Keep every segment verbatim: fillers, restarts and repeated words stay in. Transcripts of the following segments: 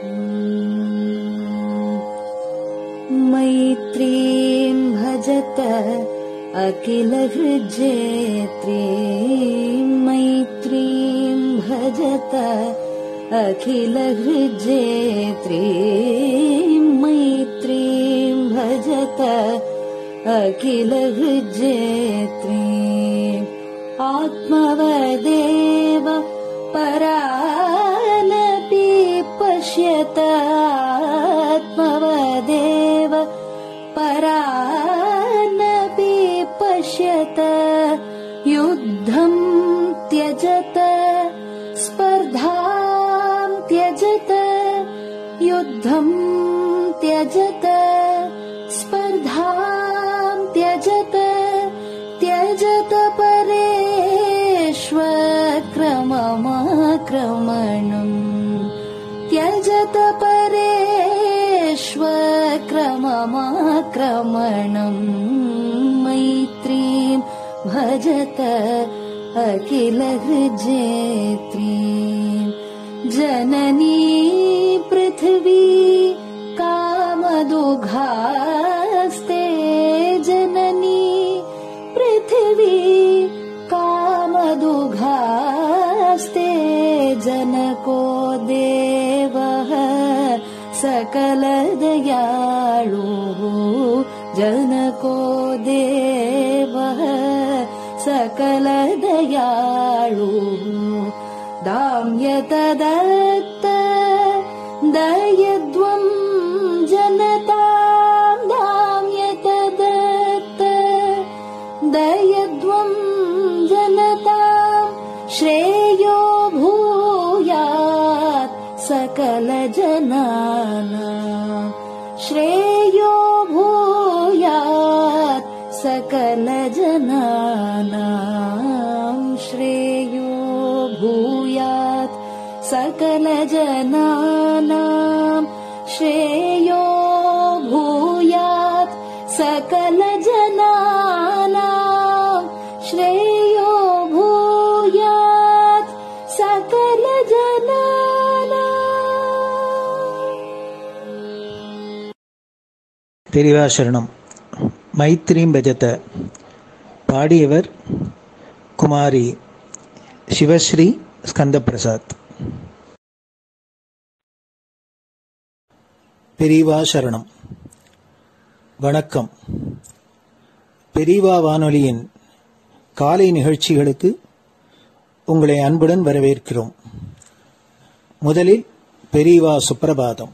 मैत्रीं भजत अखिलहृज्जेत्रीं मैत्रीं भजत अखिलहृज्जेत्रीं मैत्रीं भजत अखिलहृज्जेत्रीं आत्मवदेव परानपि पश्यत आत्मवदेव परानपि पश्यत युद्धं त्यजत स्पर्धां त्यजत युद्धं त्यजत स्पर्धां त्यजत त्यजत परेष्वक्रममाक्रमणम् त्यजत परेष्वक्रममाक्रमणम् मैत्रीं भजत अखिलहृज्जेत्रीं जननी पृथिवी कामदुघास्ते जननी पृथिवी कामदुघास्ते जनको देवः सकलदयाळुः जनको देवः सकलदयाळुः दाम्यतदत्त दयध्वं जनतां दाम्यतदत्त दयध्वं जनतां श्रेयो भूयात् सकलजनानां श्रेयो भूयात् सकलजनानां श्रेयो भूयात् सकलजनानां श्रेयो भूयात् सकलजनानां श्रेयो भूयात् सकलजनानां। பெரியவா சரணம். மைத்ரீம் பஜத பாடியவர் குமாரி சிவஸ்ரீ ஸ்கந்தபிரசாத். பெரியவா சரணம். வணக்கம். பெரியவா வானொலியின் காலை நிகழ்ச்சிகளுக்கு உங்களை அன்புடன் வரவேற்கிறோம். முதலில் பெரியவா சுப்பிரபாதம்.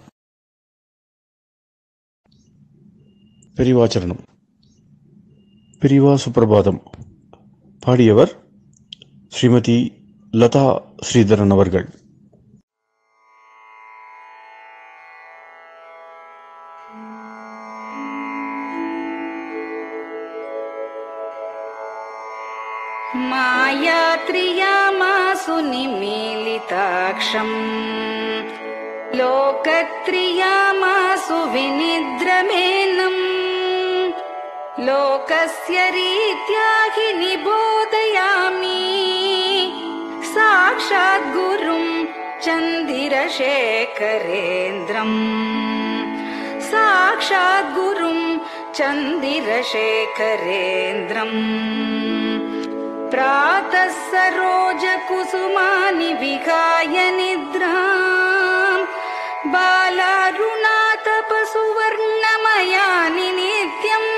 பெரியவா சரணம். பெரியவா சுப்பிரபாதம் பாடியவர் ஸ்ரீமதி லதா ஸ்ரீதரன் அவர்கள். मायात्रियामासु निमीलिताक्षम् लोकत्रियामासु विनिद्रमेनम् लोकस्य रीत्या हि निबोधयामि साक्षात् गुरुं चन्दिरशेखरेन्द्रम् साक्षात् गुरुं चन्दिरशेखरेन्द्रम् प्रातः सरोजकुसुमानि विहाय निद्राम् बालारुणातपसुवर्णमयानि नित्यम्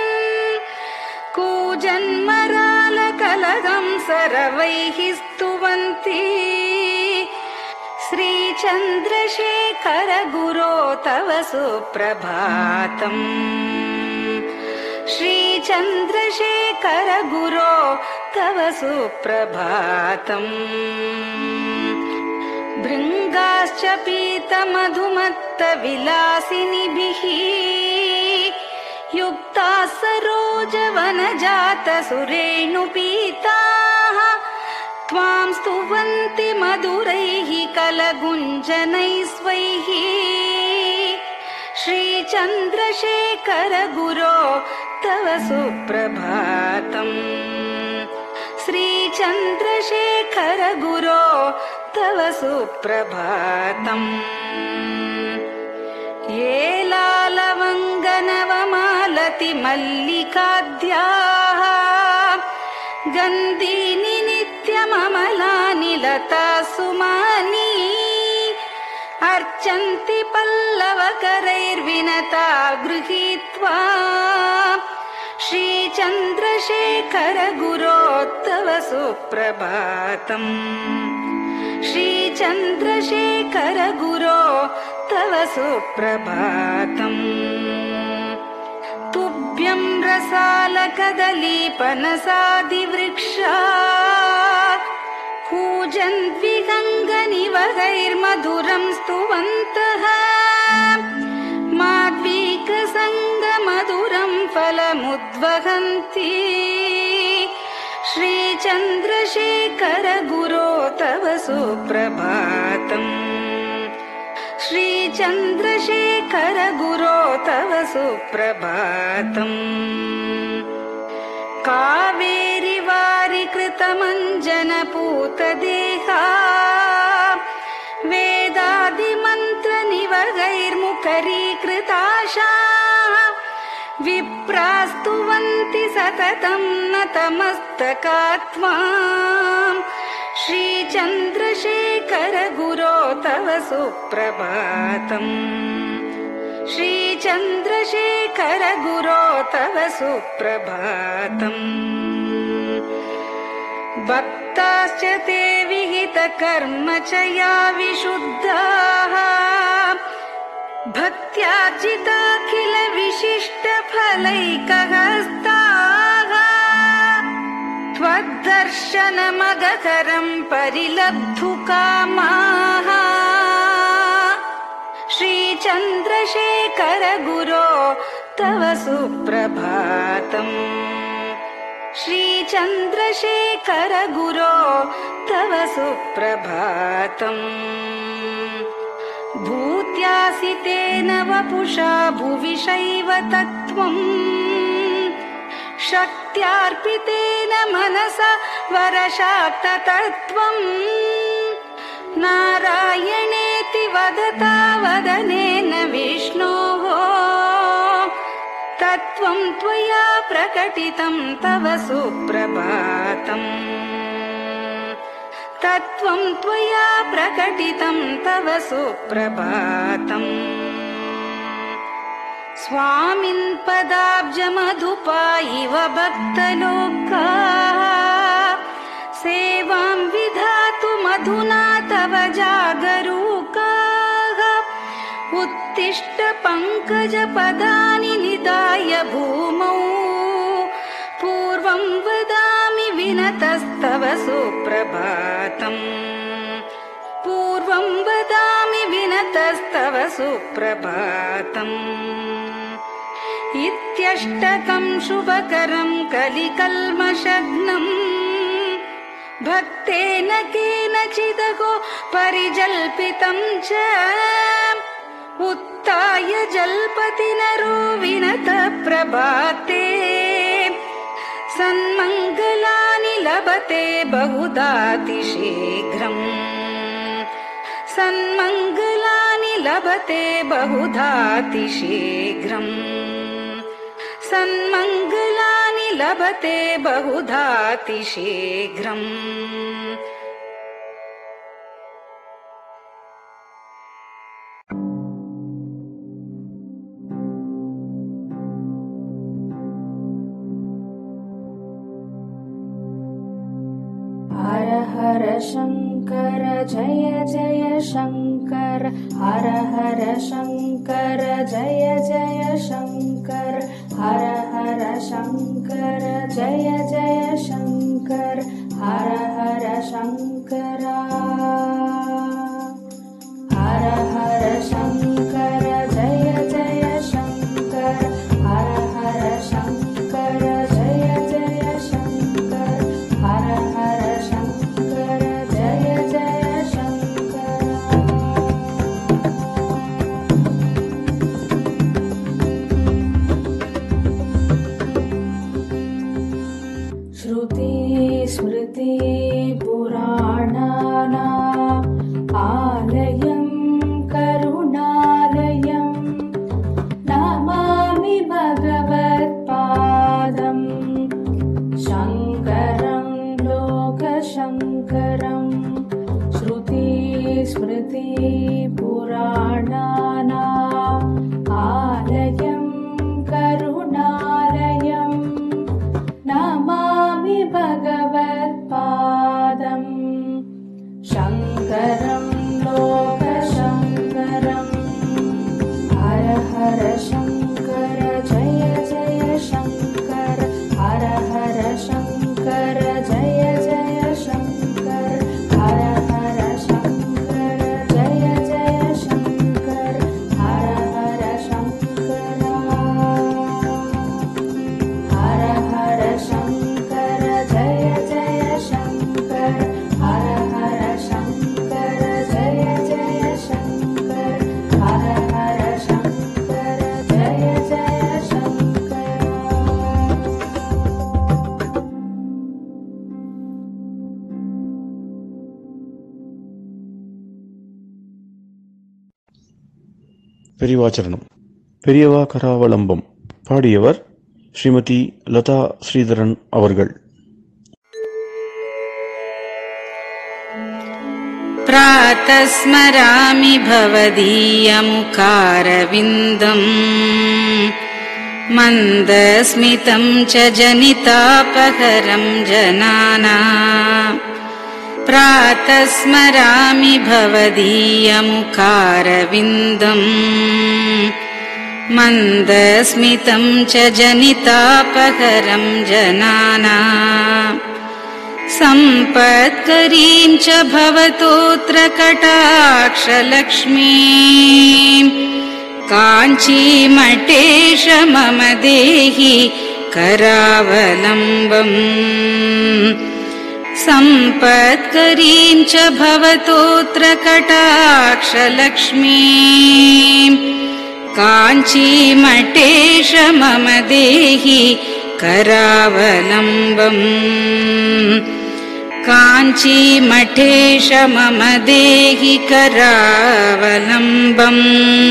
कूजन्मरालकलहं सरवैः स्तुवन्ति श्रीचन्द्रशेखर गुरो तव सुप्रभातम् श्रीचन्द्रशेखर गुरो तव सुप्रभातम् भृङ्गाश्च पीतमधुमत्तविलासिनिभिः युक्ताः सरोजवनजातसुरेणुपीताः त्वां स्तुवन्ति मधुरैः कलगुञ्जनैः स्वैः श्रीचन्द्रशेखर गुरो तव सुप्रभातम् श्रीचन्द्रशेखर गुरो तव सुप्रभातम् ये लालवङ्गनवमालति मल्लिकाद्याः गन्धीनि नित्यममलानि लता सुमानि अर्चन्ति पल्लवकरैर्विनता गृहीत्वा श्रीचन्द्रशेखर गुरो तव सुप्रभातम् श्रीचन्द्रशेखर गुरो तव सुप्रभातम् तुभ्यं रसालकदलीपनसादिवृक्षा कूजन्विहङ्गनिवहैर्मधुरं स्तुवन्तः माद्वीकसङ्गमधुरं फलमुद्वहन्ति श्रीचन्द्रशेखर गुरो तव सुप्रभातम् श्रीचन्द्रशेखर गुरो तव सुप्रभातम् कावेरी वारिकृतमञ्जनपूतदेहा वेदादिमन्त्रनिवहैर्मुखरीकृताशा विप्रास्तुवन्ति सततं नतमस्तकात्माम् श्रीचन्द्रशेखर गुरो तव सुप्रभातम् श्रीचन्द्रशेखर गुरो तव सुप्रभातम् भक्ताश्च ते विहितकर्म च या विशुद्धाः भक्त्यार्जिताखिल विशिष्टफलैकहस्ताः त्वद्दर्शनमगकरं परिलब्धुकामाः श्रीचन्द्रशेखर गुरो तव सुप्रभातम् श्रीचन्द्रशेखर गुरो तव सुप्रभातम् भूत्यासितेन वपुषा भुविशैव तत्त्वम् शक्त्यार्पितेन मनसा वरशाक्ततत्त्वम् नारायणेति वदता वदनेन विष्णोः तत्त्वं त्वया प्रकटितं तव सुप्रभातम् तत्त्वं त्वया प्रकटितं तव सुप्रभातम् स्वामिन् पदाब्जमधुपा इव भक्तलोकाः सेवां विधातु मधुना तव जागरूकाः उत्तिष्ठ पङ्कजपदानि निधाय भूमौ पूर्वं वदामि विनतस्तव सुप्रभातम् पूर्वं वदामि विनतस्तव सुप्रभातम् इत्यष्टकं शुभकरं कलिकल्मषघ्नम् भक्तेन केनचिदहो परिजल्पितं च उत्थाय जल्पति नरो विनतः प्रभाते सन्मङ्गलानि लभते बहुधातिशीघ्रम् सन्मङ्गलानि लभते बहुधातिशीघ्रम् सन्मङ्गलानि लभते बहुधातिशीघ्रम् हर हर शङ्कर जय जय शङ्कर हर हर शङ्कर जय जय शङ्कर हर हर शङ्कर जय जय शङ्कर हर हर शङ्कर हर हर शङ्कर जय जय शङ्कर हर हर शङ्कर जय जय शङ्कर हर हर शङ्कर जय जय शङ्कर श्रुति स्मृति पुराणानां स्मृतिपुराणानाम् आलयं करुणालयं नमामि भगवत्पादम् शङ्करं लोकशङ्करम्। हर हर शङ्कर जय जय शङ्कर, हर हर शङ्कर जय जय शङ्कर, हर हर शङ्कर जय जय शङ्कर, हर हर शङ्कर, हर हर शङ्कर जय जय शङ्कर, हर हर शङ्कर जय जय शङ्कर, हर हर शङ्कर जय जय शङ्कर। பெரிவாச்சரணம். பெரியவா கராவலம்பம். பாடியவர் ஸ்ரீமதி லதா ஸ்ரீதரன் அவர்கள். प्रातः स्मरामि भवदीयमुखारविन्दम् मन्दस्मितं च जनितापहरं जनानाम्। प्रातः स्मरामि भवदीयमुखारविन्दम् मन्दस्मितं च जनितापहरं जनानाम्। सम्पत्करीं च भवतोऽत्र कटाक्षलक्ष्मीम् काञ्चीमठेश मम देहि करावलम्बम्। सम्पत्करीं च भवतोऽत्र कटाक्षलक्ष्मीम् काञ्चीमठेश मम देहि करावलम्बम्। काञ्चीमठेश मम देहि करावलम्बम्।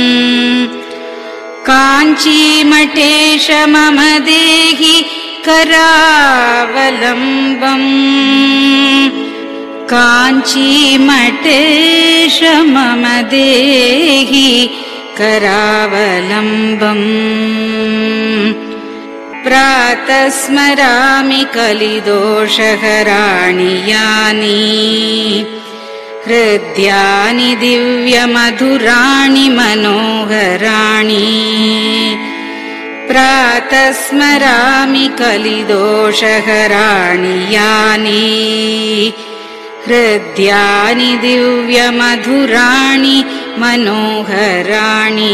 काञ्चीमठेश मम देहि करावलम्बम्। काञ्चीमठेश मम देहि करावलम्बम्। प्रातः स्मरामि कलिदोषहराणि यानि हृद्यानि दिव्यमधुराणि मनोहराणि। प्रातः स्मरामि कलिदोषहराणि यानि हृद्यानि दिव्यमधुराणि मनोहराणि।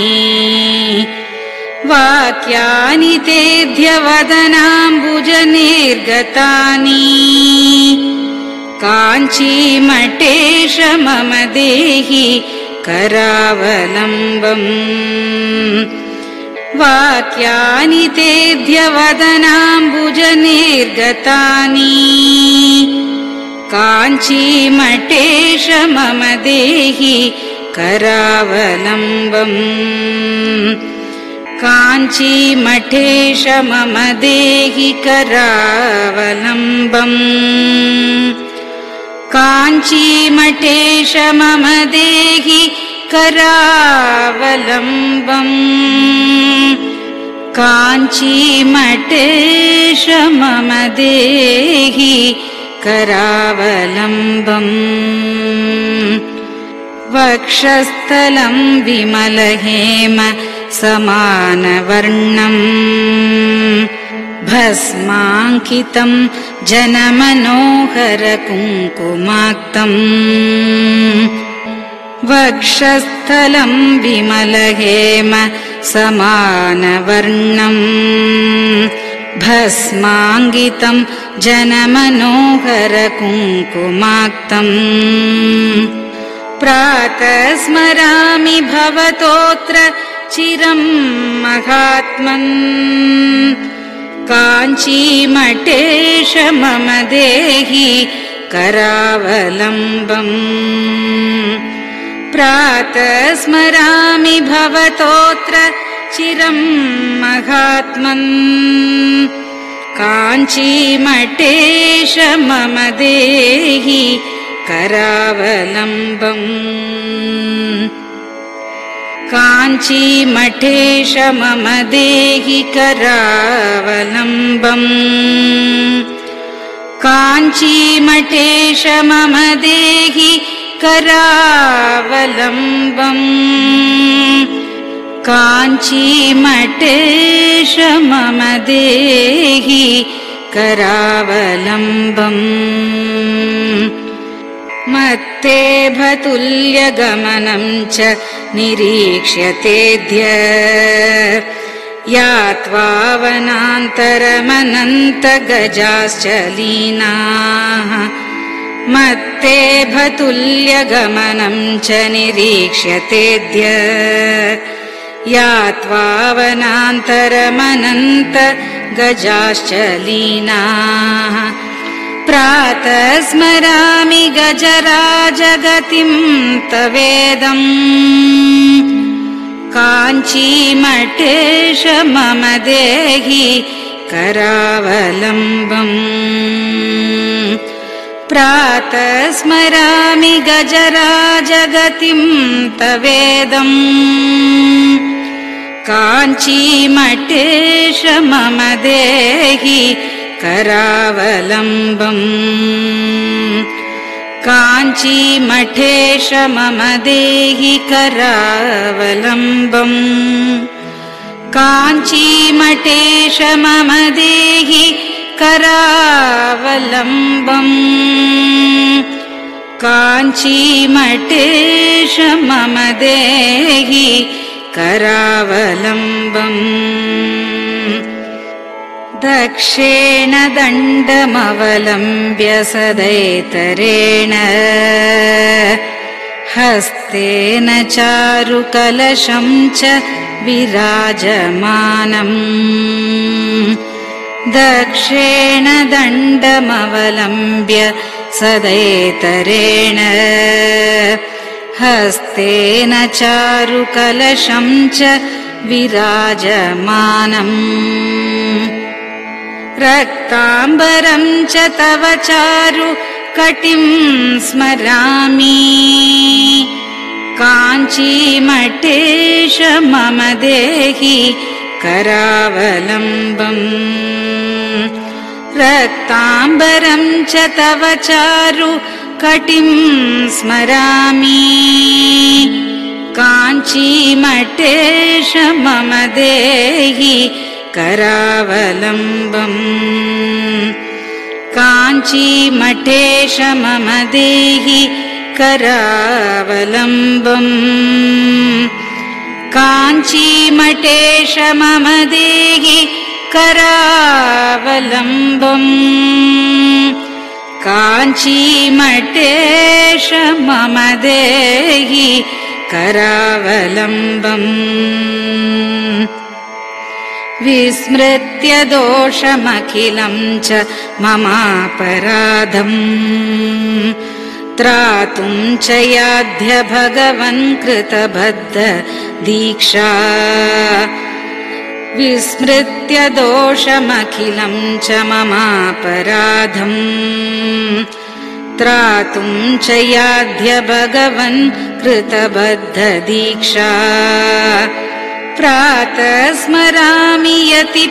वाक्यानि तेऽध्यवदनाम्बुजनिर्गतानि काञ्चीमठेश मम देहि करावलम्बम्। वाक्यानि तेऽध्यवदनाम्बुजनिर्गतानि काञ्चीमठेश मम देहि करावलम्बम्। काञ्चीमठेश मम देहि करावलम्बम्। काञ्चीमठेश मम देहि करावलम्बम्। काञ्चीमठेश मम देहि करावलम्बम्। वक्षस्थलं विमलहेम समानवर्णम् भस्माङ्कितं जनमनोहर कुङ्कुमाक्तम्। वक्षस्थलं विमलहेम समानवर्णम् भस्माङ्कितं जनमनोहर कुङ्कुमाक्तम्। प्रातः स्मरामि भवतोऽत्र चिरं महात्मन् काञ्चीमठेश मम देहि करावलम्बम्। प्रातः स्मरामि भवतोऽत्र चिरं महात्मन् काञ्चीमठेश मम देहि करावलम्बम् काञ्चीमठेश मम देहि करावलम्बम् काञ्चीमठेश मम देहि करावलम्बम् काञ्चीमठेश मम देहि करावलम्बम् मत्तेभतुल्यगमनं च निरीक्ष्यतेऽद्य यात्वा वनान्तरमनन्तगजाश्च लीनाः मत्तेभतुल्यगमनं च निरीक्ष्यतेऽद्य यात्वा वनान्तरमनन्तगजाश्च लीनाः प्रातः स्मरामि गजराजगतिं तवेदम् काञ्चीमठेश मम देहि करावलम्बम् प्रातः स्मरामि गजराजगतिं तवेदम् काञ्चीमठेश मम देहि करावलम्बम् काञ्चीमठेश मम देहि करावलम्बम् काञ्चीमठेश मम देहि करावलम्बम् काञ्चीमठेश मम देहि करावलम्बम् दक्षेण दण्डमवलम्ब्य सदैतरेण हस्तेन चारुकलशं च विराजमानम् दक्षेण दण्डमवलम्ब्य सदैतरेण हस्तेन चारुकलशं च विराजमानम् रक्ताम्बरं च तव चारु कटिं स्मरामि काञ्चीमठेश मम देहि करावलम्बम् रक्ताम्बरं च तव चारु कटिं स्मरामि काञ्चीमठेश मम देहि करावलम्बम् काञ्चीमठेश मम देहि करावलम्बम् काञ्चीमठेश मम देहि करावलम्बम् काञ्चीमठेश मम देहि करावलम्बम् विस्मृत्य दोषमखिलं च ममापराधम् त्रातुं च याध्य भगवन् कृतबद्ध दीक्षा विस्मृत्य दोषमखिलं च ममापराधम् त्रातुं च याध्य भगवन् कृतबद्ध दीक्षा प्रातः स्मरामि यति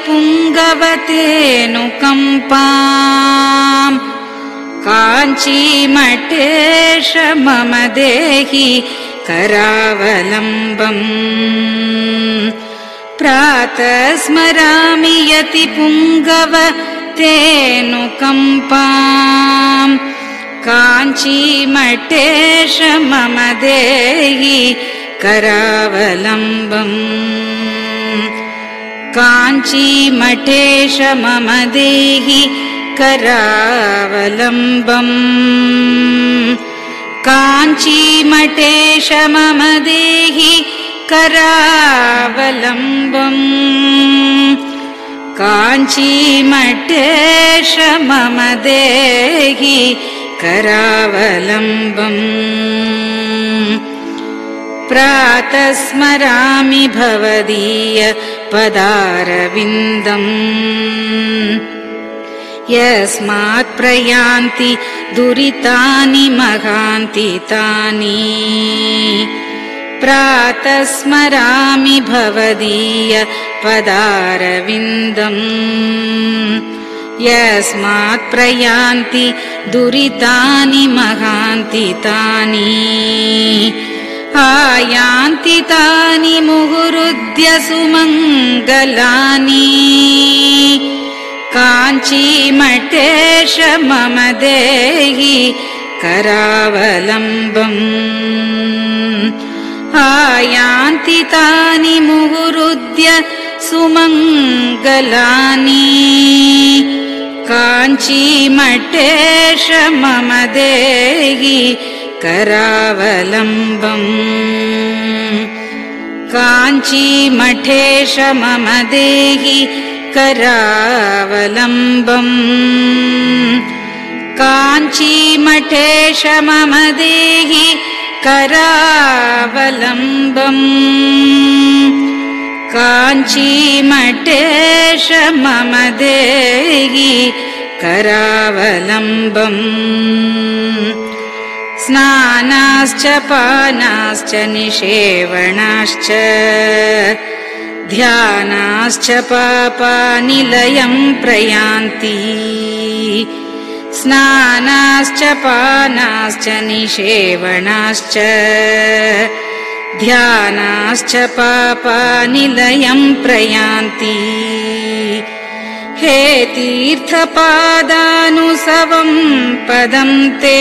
पुङ्गवतेऽनुकम्पाम् काञ्चीमठेश मम देहि करावलम्बम् प्रातः स्मरामि यति पुङ्गवतेऽनुकम्पाम् काञ्चीमठेश मम देहि करावलम्बम् काञ्चीमठेश मम देहि करावलम्बम् काञ्चीमठेश मम देहि करावलम्बम् काञ्चीमठेश मम देहि करावलम्बम् प्रातः स्मरामि भवदीय पदारविन्दम् यस्मात् प्रयान्ति दुरितानि महान्ति तानि प्रातः स्मरामि भवदीय पदारविन्दम् यस्मात् प्रयान्ति दुरितानि महान्ति तानि आयान्ति तानि मुहुरुद्य सुमङ्गलानि काञ्चीमठेश मम देहि करावलम्बम् आयान्ति तानि मुहुरुद्य सुमङ्गलानि काञ्चीमठेश मम देहि करावलम्बम् काञ्चीमठेश मम देहि करावलम्बम् काञ्चीमठेश मम देहि करावलम्बम् काञ्चीमठेश मम देहि करावलम्बम् स्नानाश्च पानाश्च निषेवणाश्च ध्यानाश्च पापानिलयं प्रयान्ति स्नानाश्च पानाश्च निषेवणाश्च ध्यानाश्च पापानिलयं प्रयान्ति हे तीर्थपादानुसवं पदं ते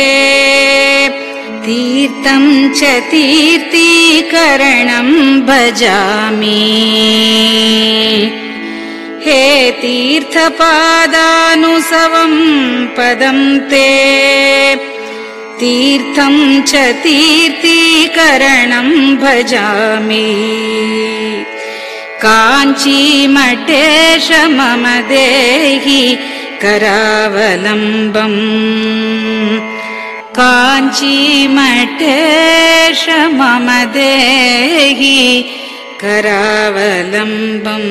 तीर्थं च तीर्थीकरणं भजामि हे तीर्थपादानुसवं पदं ते तीर्थं च तीर्थीकरणं भजामि काञ्चीमठेश मम देहि करावलम्बम् काञ्चीमठेश मम देहि करावलम्बम्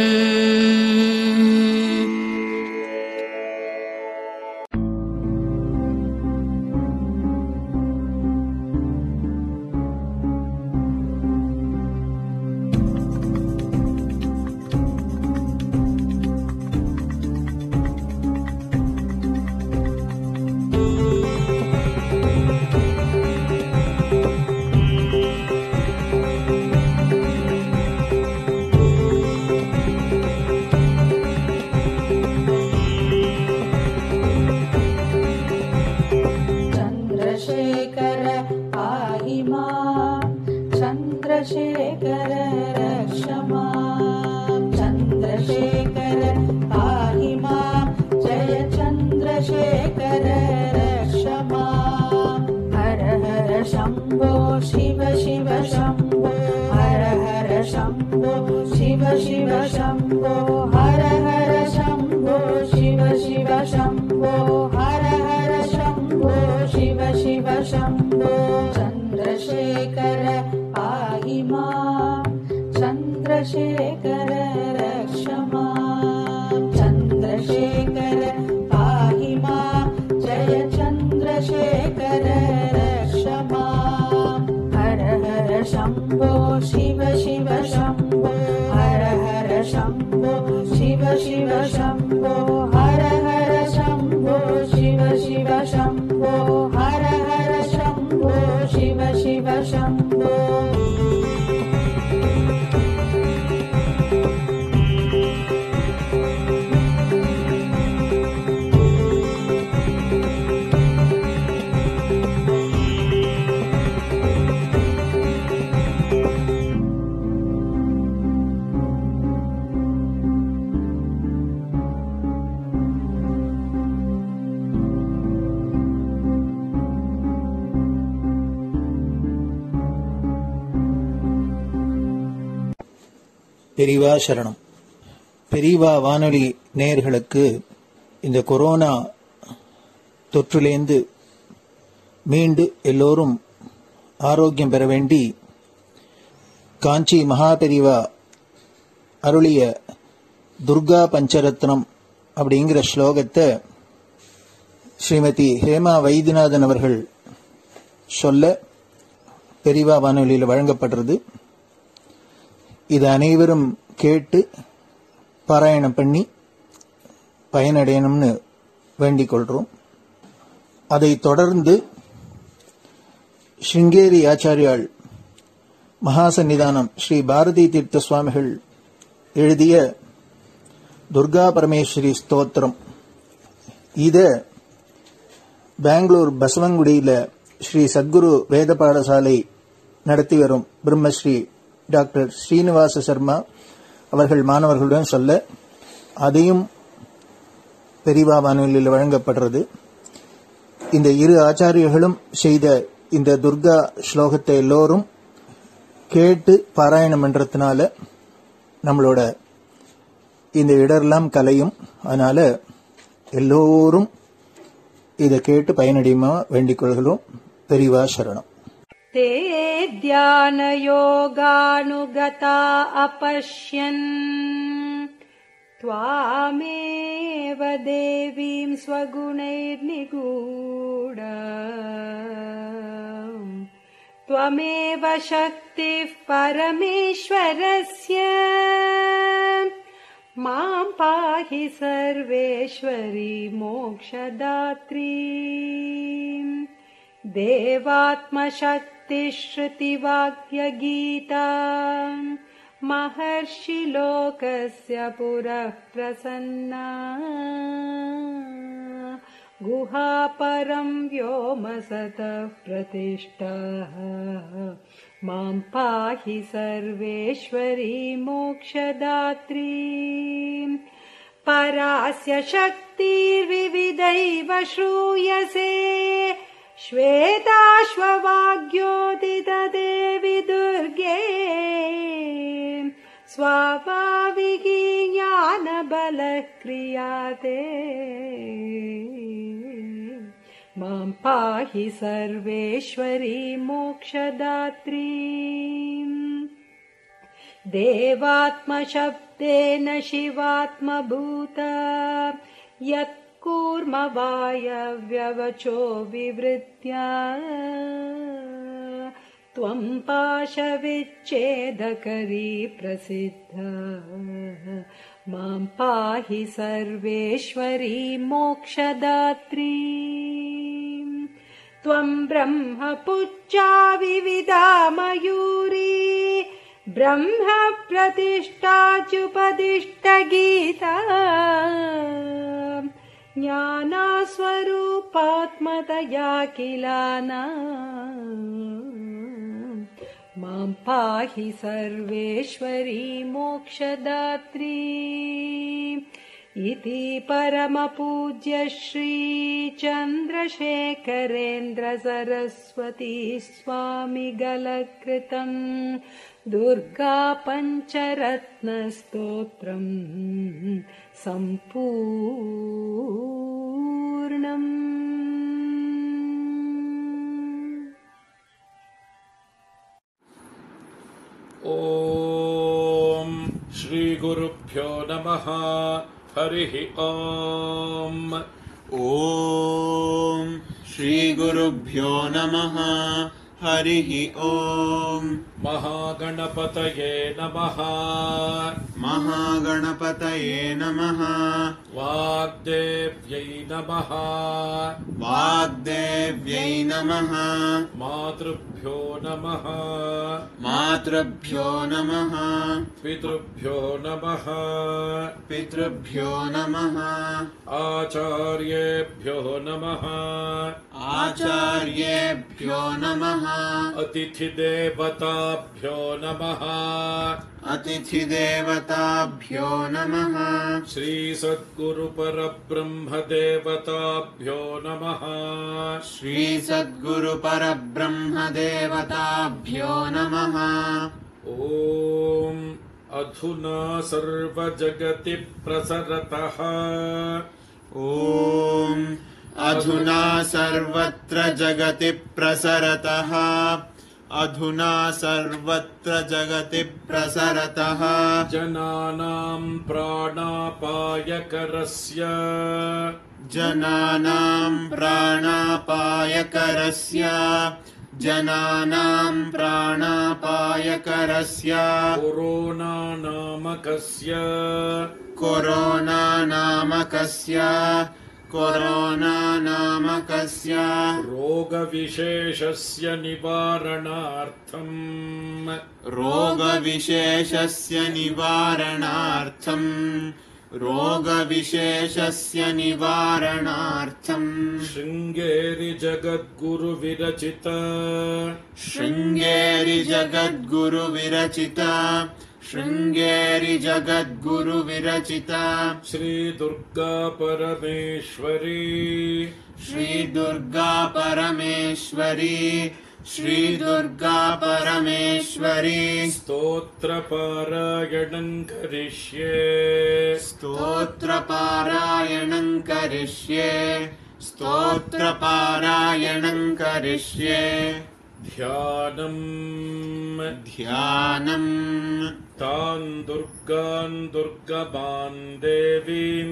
चन्द्रशेखर रक्ष मां चन्द्रशेखर पाहि मां जय चन्द्रशेखर रक्ष मां हर हर शम्भो शिव शिव शम्भो हर हर शम्भो शिव शिव शम्भो हर हर शम्भो शिव शिव शम्भो हर हर शम्भो शिव शिव शम्भो चन्द्रशेखर पाहि मां चन्द्रशेखर रक्ष मां चन्द्रशेखर पाहि मां जय चन्द्रशेखर रक्ष मां हर हर शम्भो शिव शिव शम्भो हर हर शम्भो शिव शिव शम्भो हर हर शम्भो शिव शिव शम्भो हर हर शम्भो शिव शिव शम्भो பெரியவா சரணம். பெரியவா வானொலி நேயர்களுக்கு இந்த கொரோனா தொற்றிலேந்து மீண்டு எல்லோரும் ஆரோக்கியம் பெற வேண்டி காஞ்சி மகா பெரியவா அருளிய துர்கா பஞ்சரத்னம் அப்படிங்கிற ஸ்லோகத்தை ஸ்ரீமதி ஹேமா வைத்தியநாதன் அவர்கள் சொல்ல பெரிவா வானொலியில் வழங்கப்படுறது. இதை அனைவரும் கேட்டு பாராயணம் பண்ணி பயனடையணும்னு வேண்டிக் கொள்றோம். அதை தொடர்ந்து ஸ்ருங்கேரி ஆச்சாரியாள் மகாசன்னிதானம் ஸ்ரீ பாரதி தீர்த்த சுவாமிகள் எழுதிய துர்கா பரமேஸ்வரி ஸ்தோத்திரம், இத பெங்களூர் பசவங்குடியில ஸ்ரீ சத்குரு வேத பாடசாலை நடத்தி வரும் பிரம்மஸ்ரீ டாக்டர் ஸ்ரீனிவாச சர்மா அவர்கள் மாணவர்களுடன் சொல்ல, அதையும் பெரிவா வானொலியில் வழங்கப்படுறது. இந்த இரு ஆச்சாரியர்களும் செய்த இந்த துர்கா ஸ்லோகத்தை எல்லோரும் கேட்டு பாராயணம் பண்றதுனால நம்மளோட இந்த இடரெல்லாம் கலையும். அதனால எல்லோரும் இதை கேட்டு பயனடையுமா வேண்டிக் கொள்கிறோம். பெரிவா சரணம். ते ध्यानयोगानुगता अपश्यन् त्वामेव देवीं स्वगुणैर्निगूढ त्वमेव शक्तिः परमेश्वरस्य मां पाहि सर्वेश्वरी मोक्षदात्री देवात्मशक्तिश्रुतिवाक्यगीता महर्षिलोकस्य पुरः प्रसन्ना गुहापरं व्योमसतः प्रतिष्ठा मां पाहि सर्वेश्वरी मोक्षदात्री परास्य शक्तिर्विविधैव श्रूयसे श्वेताश्ववाग्योदितदेवि दुर्गे स्वाभाविकी ज्ञानबलः क्रियाते मां पाहि सर्वेश्वरी मोक्षदात्री देवात्मशब्देन शिवात्मभूता यत् कूर्मवायव्यवचो विवृत्या त्वं पाशविच्छेदकरी प्रसिद्धा मां पाहि सर्वेश्वरी मोक्षदात्री त्वं ब्रह्मपुच्छा विविधा मयूरी ब्रह्म प्रतिष्ठाच्युपदिष्टगीता ज्ञानस्वरूपात्मतया किलाना मां पाहि सर्वेश्वरी मोक्षदात्री इति परमपूज्य श्री चन्द्रशेखरेन्द्र सरस्वती स्वामी गलकृतं दुर्गा पञ्चरत्न स्तोत्रम् सम्पूर्णम्। ॐ श्री गुरुभ्यो नमः। हरिः ॐ। ॐ श्री गुरुभ्यो नमः। हरिः ॐ। महागणपतये नमः। महागणपतये नमः। वाग्देव्यै नमः। वाग्देव्यै नमः। मातृभ्यो नमः। मातृभ्यो नमः। पितृभ्यो नमः। पितृभ्यो नमः। आचार्येभ्यो नमः। आचार्येभ्यो नमः। अतिथिदेवताभ्यो नमः। अतिथिदेवताभ्यो नमः। श्री सद्गुरु परब्रह्म देवताभ्यो नमः। श्री सद्गुरु परब्रह्म देवताभ्यो नमः। ॐ अधुना सर्वजगति प्रसरतः। ॐ अधुना सर्वत्र जगति प्रसरतः अधुना सर्वत्र जगति प्रसरतः जनानां प्राणापायकरस्य जनानां प्राणापायकरस्य जनानां प्राणापायकरस्य कोरोना नामकस्य कोरोना नामकस्य कोरोना नामकस्य रोगविशेषस्य निवारणार्थम् रोगविशेषस्य निवारणार्थम् रोगविशेषस्य निवारणार्थम् शृङ्गेरि जगद्गुरुविरचित शृङ्गेरि जगद्गुरुविरचित शृङ्गेरि जगद्गुरुविरचित श्रीदुर्गा परमेश्वरी श्रीदुर्गा परमेश्वरी श्रीदुर्गा परमेश्वरी स्तोत्रपारायणं करिष्ये स्तोत्रपारायणं करिष्ये स्तोत्रपारायणं करिष्ये ध्यानम् ध्यानम् तान् दुर्गान् दुर्गमान् देवीन्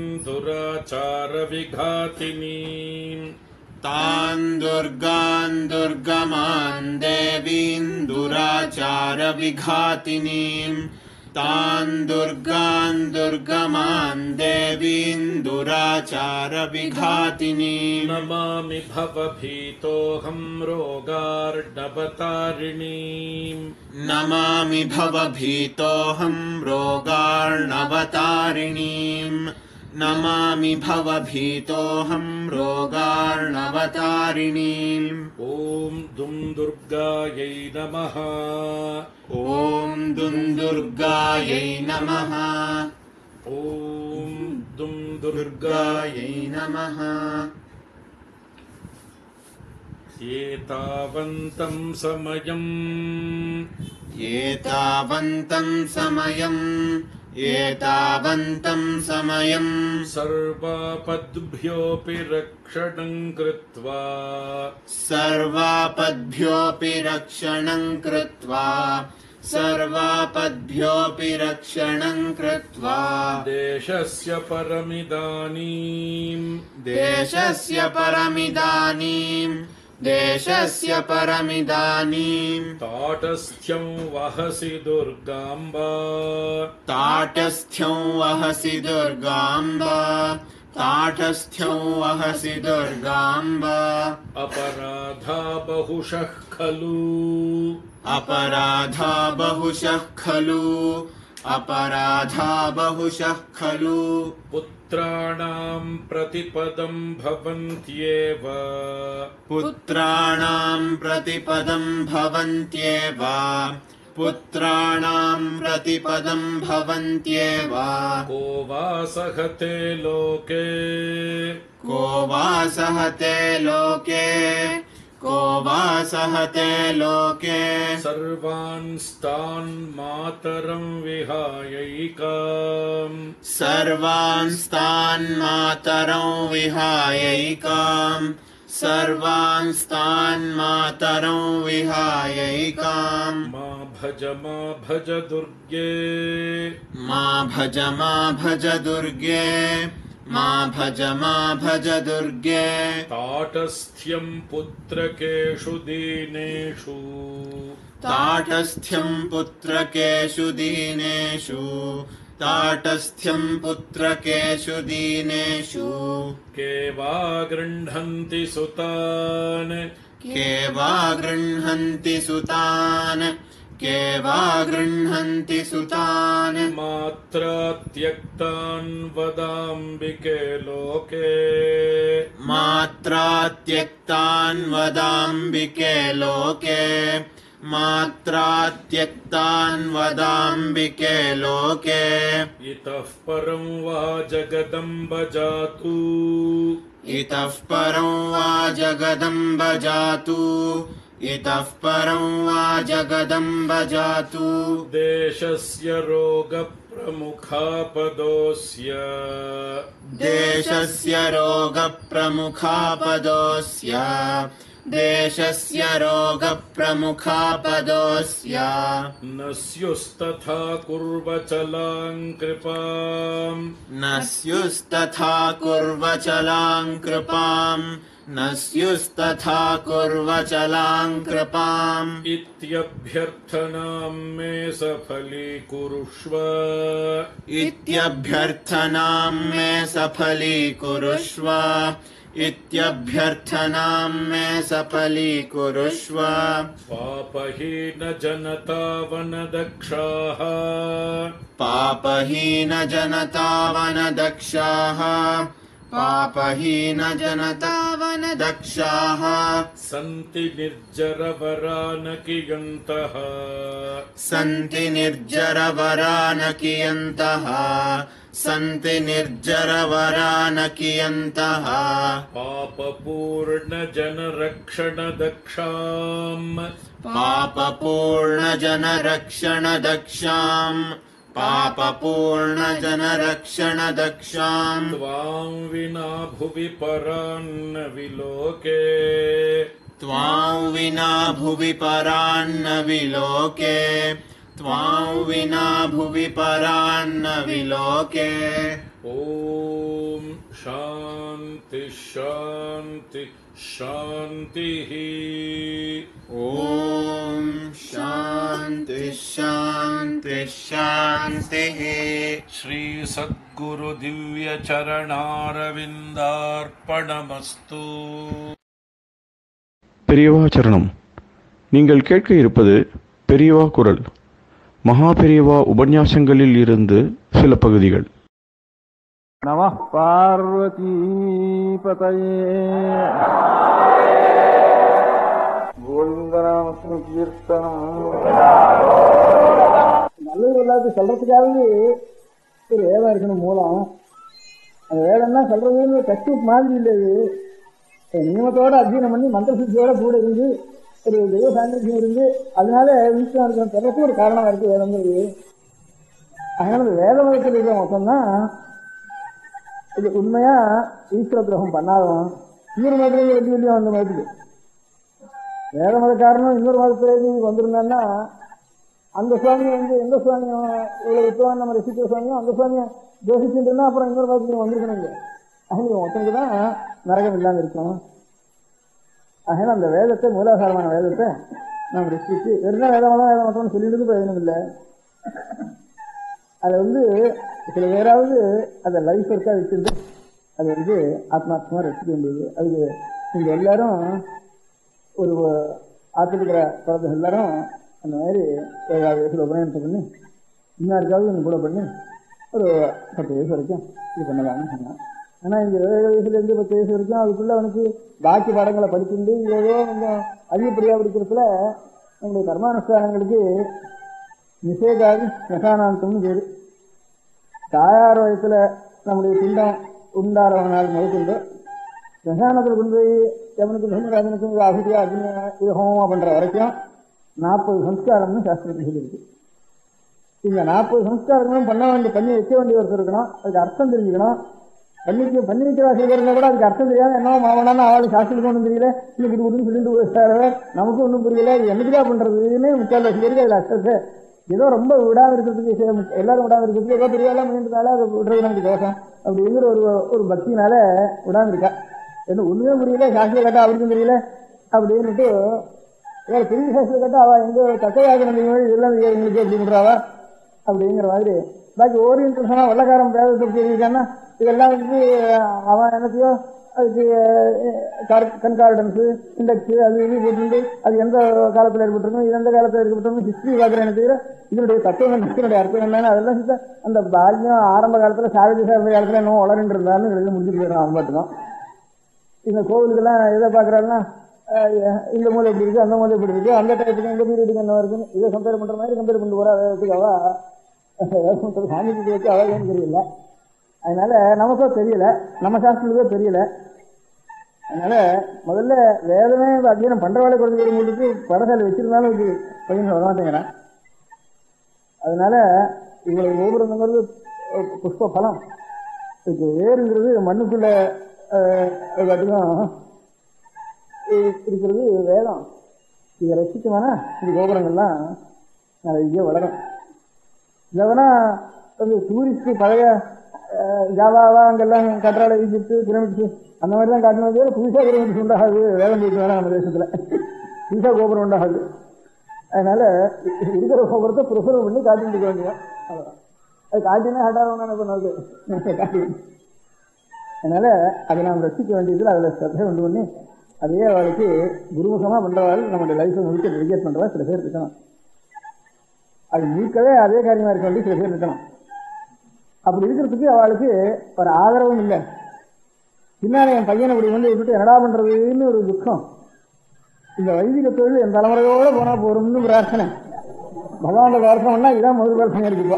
दुराचारविघातिनीम् तान् दुर्गान् दुर्गमान् देवीन् दुराचारविघातिनीम् तान् दुर्गान् दुर्गमान् देवीन् दुराचारविघातिनीम् नमामि भवभीतोऽहं रोगार्णवतारिणीम् नमामि भवभीतोऽहं रोगार्णवतारिणीम् नमामि भवभीतोऽहं रोगार्णवतारिणीम् ॐ दुं दुर्गायै नमः ॐ दुं दुर्गायै नमः ॐ दुं दुर्गायै नमः एतावन्तं समयम् एतावन्तं समयम् एतावन्तं समयम् सर्वापद्भ्योऽपि रक्षणं कृत्वा सर्वापद्भ्योऽपि रक्षणं कृत्वा सर्वापद्भ्योऽपि रक्षणं कृत्वा देशस्य परमिदानीम् देशस्य परमिदानीम् देशस्य परमिदानीम् ताटस्थ्यं वहसि दुर्गाम्बा ताटस्थ्यं वहसि दुर्गाम्बा ताटस्थ्यं वहसि दुर्गाम्बा अपराधा बहुशः खलु अपराधा बहुशः खलु अपराधा बहुशः खलु पुत्राणां प्रतिपदं भवन्त्येव पुत्राणां प्रतिपदं भवन्त्येव पुत्राणां प्रतिपदं भवन्त्येव को वा सहते लोके को वा सहते लोके को वा सहते लोके सर्वांस्तान् मातरं विहायैकाम् सर्वांस्तान् मातरं विहायैकाम् सर्वांस्तान् मातरं विहायैकाम् मा भज मा भज दुर्गे मा भज मा भज दुर्गे मा भज मा भज दुर्गे ताटस्थ्यं पुत्रकेषु दीनेषु ताटस्थ्यं पुत्रकेषु दीनेषु ताटस्थ्यं पुत्रकेषु दीनेषु के वा गृह्णन्ति सुतान् के वा गृह्णन्ति सुतान् के वा गृह्णन्ति सुतान् मात्रा त्यक्तान् वदाम्बिके लोके मात्रा त्यक्तान् वदाम्बिके लोके मात्रा त्यक्तान् वदाम्बिके लोके इतः परं वा जगदम्ब जातु इतः परं वा जगदम्ब जातु इतः परं वा जगदम्ब जातु देशस्य रोगप्रमुखापदोऽस्य देशस्य रोगप्रमुखापदोऽस्य देशस्य रोगप्रमुखापदोऽस्य न स्युस्तथा कुर्वचलां कृपाम् न स्युस्तथा कुर्वचलां कृपाम् न स्युस्तथा कुर्वचलां कृपाम् इत्यभ्यर्थनां मे सफलीकुरुष्व इत्यभ्यर्थनां मे सफलीकुरुष्व इत्यभ्यर्थनां मे सफलीकुरुष्व पापहीन जनता वनदक्षाः पापहीन जनता वनदक्षाः पापहीन जनता वनदक्षाः सन्ति निर्जरवरान कियन्तः सन्ति निर्जरवरान कियन्तः सन्ति निर्जरवरान कियन्तः पापपूर्णजनरक्षणदक्षाम् पापपूर्णजनरक्षणदक्षाम् पापपूर्णजनरक्षणदक्षाम् त्वां विना भुवि परान्न विलोके त्वां विना भुवि परान्न विलोके त्वां विना भुवि परान्न विलोके ॐ शान्ति शान्ति शान्तिः ॐ शान्ति शान्ति शान्तिः श्री सद्गुरु दिव्य चरणारविन्दार्पणमस्तु. பெரியவா சரணம். நீங்கள் கேட்க இருப்பது பெரியவா குரல். மகா பெரியவா உபன்யாசங்களில் இருந்து சில பகுதிகள். நமः பார்வதி பதயே கோவிந்தநாம கீர்த்தனம். நல்லது எல்லாத்தையும் சொல்றதுக்காகவே ஒரு வேதம் இருக்கணும் மூலம். அந்த வேதம்னா சொல்றது டெக்ஸ்ட் புக் மாதிரி இல்லை. நியமத்தோட அத்தியனம் பண்ணி மந்திர சுத்தியோட கூட இருந்து ஒரு தெய்வ சாநித்தியம் இருந்து அதனால ஈஸ்வரன் இருக்கிற பிறகு ஒரு காரணமா இருக்கு வேதங்கிறது. அதனால இந்த வேத மதத்தில் இருக்கிற மொத்தம்தான் இது உண்மையா ஈஸ்வர துரோகம் பண்ணாதவன். இன்னொரு மதத்துல வெள்ளி வெள்ளியும் அந்த மதத்துக்கு வேத மத காரணம் இன்னொரு மதத்திலேருந்து வந்திருந்தான்னா அந்த சுவாமி வந்து எந்த சுவாமியும் இவ்வளவு வித்துவான் நம்ம ரசிக்கிற சுவாமியும் அந்த சுவாமியை தோசிச்சுட்டு இருந்தா அப்புறம் இன்னொரு மதத்துக்கு வந்திருக்கணும். இல்லை அங்கே ஒருத்தனுக்கு தான் நரகம் இல்லாமல் இருக்கும். அதனால அந்த வேதத்தை மூலாதாரமான வேதத்தை நாம் ரசிச்சு வெறும் வேதமெல்லாம் வேத மொத்தம்னு சொல்லிட்டு பிரயோஜனம் இல்லை. அதை வந்து சில பேராவது அதை லைஃப் இருக்கா வச்சுட்டு அது வந்து ஆத்மாத்மா ரசிக்க வேண்டியது. அதுக்கு இங்க எல்லாரும் ஒரு ஆத்திருக்கிற குழந்தைகள் எல்லாரும் அந்த மாதிரி ஏழாவது வயசுல உபநயனத்தை பண்ணி இன்னாருக்காவது ஒன்று கூட பண்ணி ஒரு பத்து வயசு வரைக்கும் இது பண்ணலாம்னு சொன்னான். ஆனால் இந்த ஏழு வயசுலேருந்து பத்து வயசு வரைக்கும் அதுக்குள்ள அவனுக்கு பாக்கி பாடங்களை படிச்சுட்டு ஏதோ கொஞ்சம் அதிகப்படியாக படிக்கிறதுல நம்முடைய கர்மானுஷ்டானங்களுக்கு நிஷேகாதி ஸ்மசானாந்தம்னு பேரு. தாயார் வயசுல நம்முடைய பிண்டம் உண்டாரவனால் முதற்கொண்டு ஸ்மசானத்தில் கொண்டு போய் எவனுக்கு தர்மராஜனுக்கும் இது அகுதியா அக்னி இது ஹோமமா பண்ற வரைக்கும் நாற்பது சம்ஸ்காரம்னு சாஸ்திரத்தில் சொல்லியிருக்கு. இந்த நாற்பது சம்ஸ்காரங்களும் பண்ண வேண்டிய பண்ணி வைக்க வேண்டிய ஒருத்தர் இருக்கணும். அதுக்கு அர்த்தம் தெரிஞ்சுக்கணும். பண்ணிக்க பண்ணி வைக்கிற செய்கிறத கூட அதுக்கு அர்த்தம் தெரியாது. என்ன மாவனான்னு அவளுக்கு சாஸ்திரத்துக்கு ஒன்றும் தெரியல, இன்னைக்கு இது ஒன்றும் சொல்லிட்டு போயிட்டாரு, நமக்கும் ஒன்றும் புரியல, இது என்னைக்குதான் பண்றதுன்னு முக்கால் வச்சு பேருக்கு அதுல அர்த்தத்தை ஏதோ ரொம்ப விடாம இருக்கிறதுக்கு எல்லாரும் விடாம இருக்கிறதுக்கு ஏதோ பெரியெல்லாம் பண்ணிட்டதால அதை விடுறது நமக்கு தோஷம் அப்படிங்கிற ஒரு ஒரு பக்தினால விடாம இருக்கா. என்ன ஒண்ணுமே புரியல, சாஸ்திரம் கேட்டா அவருக்கும் தெரியல அப்படின்னுட்டு வேற பெரிய சாஸ்திரம் கேட்டா அவ எங்க தக்கையாக இதெல்லாம் எங்களுக்கு எப்படி பண்றாவா அப்படிங்கிற மாதிரி. பாக்கி ஓரியன்டேஷனா வெள்ளக்காரன் வேதத்தை தெரிவிக்கான்னா இதெல்லாம் வந்து அவன் என்னத்தையோ அதுக்கு கன்கார்டன்ஸு இண்டெக்ஸு அது இது போட்டு அது எந்த காலத்தில் ஏற்பட்டிருக்கும் இது எந்த காலத்தில் ஏற்பட்டிருக்கும் ஹிஸ்டரி பார்க்குறேன் எனக்கு தெரியல. இதனுடைய தத்துவம் இதனுடைய அர்த்தம் என்னன்னு அதெல்லாம் சுத்த அந்த பாக்கியம் ஆரம்ப காலத்தில் சாரதி சார்ந்த காலத்தில் இன்னும் வளர்ந்து இருந்தாலும் எழுதி முடிச்சுட்டு போயிடும். அவன் மட்டும் இந்த கோவிலுக்கெல்லாம் எதை பார்க்குறாருன்னா இந்த மூலை எப்படி இருக்குது அந்த மூலை எப்படி இருக்குது அந்த டைப்புக்கு இந்த பீரியடுக்கு என்ன இருக்குன்னு இதை கம்பேர் பண்ணுற மாதிரி கம்பேர் பண்ணிட்டு போகிறா. வேதத்துக்கு அவ சாமிக்கு வச்சு அழகான்னு தெரியல. அதனால நமக்கோ தெரியல, நம்ம சாஸ்திரத்துக்கோ தெரியல. அதனால முதல்ல வேதமே அத்தியனம் பண்ற வேலை குறைஞ்சி படசாலை வச்சிருந்தாலும் இது பையன் வரமாட்டேங்கிறான். அதனால இவ்வளவு கோபுரங்கிறது புஷ்ப பலம். இதுக்கு வேறுங்கிறது மண்ணுக்குள்ள காட்டிலும் இருக்கிறது வேதம். இதை ரசிக்குமானா இந்த கோபுரங்கள்லாம் நிறைய வளரும். இல்லைன்னா வந்து டூரிஸ்ட் பழைய ஜாவாவா அங்கெல்லாம் கற்றாழை ஈஜிப்து பிரமிட்ஸ் அந்த மாதிரி தான் காட்டினது. புதுசாக பிரமிட்ஸ் உண்டாகாது, வேதம் போயிட்டு வேணாம் நம்ம தேசத்தில் புதுசாக கோபுரம் உண்டாகாது. அதனால இருக்கிற கோபுரத்தை ப்ரிசர்வ் பண்ணி காட்டிட்டு இருக்க வேண்டியதான். அவ்வளோதான். அது காட்டினா ஹட்டாக பண்ணாது காட்டி. அதனால அதை நாம் ரசிக்க வேண்டியதில் அதில் ஸ்ரத்தை உண்டு பண்ணி அதையே அவளுக்கு குருமுகமாக பண்ணுறவாள் நம்மளுடைய லைஃப்பை முழுக்க டெடிகேட் பண்ணுறவா சில பேர் இருக்கணும். அது முழுக்கவே அதே காரியமாக இருக்க வேண்டிய சில பேர் இருக்கணும். அப்படி இருக்கிறதுக்கு அவளுக்கு ஒரு ஆதரவும் இல்லை. பின்னாடி என் பையனை இப்படி வந்து விட்டுட்டு என்னடா பண்ணுறதுன்னு ஒரு துக்கம். இந்த வைதிக தொழில் என் தலைமுறையோடு போனால் போகிறோம்னு பிரார்த்தனை. பகவானோட பிரார்த்தனைன்னா இதான் முதல் பிரார்த்தனை இருக்குப்பா.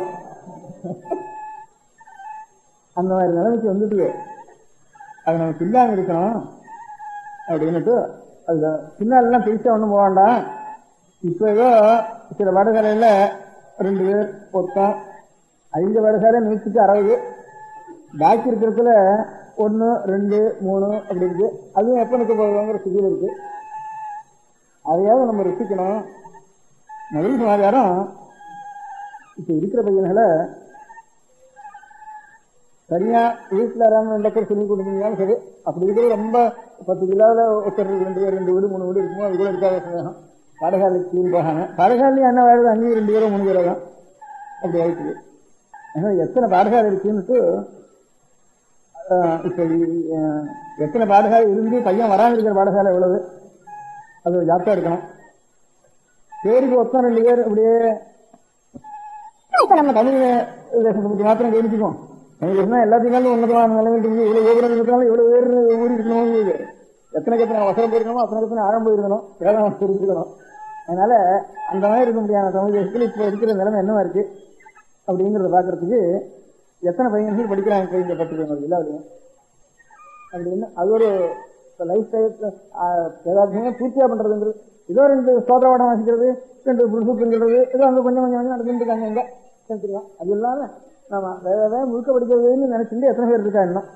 அந்த மாதிரி நிலைமைக்கு வந்துட்டு அது நமக்கு இல்லாமல் இருக்கணும் அப்படின்னுட்டு அது பின்னாலெல்லாம் பெருசாக ஒன்றும் போக வேண்டாம். இப்போ ஏதோ சில வடகரையில் ரெண்டு பேர் ஒருத்தன் ஐந்து வடகரை நூற்றுக்கு அறுபது பாக்கி இருக்கிறதுல ஒன்று ரெண்டு மூணு அப்படி இருக்கு. அதுவும் எப்போ நிற்க போகிறோங்கிற சிதியில் இருக்கு. அதையாவது நம்ம ரசிக்கணும். முதல் சமாச்சாரம் இப்போ இருக்கிற பையன்களை தனியாக வீட்டில் ராமன் ரெண்டக்கர் சொல்லி கொடுத்தீங்கன்னாலும் சரி. அப்படி இருக்கிறது ரொம்ப பத்து கிலோவில் ஒருத்தர் ரெண்டு பேர் ரெண்டு வீடு மூணு வீடு இருக்குமோ அது கூட இருக்காத சந்தேகம். பாடசாலைக்கு தீர்வு போகாங்க. பாடசாலையும் என்ன வாழ்றது அங்கேயும் ரெண்டு பேரும் மூணு பேரோ தான் அப்படி ஆயிடுச்சு. அதனால் எத்தனை பாடசாலை இருக்குன்னுட்டு இப்போ எத்தனை பாடசாலை இருந்து பையன் வராமல் இருக்கிற பாடசாலை எவ்வளவு அது ஜாப்தாக இருக்கணும். பேருக்கு ஒருத்தம் ரெண்டு பேர் அப்படியே நம்ம தமிழ் தேசத்தை பற்றி மாத்திரம் கவனிச்சுக்கோம். தமிழ் தேசம்னா எல்லாத்தையும் உன்னதமான நிலைமைக்கு இவ்வளோ கோபுரம் இருக்கிறாலும் இவ்வளோ பேர் ஊறி இருக்கணும். எத்தனைக்கு எத்தனை அவசரம் போயிருக்கணும், அத்தனை எத்தனை ஆழம் போயிருக்கணும், வேதம் தெரிஞ்சுக்கணும். அதனால அந்த மாதிரி இருக்க முடியாத தமிழ் தேசத்தில் இப்போ இருக்கிற நிலைமை என்னவா இருக்கு அப்படிங்கிறத பார்க்கறதுக்கு எத்தனை பையன்கள் படிக்கிறாங்க இப்போ இங்கே பத்துக்கிறது இல்லை அப்படின்னு அப்படின்னு அது ஒரு லைஃப் ஸ்டைல் ஏதாச்சுமே பூர்த்தியாக பண்ணுறதுங்கிறது. ஏதோ ரெண்டு சோதரவாடம் வாசிக்கிறது, ரெண்டு புதுசுங்கிறது, ஏதோ அங்கே கொஞ்சம் கொஞ்சம் கொஞ்சம் நடந்துட்டு இருக்காங்க. எங்கே தெரிஞ்சுக்கலாம். அது இல்லாமல் நம்ம வேற முழுக்க படிக்கிறதுன்னு நினைச்சுட்டு எத்தனை பேர் இருக்கா இன்னும்.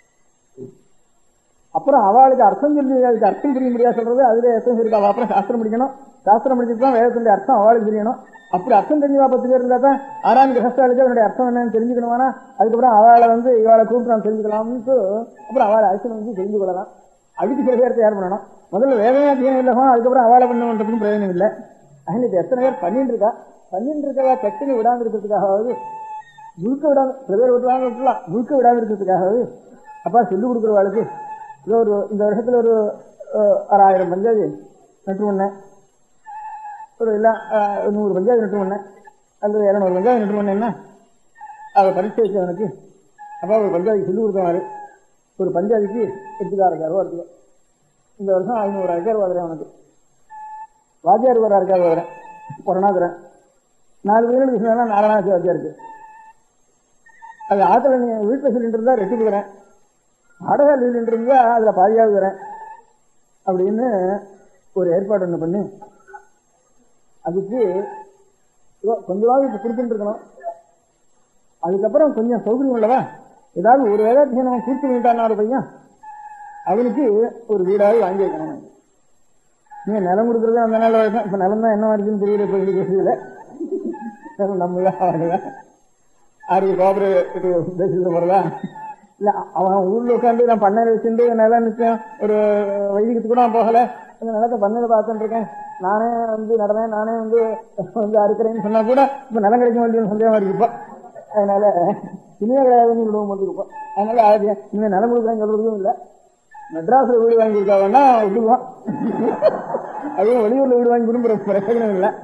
அப்புறம் அவளுக்கு அர்த்தம் சொல்லி அதுக்கு அர்த்தம் புரிய முடியாது சொல்றது அதுல எத்தனை பேர் இருக்கா. அப்புறம் சாஸ்திரம் படிக்கணும், சாஸ்திரம் படிச்சுட்டு தான் வேதத்தினுடைய அர்த்தம் அவளுக்கு தெரியணும். அப்படி அர்த்தம் தெரிஞ்சுவா பத்து பேர் இருந்தா தான் ஆறாம் கிரகஸ்தாளுக்கு அதனுடைய அர்த்தம் என்னன்னு தெரிஞ்சுக்கணுமானா அதுக்கப்புறம் அவளை வந்து இவாளை கூப்பிட்டு நாம் தெரிஞ்சுக்கலாம்னு அப்புறம் அவளை அர்ச்சனை வந்து தெரிஞ்சு கொள்ளலாம். அதுக்கு சில பேர் தயார் பண்ணணும். முதல்ல வேதமே அதிகம் இல்லைமா, அதுக்கப்புறம் அவளை பண்ணுறதுக்கும் பிரயோஜனம் இல்லை. அதனால இது எத்தனை பேர் பண்ணிட்டு இருக்கா பண்ணிட்டு இருக்கா கட்டுன்னு விடாம இருக்கிறதுக்காகவாது முழுக்க விடாம சில பேர் விட்டுவாங்க விட்டுலாம் முழுக்க விடாம இருக்கிறதுக்காகவாது அப்பா சொல்லிக் கொடுக்குறவாளுக்கு இதோ ஒரு இந்த வருஷத்துல ஒரு ஒரு ஆயிரம் பஞ்சாயத்து நட்டு பண்ணேன், ஒரு எல்லாம் நூறு பஞ்சாயத்து நட்டு பண்ணேன், அல்லது இரநூறு பஞ்சாயத்து நட்டு பண்ணேன்னா அதை பரீட்சை வச்சவனுக்கு அப்பா ஒரு பஞ்சாயத்து சொல்லிக் கொடுத்தவாரு ஒரு பஞ்சாயத்துக்கு எட்டுக்காரக்காரோ ரூபா இருக்குது. இந்த வருஷம் ஐநூறு அரைக்கார் வாங்குறேன். அவனுக்கு வாத்தியார் ஒரு அரைக்கார் வாங்குறேன், கொரோனாக்குறேன். நாலு பேருக்கு சொன்னா நாலாயிரம் வாத்தியா இருக்கு. அது ஆற்றுல நீ வீட்டில் சொல்லிட்டு இருந்தா ரெட்டிக்கிறேன், அடகா சொல்லிட்டு இருந்தா அதுல பாதியாகுறேன் அப்படின்னு ஒரு ஏற்பாடு ஒன்று பண்ணி அதுக்கு கொஞ்சமாவது இப்போ கொடுத்துட்டு இருக்கணும். அதுக்கப்புறம் கொஞ்சம் சௌகரியம் உள்ளவா ஏதாவது ஒரு வேதாத்தியம் நம்ம கூட்டு பண்ணிட்டான் ஒரு பையன் அவனுக்கு ஒரு வீடாவது வாங்கி வைக்கணும். நீங்க நிலம் கொடுக்குறது அந்த நாள் வரைக்கும் இப்ப நிலம் தான் என்ன இருக்குன்னு தெரியல. இப்போ பேசுறதுல நம்ம ஆறு கோபரேட்டிவ் பேசிட்டு போறதா இல்ல அவன் ஊர்ல உட்காந்து நான் பண்ணையில வச்சுட்டு நிலம் நிச்சயம் ஒரு வைதிகத்துக்கு கூட நான் போகல, அந்த நிலத்தை பண்ணையில பார்த்துட்டு இருக்கேன், நானே வந்து நடனேன், நானே வந்து வந்து அறுக்கிறேன்னு சொன்னா கூட இப்ப நிலம் கிடைக்க வேண்டிய சந்தேகமா இருக்குப்பா. அதனால இனிமே கிடையாதுன்னு விடுவோம் போட்டுருப்போம். அதனால அது இனிமே நிலம் கொடுக்குறேன்னு சொல்றதும் இல்லை. மெட்ராஸ்ல வீடு வாங்கி கொடுத்தாங்கன்னா விடுவான், அதுவும் வெளியூர்ல வீடு வாங்கி கொடுக்குற பிரச்சனை இல்லை.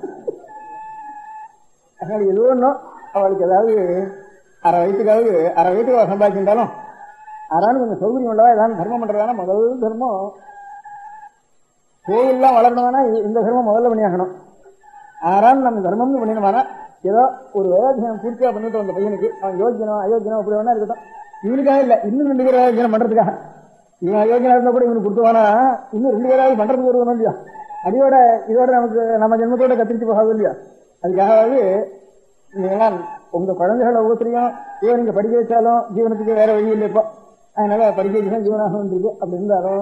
அதனால எது ஒன்றும் அவளுக்கு ஏதாவது அரை வயசுக்காவது அரை வயசுக்கு சம்பாதிச்சிருந்தாலும் அறான்னு கொஞ்சம் சௌகரியம் உள்ளவா ஏதாவது தர்மம் பண்றதானா முதல் தர்மம் கோவில்லாம் வளரணும்னா இந்த தர்மம் முதல்ல பண்ணியாகணும். ஆறான்னு நம்ம தர்மம்னு பண்ணினோம்னா ஏதோ ஒரு வேதாத்தியம் பூர்த்தியா பண்ணிட்டு வந்த பையனுக்கு அவன் யோஜனம் அயோஜனம் அப்படி வேணா இருக்கட்டும். இவனுக்காக இல்லை, இன்னும் ரெண்டு பேர் அயோஜனம் பண்றதுக்காக. இவன் அயோஜனா இருந்தா கூட இவனுக்கு கொடுத்துவானா இன்னும் ரெண்டு பேராவது பண்றதுக்கு வருவானோ இல்லையா, அடியோட இதோட நமக்கு நம்ம ஜென்மத்தோட கத்திரிச்சு போகாது இல்லையா. அதுக்காகவாது நீங்களாம் உங்க குழந்தைகளை ஒவ்வொருத்தரையும் இவன் நீங்க படிக்க வச்சாலும் ஜீவனத்துக்கு வேற வழி இல்லை இப்போ, அதனால படிக்க வச்சுதான் ஜீவனாக வந்துருக்கு. அப்படி இருந்தாலும்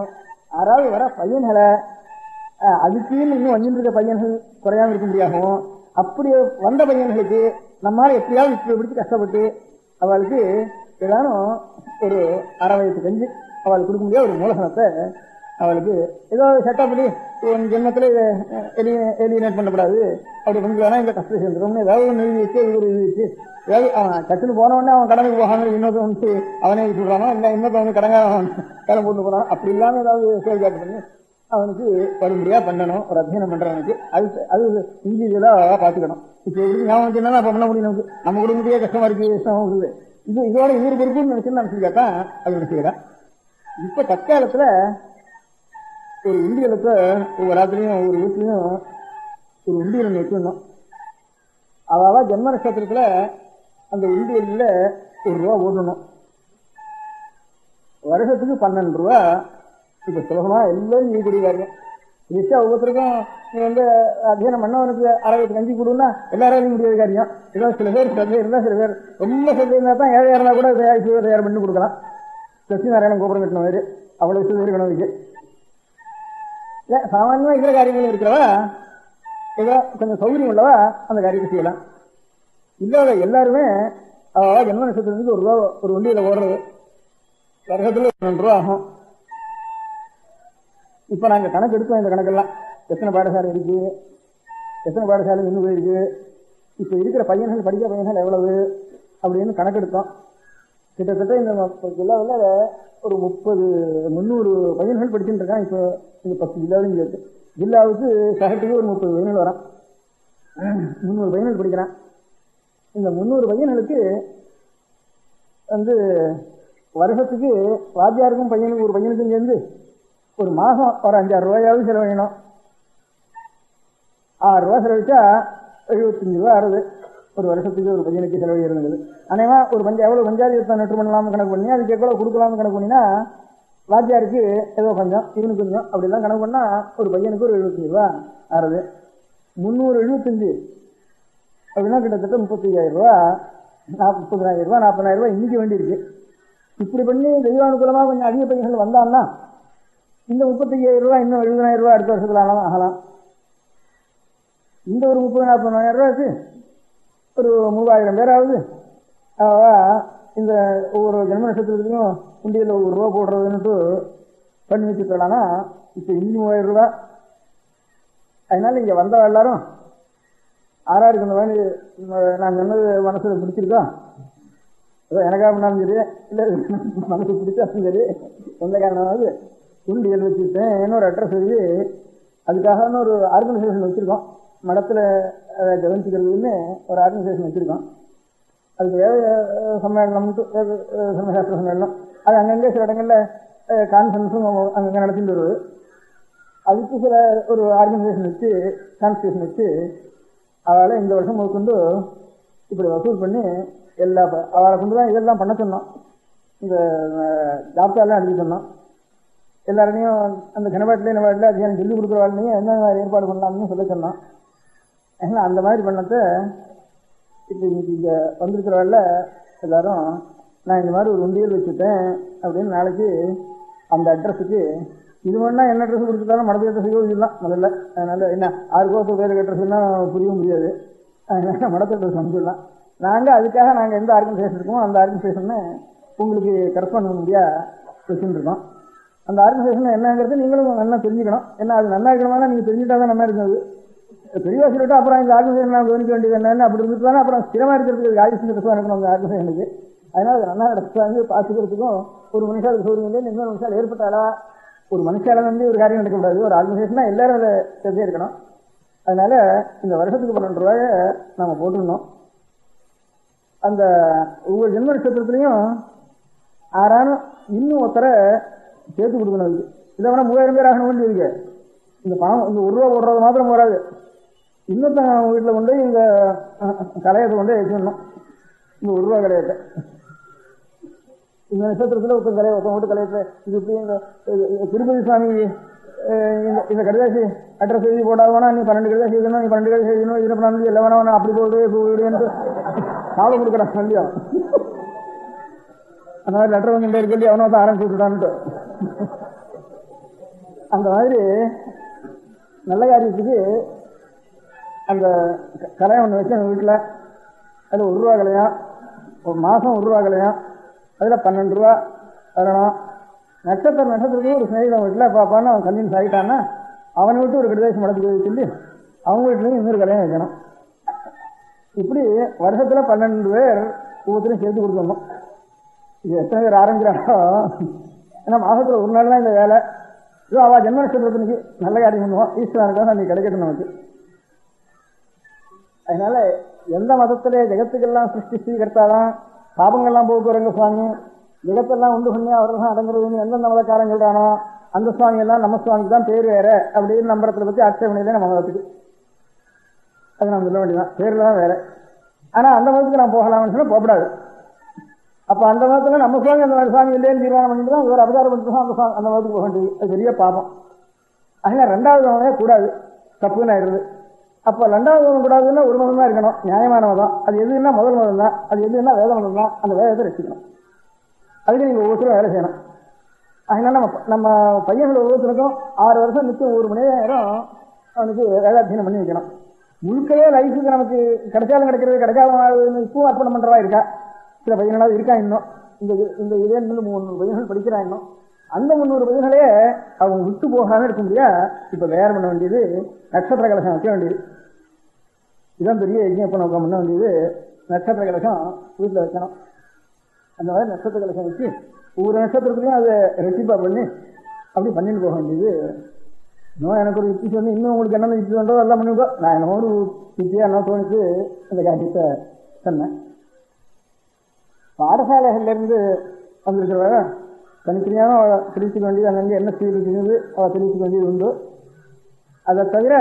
யாராவது வர பையன்களை அதுக்குன்னு இன்னும் வந்துட்டு இருக்க பையன்கள் குறையாம இருக்க முடியாகும். அப்படி வந்த பையன்களுக்கு நம்மளால எப்படியாவது இப்படி பிடிச்சி கஷ்டப்பட்டு அவளுக்கு ஏதானும் ஒரு அரை வயசு கஞ்சி அவளுக்கு கொடுக்க முடியாத ஒரு மூலதனத்தை அவளுக்கு ஏதோ செட்டப்படி ஒரு ஜென்மத்தில் எலி எலிமினேட் பண்ணக்கூடாது, அப்படி பண்ணிக்கலாம் இந்த கஷ்டம் சேர்ந்துடும் ஏதாவது ஒன்று எழுதி வச்சு இது ஒரு எழுதி வச்சு ஏதாவது அவன் கட்டுன்னு போனவொடனே அவன் கடனுக்கு போகாம இன்னொருத்த வந்து அவனே சொல்றானோ இல்லை இன்னொருத்த வந்து கடங்க கடன் போட்டு போறான். அப்படி இல்லாமல் ஏதாவது சேல் காட்டு பண்ணி அவனுக்கு வரும்படியா பண்ணணும். ஒரு அத்தியனம் பண்றவனுக்கு அது அது இண்டிவிஜுவலா பாத்துக்கணும். இப்ப எப்படி ஞாபகம் வச்சுன்னா பண்ண முடியும். நமக்கு நம்ம குடும்பத்தையே கஷ்டமா இருக்கு, கஷ்டமா இருக்குது. இது இதோட இவர் பொறுப்புன்னு நினைச்சுன்னு நினைச்சுக்கிட்டா அது நினைச்சுக்கிறேன். இப்ப தற்காலத்துல ஒரு உண்டியலுக்கு ஒவ்வொரு ராத்திரியும் ஒவ்வொரு வீட்லயும் ஒரு உண்டியல் வச்சிடணும். அதாவது ஜென்ம நட்சத்திரத்துல அந்த உண்டியல்ல ஒரு ரூபா ஓடணும். வருஷத்துக்கு பன்னெண்டு ரூபா. இப்ப சுலகமா எல்லாரும் செய்யக்கூடிய காரியம். நிச்சயம் ஒவ்வொருத்தருக்கும் நீ வந்து அத்தியனம் பண்ணவனுக்கு அறுபது கஞ்சி கொடுன்னா எல்லாராலையும் முடியாத காரியம். ஏதாவது சில பேர் சில பேர் இருந்தா சில பேர் ரொம்ப சில இருந்தா தான் ஏழையா இருந்தா கூட தயார் பண்ணி கொடுக்கலாம். சசி நாராயணன் கோபுரம் கட்டின மாதிரி அவ்வளவு விஷயம் இருக்கணும். இதுக்கு சாமானியமா இருக்கிற காரியங்கள் இருக்கிறவா ஏதோ கொஞ்சம் சௌகரியம் உள்ளவா அந்த காரியத்தை செய்யலாம். இல்லாத எல்லாருமே ஜென்ம நட்சத்திரத்துக்கு ஒரு ரூபா ஒரு வண்டியில ஓடுறது வருஷத்துல ரெண்டு ரூபா ஆகும். இப்ப நாங்க கணக்கு எடுத்தோம். இந்த கணக்கெல்லாம் எத்தனை பாடசாலை இருக்கு, எத்தனை பாடசாலை இன்னும் போயிருக்கு, இப்ப இருக்கிற பையன்கள் படிக்கிற பையன்கள் எவ்வளவு அப்படின்னு கணக்கெடுத்தோம். கிட்டத்தட்ட இந்த ஜில்லாவில் ஒரு முப்பது முந்நூறு பையன்கள் படிச்சுட்டு இருக்கான். இப்போ இந்த பத்து ஜில்லாவிலும் இருக்கு. ஜில்லாவுக்கு சகட்டுக்கு ஒரு முப்பது பையன்கள் வரான். முந்நூறு பையன்கள் படிக்கிறான். இந்த முந்நூறு பையன்களுக்கு வந்து வருஷத்துக்கு வாத்தியாருக்கும் பையனுக்கும் ஒரு பையனுக்கும் சேர்ந்து ஒரு மாசம் ஒரு அஞ்சாறு ரூபாயாவது செலவழிக்கணும். ஆறு ரூபா செலவழிச்சா எழுபத்தஞ்சு ரூபா ஆறுது ஒரு வருஷத்துக்கு ஒரு பையனுக்கு செலவழிக்கிறது. அநேகமா ஒரு பஞ்சா எவ்வளவு பஞ்சாயத்தை நெட்டு பண்ணலாம்னு கணக்கு பண்ணி அதுக்கு எவ்வளவு கொடுக்கலாம்னு கணக்கு பண்ணினா வாத்தியாருக்கு ஏதோ கொஞ்சம் இவனுக்கு கொஞ்சம் அப்படிலாம் கணக்கு பண்ணா ஒரு பையனுக்கு ஒரு எழுபத்தஞ்சு ரூபா ஆறுது. முந்நூறு எழுபத்தஞ்சு அப்படின்னா கிட்டத்தட்ட முப்பத்தி ஐயாயிரம் ரூபா முப்பதாயிரம் ரூபா நாற்பதாயிரம் ரூபாய் இன்னைக்கு வேண்டியிருக்கு. இப்படி பண்ணி தெய்வானுகூலமா கொஞ்சம் அதிக பையன்கள் வந்தான்னா இந்த முப்பத்தி ஐயாயிரம் ரூபாய் இன்னும் எழுபதாயிரம் ரூபாய் அடுத்த வருஷத்துல ஆனாலும் ஆகலாம். இந்த ஒரு முப்பது நாற்பதாயிரம் ரூபாய்க்கு ஒரு மூவாயிரம் பேராவது இந்த ஒவ்வொரு ஜென்ம நட்சத்திரத்துலையும் உண்டியில் ஒரு ரூபா போடுறதுன்னுட்டு பண்ணி வச்சுக்கலாம்னா இப்போ இன்னும் மூவாயிரம் ரூபா. அதனால இங்கே வந்த எல்லாரும் ஆறாருக்கு இந்த மாதிரி நான் சொன்னது மனசில் பிடிச்சிருக்கோம். அதோ எனக்காக பண்ணாலும் சரி இல்லை மனசு பிடிச்சாலும் சரி எந்த காரணமாவது உண்டியல் வச்சுட்டேன். இன்னொரு அட்ரஸ் எழுதி அதுக்காக ஒரு ஆர்கனைசேஷன் வச்சுருக்கோம். மடத்தில் கவனிச்சுக்கிறதுன்னு ஒரு ஆர்கனைசேஷன் வச்சுருக்கோம். அதுக்கு வேத சம்மேளனம்ட்டு சமசாஸ்திர சம்மேளனம் அது அங்கங்கே சில இடங்களில் கான்ஃபரன்ஸும் அங்கங்கே நடத்திட்டு வருவது. அதுக்கு சில ஒரு ஆர்கனைசேஷன் வச்சு கான்ஸ்டியூஷன் வச்சு அவளை இந்த வருஷம் முதற்கொண்டு இப்படி வசூல் பண்ணி எல்லா அவளை கொண்டு தான் இதெல்லாம் பண்ண சொன்னோம். இந்த ஜாப்தாலாம் அடிக்க சொன்னோம். எல்லாரையும் அந்த கனபாட்டிலே நபாட்டில் அதிகாரம் சொல்லிக் கொடுக்குறவாள்லையும் என்ன மாதிரி ஏற்பாடு பண்ணலாம்னு சொல்ல சொன்னோம். ஏன்னா அந்த மாதிரி பண்ணத இப்போ இன்னைக்கு இங்கே வந்திருக்கிறவாள்ல எல்லாரும் நான் இந்த மாதிரி ஒரு உண்டியல் வச்சுட்டேன் அப்படின்னு நாளைக்கு அந்த அட்ரஸுக்கு இது வேணா என்ன அட்ரஸ் கொடுத்துட்டாலும் மடத்து அட்ரஸுக்கோ இதுதான் முதல்ல. அதனால என்ன ஆறு கோசம் பேருக்கு அட்ரஸ்னா புரிய முடியாது. அதனால மடத்து அட்ரஸ் வந்துடலாம். நாங்கள் அதுக்காக நாங்கள் எந்த ஆர்கனைசேஷன் இருக்கோமோ அந்த ஆர்கனைசேஷனை உங்களுக்கு கரெஸ்பாண்ட் பண்ண முடியா வச்சுட்டு இருக்கோம். அந்த ஆர்கனைசேஷன் என்னங்கிறது நீங்களும் நல்லா தெரிஞ்சுக்கணும். ஏன்னா அது நல்லா இருக்கணும்னா நீங்கள் தெரிஞ்சுட்டா தான் நல்லா இருந்தது. பெரியவா சொல்லிட்டு அப்புறம் இந்த ஆர்கனைசேஷன் நான் கவனிக்க வேண்டியது என்னன்னு அப்படி இருந்துட்டு அப்புறம் ஸ்திரமாக இருக்கிறதுக்கு ஆயுஷன் கரெஸ்பாண்ட் இருக்கணும் அந்த ஆர்கனைசேஷனுக்கு. அதனால அது நல்லா நடத்தாங்க பார்த்துக்கிறதுக்கும் ஒரு மனுஷாளுக்கு சௌரியம் இல்லை. இன்னொரு மனுஷால் ஏற்பட்டாலா ஒரு மனுஷால வந்து ஒரு காரியம் நடக்கக்கூடாது. ஒரு ஆர்கனைசேஷனா எல்லாரும் அதில் தெரிஞ்சே இருக்கணும். அதனால இந்த வருஷத்துக்கு பன்னெண்டு ரூபாய நாம போட்டுருந்தோம். அந்த ஒவ்வொரு ஜென்ம நட்சத்திரத்துலையும் ஆறானும் இன்னும் ஒருத்தரை சேர்த்து கொடுக்கணும். அதுக்கு இதை வேணா மூவாயிரம் பேர் ஆகணும் வேண்டி இருக்கு. இந்த பணம் இந்த ஒரு ரூபா போடுறது மாத்திரம் போறாது. இன்னொருத்தங்க வீட்டில் கொண்டு இந்த கலையத்தை கொண்டு வச்சுடணும். இந்த ஒரு ரூபா கலையத்தை இந்த நட்சத்திரத்தில் ஒருத்தர் கலையை ஒருத்தன் வீட்டு கலையத்தை இது இப்படி இந்த திருப்பதி சுவாமி இந்த கடிதாசி அட்ரஸ் எழுதி போடாதுனா நீ பன்னெண்டு கடிதாசி எழுதணும், நீ பன்னெண்டு கடிதாசி எழுதணும், இதில் பண்ணி எல்லாம் வேணா அப்படி போடுறது போடுன்னு சாப்பிட கொடுக்குறான் சொல்லியும். அந்த மாதிரி லெட்டர் வந்துட்டே இருக்கி அவனை தான் ஆரம்பிச்சு விட்டுட்டான்ட்டு அந்த மாதிரி நல்ல காரியத்துக்கு அந்த கலையம் ஒன்று வச்சு அந்த வீட்டில் அதில் ஒரு ரூபா கலையம், ஒரு மாதம் ஒரு ரூபா கலையம், அதில் பன்னெண்டு ரூபா வரணும். நட்சத்திர நட்சத்திரத்துக்கு ஒரு ஸ்நேகிதம் வீட்டில் பாப்பான்னு அவன் கன்வின்ஸ் ஆகிட்டான்னா அவனை விட்டு ஒரு கடிதேசம் நடத்துக்கு சொல்லி அவங்க வீட்லேயும் இன்னொரு கலையம் வைக்கணும். இப்படி வருஷத்தில் பன்னெண்டு பேர் ஒவ்வொருத்தரையும் சேர்த்து கொடுத்துடணும். இது எத்தனை பேர் ஆரம்பிக்கிறாங்களோ, ஏன்னா மாதத்தில் ஒரு நாள் தான் இந்த வேலை. இதோ அவள் ஜென்ம நட்சத்திரத்தினுக்கு நல்ல காரியம் பண்ணுவோம், ஈஸ்வரனுக்காக அன்றைக்கி கிடைக்கட்டும் நமக்கு. அதனால எந்த மதத்திலே ஜெகத்துக்கெல்லாம் சிருஷ்டி கர்த்தாதான், பாபங்கள்லாம் போக்குறங்க சுவாமி, ஜெகத்தெல்லாம் உண்டு பண்ணி அவர்கள் தான் அடங்குறதுன்னு எந்தெந்த மதக்காரன் சொல்றானோ அந்த சுவாமி எல்லாம் நம்ம சுவாமிக்கு தான் பேர் வேற அப்படின்னு நம்புறதை பற்றி ஆட்சேபனை இல்லை நம்ம மதத்துக்கு. அது நம்ம சொல்ல வேண்டியதான், பேரில் தான் வேற. ஆனால் அந்த மதத்துக்கு நான் போகலாம்னு சொன்னால் போகக்கூடாது. அப்போ அந்த மதத்தில் நம்ம சுவாமி அந்த மாதிரி சுவாமி இல்லைன்னு தீர்மானம் பண்ணிட்டு தான் இவர் அவதாரம் பண்ணிட்டு தான் அந்த சுவாமி அந்த மதத்துக்கு போக வேண்டியது. அது பெரிய பாபம். அதனால் ரெண்டாவது மதமே கூடாது, தப்புன்னு ஆயிடுது. அப்போ ரெண்டாவது மதம் கூடாதுன்னா ஒரு மதம் தான் இருக்கணும், நியாயமான மதம். அது எதுன்னா முதல் மதம் தான், அது எதுன்னா வேத மதம் தான். அந்த வேதத்தை ரசிக்கணும். அதுக்கு நீங்கள் ஒவ்வொருத்தரும் வேலை செய்யணும். அதனால நம்ம நம்ம பையன்கள் ஒவ்வொருத்தருக்கும் ஆறு வருஷம் நிச்சயம் ஒரு மணி நேரம் அவனுக்கு வேதாத்தியனம் பண்ணி வைக்கணும். முழுக்கையே லைஃபுக்கு நமக்கு கிடைச்சாலும் கிடைக்கிறது, கிடைக்காத இப்பவும் அர்ப்பணம் பண்ணுறவா இருக்கா. சில பையனாவது இருக்கா இன்னும். இந்த இந்த இதே இன்னும் முந்நூறு பையன்கள் படிக்கிறான் இன்னும். அந்த முந்நூறு பையன்களே அவங்க விட்டு போகாமல் இருக்க முடியா. இப்போ வேற பண்ண வேண்டியது நட்சத்திர கலசம் வைக்க வேண்டியது. இதான் பெரிய யஜ்ஞப்ப நோக்கம் பண்ண வேண்டியது. நட்சத்திர கலசம் வீட்டில் வைக்கணும். அந்த மாதிரி நட்சத்திர கலசம் வச்சு ஒவ்வொரு நட்சத்திரத்துலையும் அதை ரெட்டிப்பா பண்ணி அப்படி பண்ணிட்டு போக வேண்டியது. இன்னும் எனக்கு ஒரு யுக்தி சொன்னி இன்னும் உங்களுக்கு என்னென்ன யுக்தி பண்ணுறதோ எல்லாம் பண்ணிக்கோ. நான் என்னமோ ஒரு யுக்தியாக என்ன தோணிச்சு இந்த காரியத்தை சொன்னேன். பாடசாலைகள்லேருந்து வந்திருக்கிறவ தனித்தனியாக தெரிவிச்சுக்க வேண்டியது, அங்கங்கே என்ன ஸ்கீல் இருக்குது அவள் தெரிவிச்சுக்க வேண்டியது உண்டு. அதை தவிர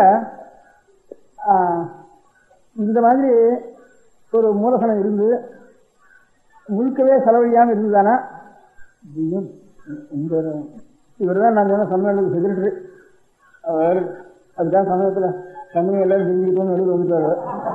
இந்த மாதிரி ஒரு மூலதனம் இருந்து முழுக்கவே செலவழியாமல் இருந்ததானா இந்த இவர் தான் நான் சொன்ன சம்மேளனுக்கு செக்ரட்டரி. அவர் அதுக்காக சமயத்தில் கம்பெனி எல்லாரும் செஞ்சுக்கிட்டோன்னு எழுதி வந்துட்டார்.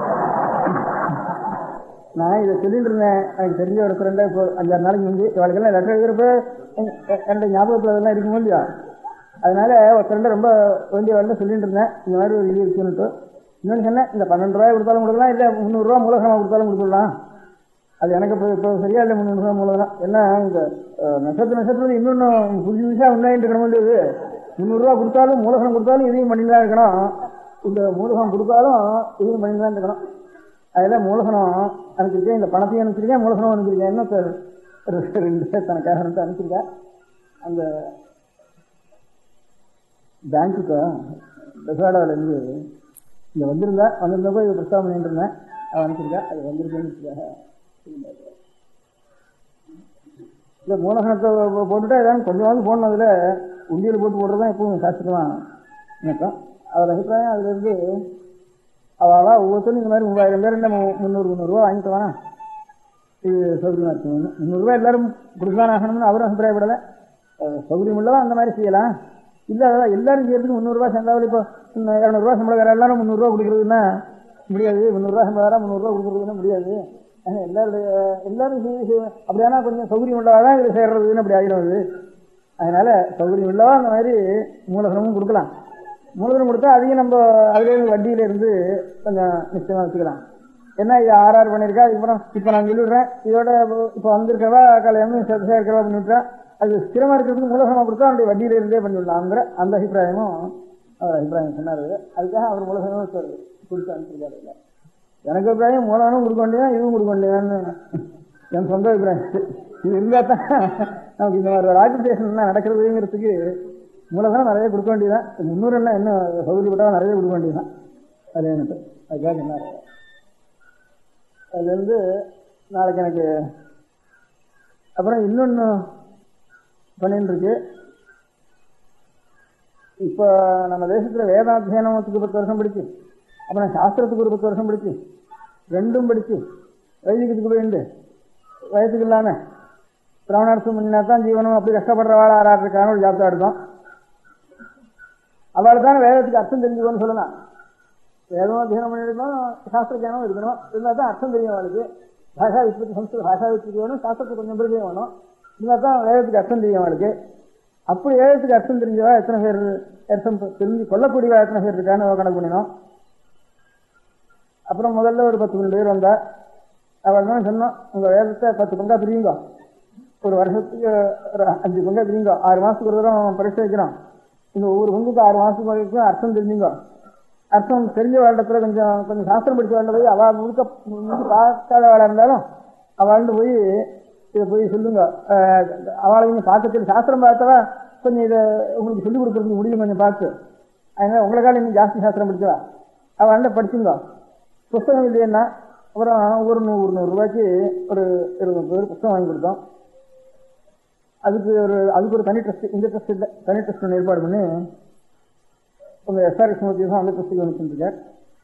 நான் இதை சொல்லிட்டு இருந்தேன். எனக்கு தெரிஞ்ச ஒரு ஃப்ரெண்டாக இப்போ அஞ்சாறு நாளைக்கு முந்தி இவளுக்கெல்லாம் லெட்டர் எழுதுறப்ப என்னோட ஞாபகத்தில் அதெல்லாம் இருக்குமோ இல்லையா. அதனால ஒரு ஃப்ரெண்டை ரொம்ப வேண்டிய வரல சொல்லிட்டு இருந்தேன். இந்த மாதிரி ஒரு இது இருக்குன்னுட்டு. இன்னொன்று சொன்னேன், இந்த பன்னெண்டு ரூபாய் கொடுத்தாலும் கொடுக்கலாம், இல்லை முந்நூறுரூவா மூலதனமாக கொடுத்தாலும் கொடுத்துடலாம். அது எனக்கு இப்போ இப்போ சரியா இல்லை. முந்நூறுரூவா மூலதனம் என்ன இந்த நட்சத்திர நட்சத்திரம் இன்னொன்று புதுசு புதுசாக உண்டாயிட்டு இருக்கணும் இல்லையா. முந்நூறுரூவா கொடுத்தாலும் மூலதனம் கொடுத்தாலும் இதையும் பண்ணிட்டு தான் இருக்கணும். இந்த மூலதனம் கொடுத்தாலும் இதையும் பண்ணிட்டு தான் இருக்கணும். அதில் மூலதனம் அனுப்பிச்சிருக்கேன், இந்த பணத்தையும் அனுப்பிச்சிருக்கேன், மூலதனம் அனுப்பிச்சிருக்கேன். இன்னும் ரெண்டு தனக்காக ரெண்டு அனுப்பிச்சிருக்கேன். அந்த பேங்க்குக்கு பெசாடாவிலேருந்து இங்கே வந்திருந்தா வந்திருந்தப்போ இதை பிரஸ்தாபம் பண்ணிட்டு இருந்தேன். அவன் அனுப்பிச்சிருக்கேன். அது வந்திருக்கேன்னு இல்லை மூலதனத்தை போட்டுட்டா ஏதாவது கொஞ்சமாவது போனதில் உண்டியல் போட்டு போடுறது தான் எப்பவும் சாஸ்திரமாக நினைப்பேன். அவர் அபிப்பிராயம் அதுலேருந்து அவள் ஒவ்வொருத்தரும் இந்த மாதிரி மூவாயிரம் பேர் இல்லை முந்நூறு முந்நூறுரூவா வாங்கிட்டு வானா இது சௌகரியமாக இருக்கும். முந்நூறுரூவா எல்லாரும் கொடுக்கலாம் ஆகணும்னு அவரும் அபிப்பிராயப்படலை. சௌகரியம் உள்ளவா அந்த மாதிரி செய்யலாம். இல்லை அதான் எல்லாரும் செய்யறதுக்கு முந்நூறுரூவா சேர்ந்தாலும் இப்போ இரநூறுவா சம்பளக்கார எல்லாரும் முந்நூறுரூவா கொடுக்குறதுன்னா முடியாது. முந்நூறுரூவா சம்பளக்காரா முந்நூறுரூவா கொடுக்குறதுன்னா முடியாது. எல்லாருடைய எல்லாரும் அப்படியானா கொஞ்சம் சௌகரியம் உள்ளவா தான் இது சேர்றதுன்னு அப்படி ஆகிடுவது. அதனால சௌகரியம் உள்ளவா அந்த மாதிரி மூலதனமும் கொடுக்கலாம். மூலதனம் கொடுத்தா அதையும் நம்ம அதுலேருந்து வட்டியிலேருந்து கொஞ்சம் நிச்சயமாக வச்சுக்கலாம். ஏன்னா இது ஆறு ஆறு பண்ணியிருக்கா. இதுக்கப்புறம் இப்போ நான் சொல்லிவிடுறேன், இதோட இப்போ வந்திருக்கிறவா கல்யாணம் சேர்த்து இருக்கிறவா பண்ணிவிட்டா அது ஸ்திரமாக இருக்கிறதுக்கு மூலதனமாக கொடுத்தா அவனுடைய வட்டியிலேருந்தே பண்ணிவிடலாங்கிற அந்த அபிப்பிராயமும் அவர் அபிப்பிராயம் சொன்னார். அதுக்காக அவர் மூலதனமும் கொடுத்து அனுப்பிச்சிருக்காரு. இல்லை எனக்கு அபிப்பிராயம் மூலதனம் கொடுக்க வேண்டியதான், இதுவும் கொடுக்க வேண்டியதான்னு என் சொந்த அபிப்பிராயம். இது இருந்தால் தான் நமக்கு இந்த மாதிரி ஆர்கனைசேஷன் நடக்கிறதுங்கிறதுக்கு மூலதனம் நிறைய கொடுக்க வேண்டியதான். முன்னூறு எல்லாம் என்ன சௌகரியப்பட்டாலும் நிறைய கொடுக்க வேண்டியதுதான். அது எனக்கு அதுக்காக என்ன அதுலேருந்து நாளைக்கு எனக்கு அப்புறம் இன்னொன்று பண்ணிட்டு இருக்கு. இப்போ நம்ம தேசத்தில் வேதாத்தியனத்துக்கு பத்து வருஷம் படிச்சு, அப்புறம் சாஸ்திரத்துக்கு ஒரு பத்து வருஷம் படிச்சு, ரெண்டும் படிச்சு வைதிகத்துக்கு போயிண்டு வயசுக்கு இல்லாமல் பிராமணார்த்தம் பண்ணினா தான் ஜீவனம் அப்படி கஷ்டப்படுறவாள் ஆறாடுறதுக்கான ஒரு ஜாப்தான் எடுக்கும். அவள் தான் வேதத்துக்கு அர்த்தம் தெரிஞ்சுக்கணும்னு சொல்லலாம். வேதம் அத்தியனம் பண்ணிருக்கணும், சாஸ்திர ஜானம் இருக்கணும். இருந்தால் தான் அர்த்தம் தெரியும் அவளுக்கு. பாஷா விஸ்பத்தி சம்ஸ்கிருத பாஷா விஸ்பத்தி வேணும், சாஸ்திரத்துக்கு கொஞ்சம் பிரிஞ்சே வேணும். இருந்தால் தான் வேதத்துக்கு அர்த்தம் தெரியும் அவளுக்கு. அப்படி வேதத்துக்கு அர்த்தம் தெரிஞ்சவா எத்தனை பேர் அர்த்தம் தெரிஞ்சு கொல்லக்கூடியவா எத்தனை பேர் இருக்கான்னு கணக்கு பண்ணினோம். அப்புறம் முதல்ல ஒரு பத்து பன்னெண்டு பேர் வந்தா. அவள் தான் சொன்னோம், உங்க வேதத்தை பத்து பங்கா பிரியுங்க, ஒரு வருஷத்துக்கு ஒரு அஞ்சு பங்கா பிரியுங்க, ஆறு மாசத்துக்கு ஒரு தரம் பரிசு வைக்கிறோம், இந்த ஒவ்வொரு பங்குக்கு ஆறு மாசத்துக்கு வரைக்கும் அர்த்தம் தெரிஞ்சுங்க. அர்த்தம் தெரிஞ்ச வருடத்துல கொஞ்சம் கொஞ்சம் சாஸ்திரம் படிச்ச வாழ்ந்த போய் அவள் முழுக்க முழுக்க பார்க்காத வாழா இருந்தாலும் அவள்கிட்ட போய் இதை போய் சொல்லுங்க. அவளை நீங்க பார்க்க சாஸ்திரம் பார்த்தவா கொஞ்சம் இதை உங்களுக்கு சொல்லிக் கொடுக்கறதுக்கு முடியும் கொஞ்சம் பார்த்து. அதனால உங்களுக்காக நீங்க ஜாஸ்தி சாஸ்திரம் படிச்சவா அவள்கிட்ட படிச்சுங்க. புஸ்தகம் இல்லைன்னா அப்புறம் ஒரு நூறு நூறு ரூபாய்க்கு ஒரு இருபது பேர் புஸ்தகம் வாங்கி கொடுத்தோம். அதுக்கு ஒரு அதுக்கு ஒரு தனி ட்ரஸ்ட், இந்த ட்ரஸ்ட் இல்லை, தனி ட்ரஸ்ட் ஒன்று ஏற்பாடு பண்ணி உங்க எஸ்ஆர்எஸ் மூர்த்தி தான் அந்த ட்ரஸ்ட்டுக்கு வந்துருக்கார்.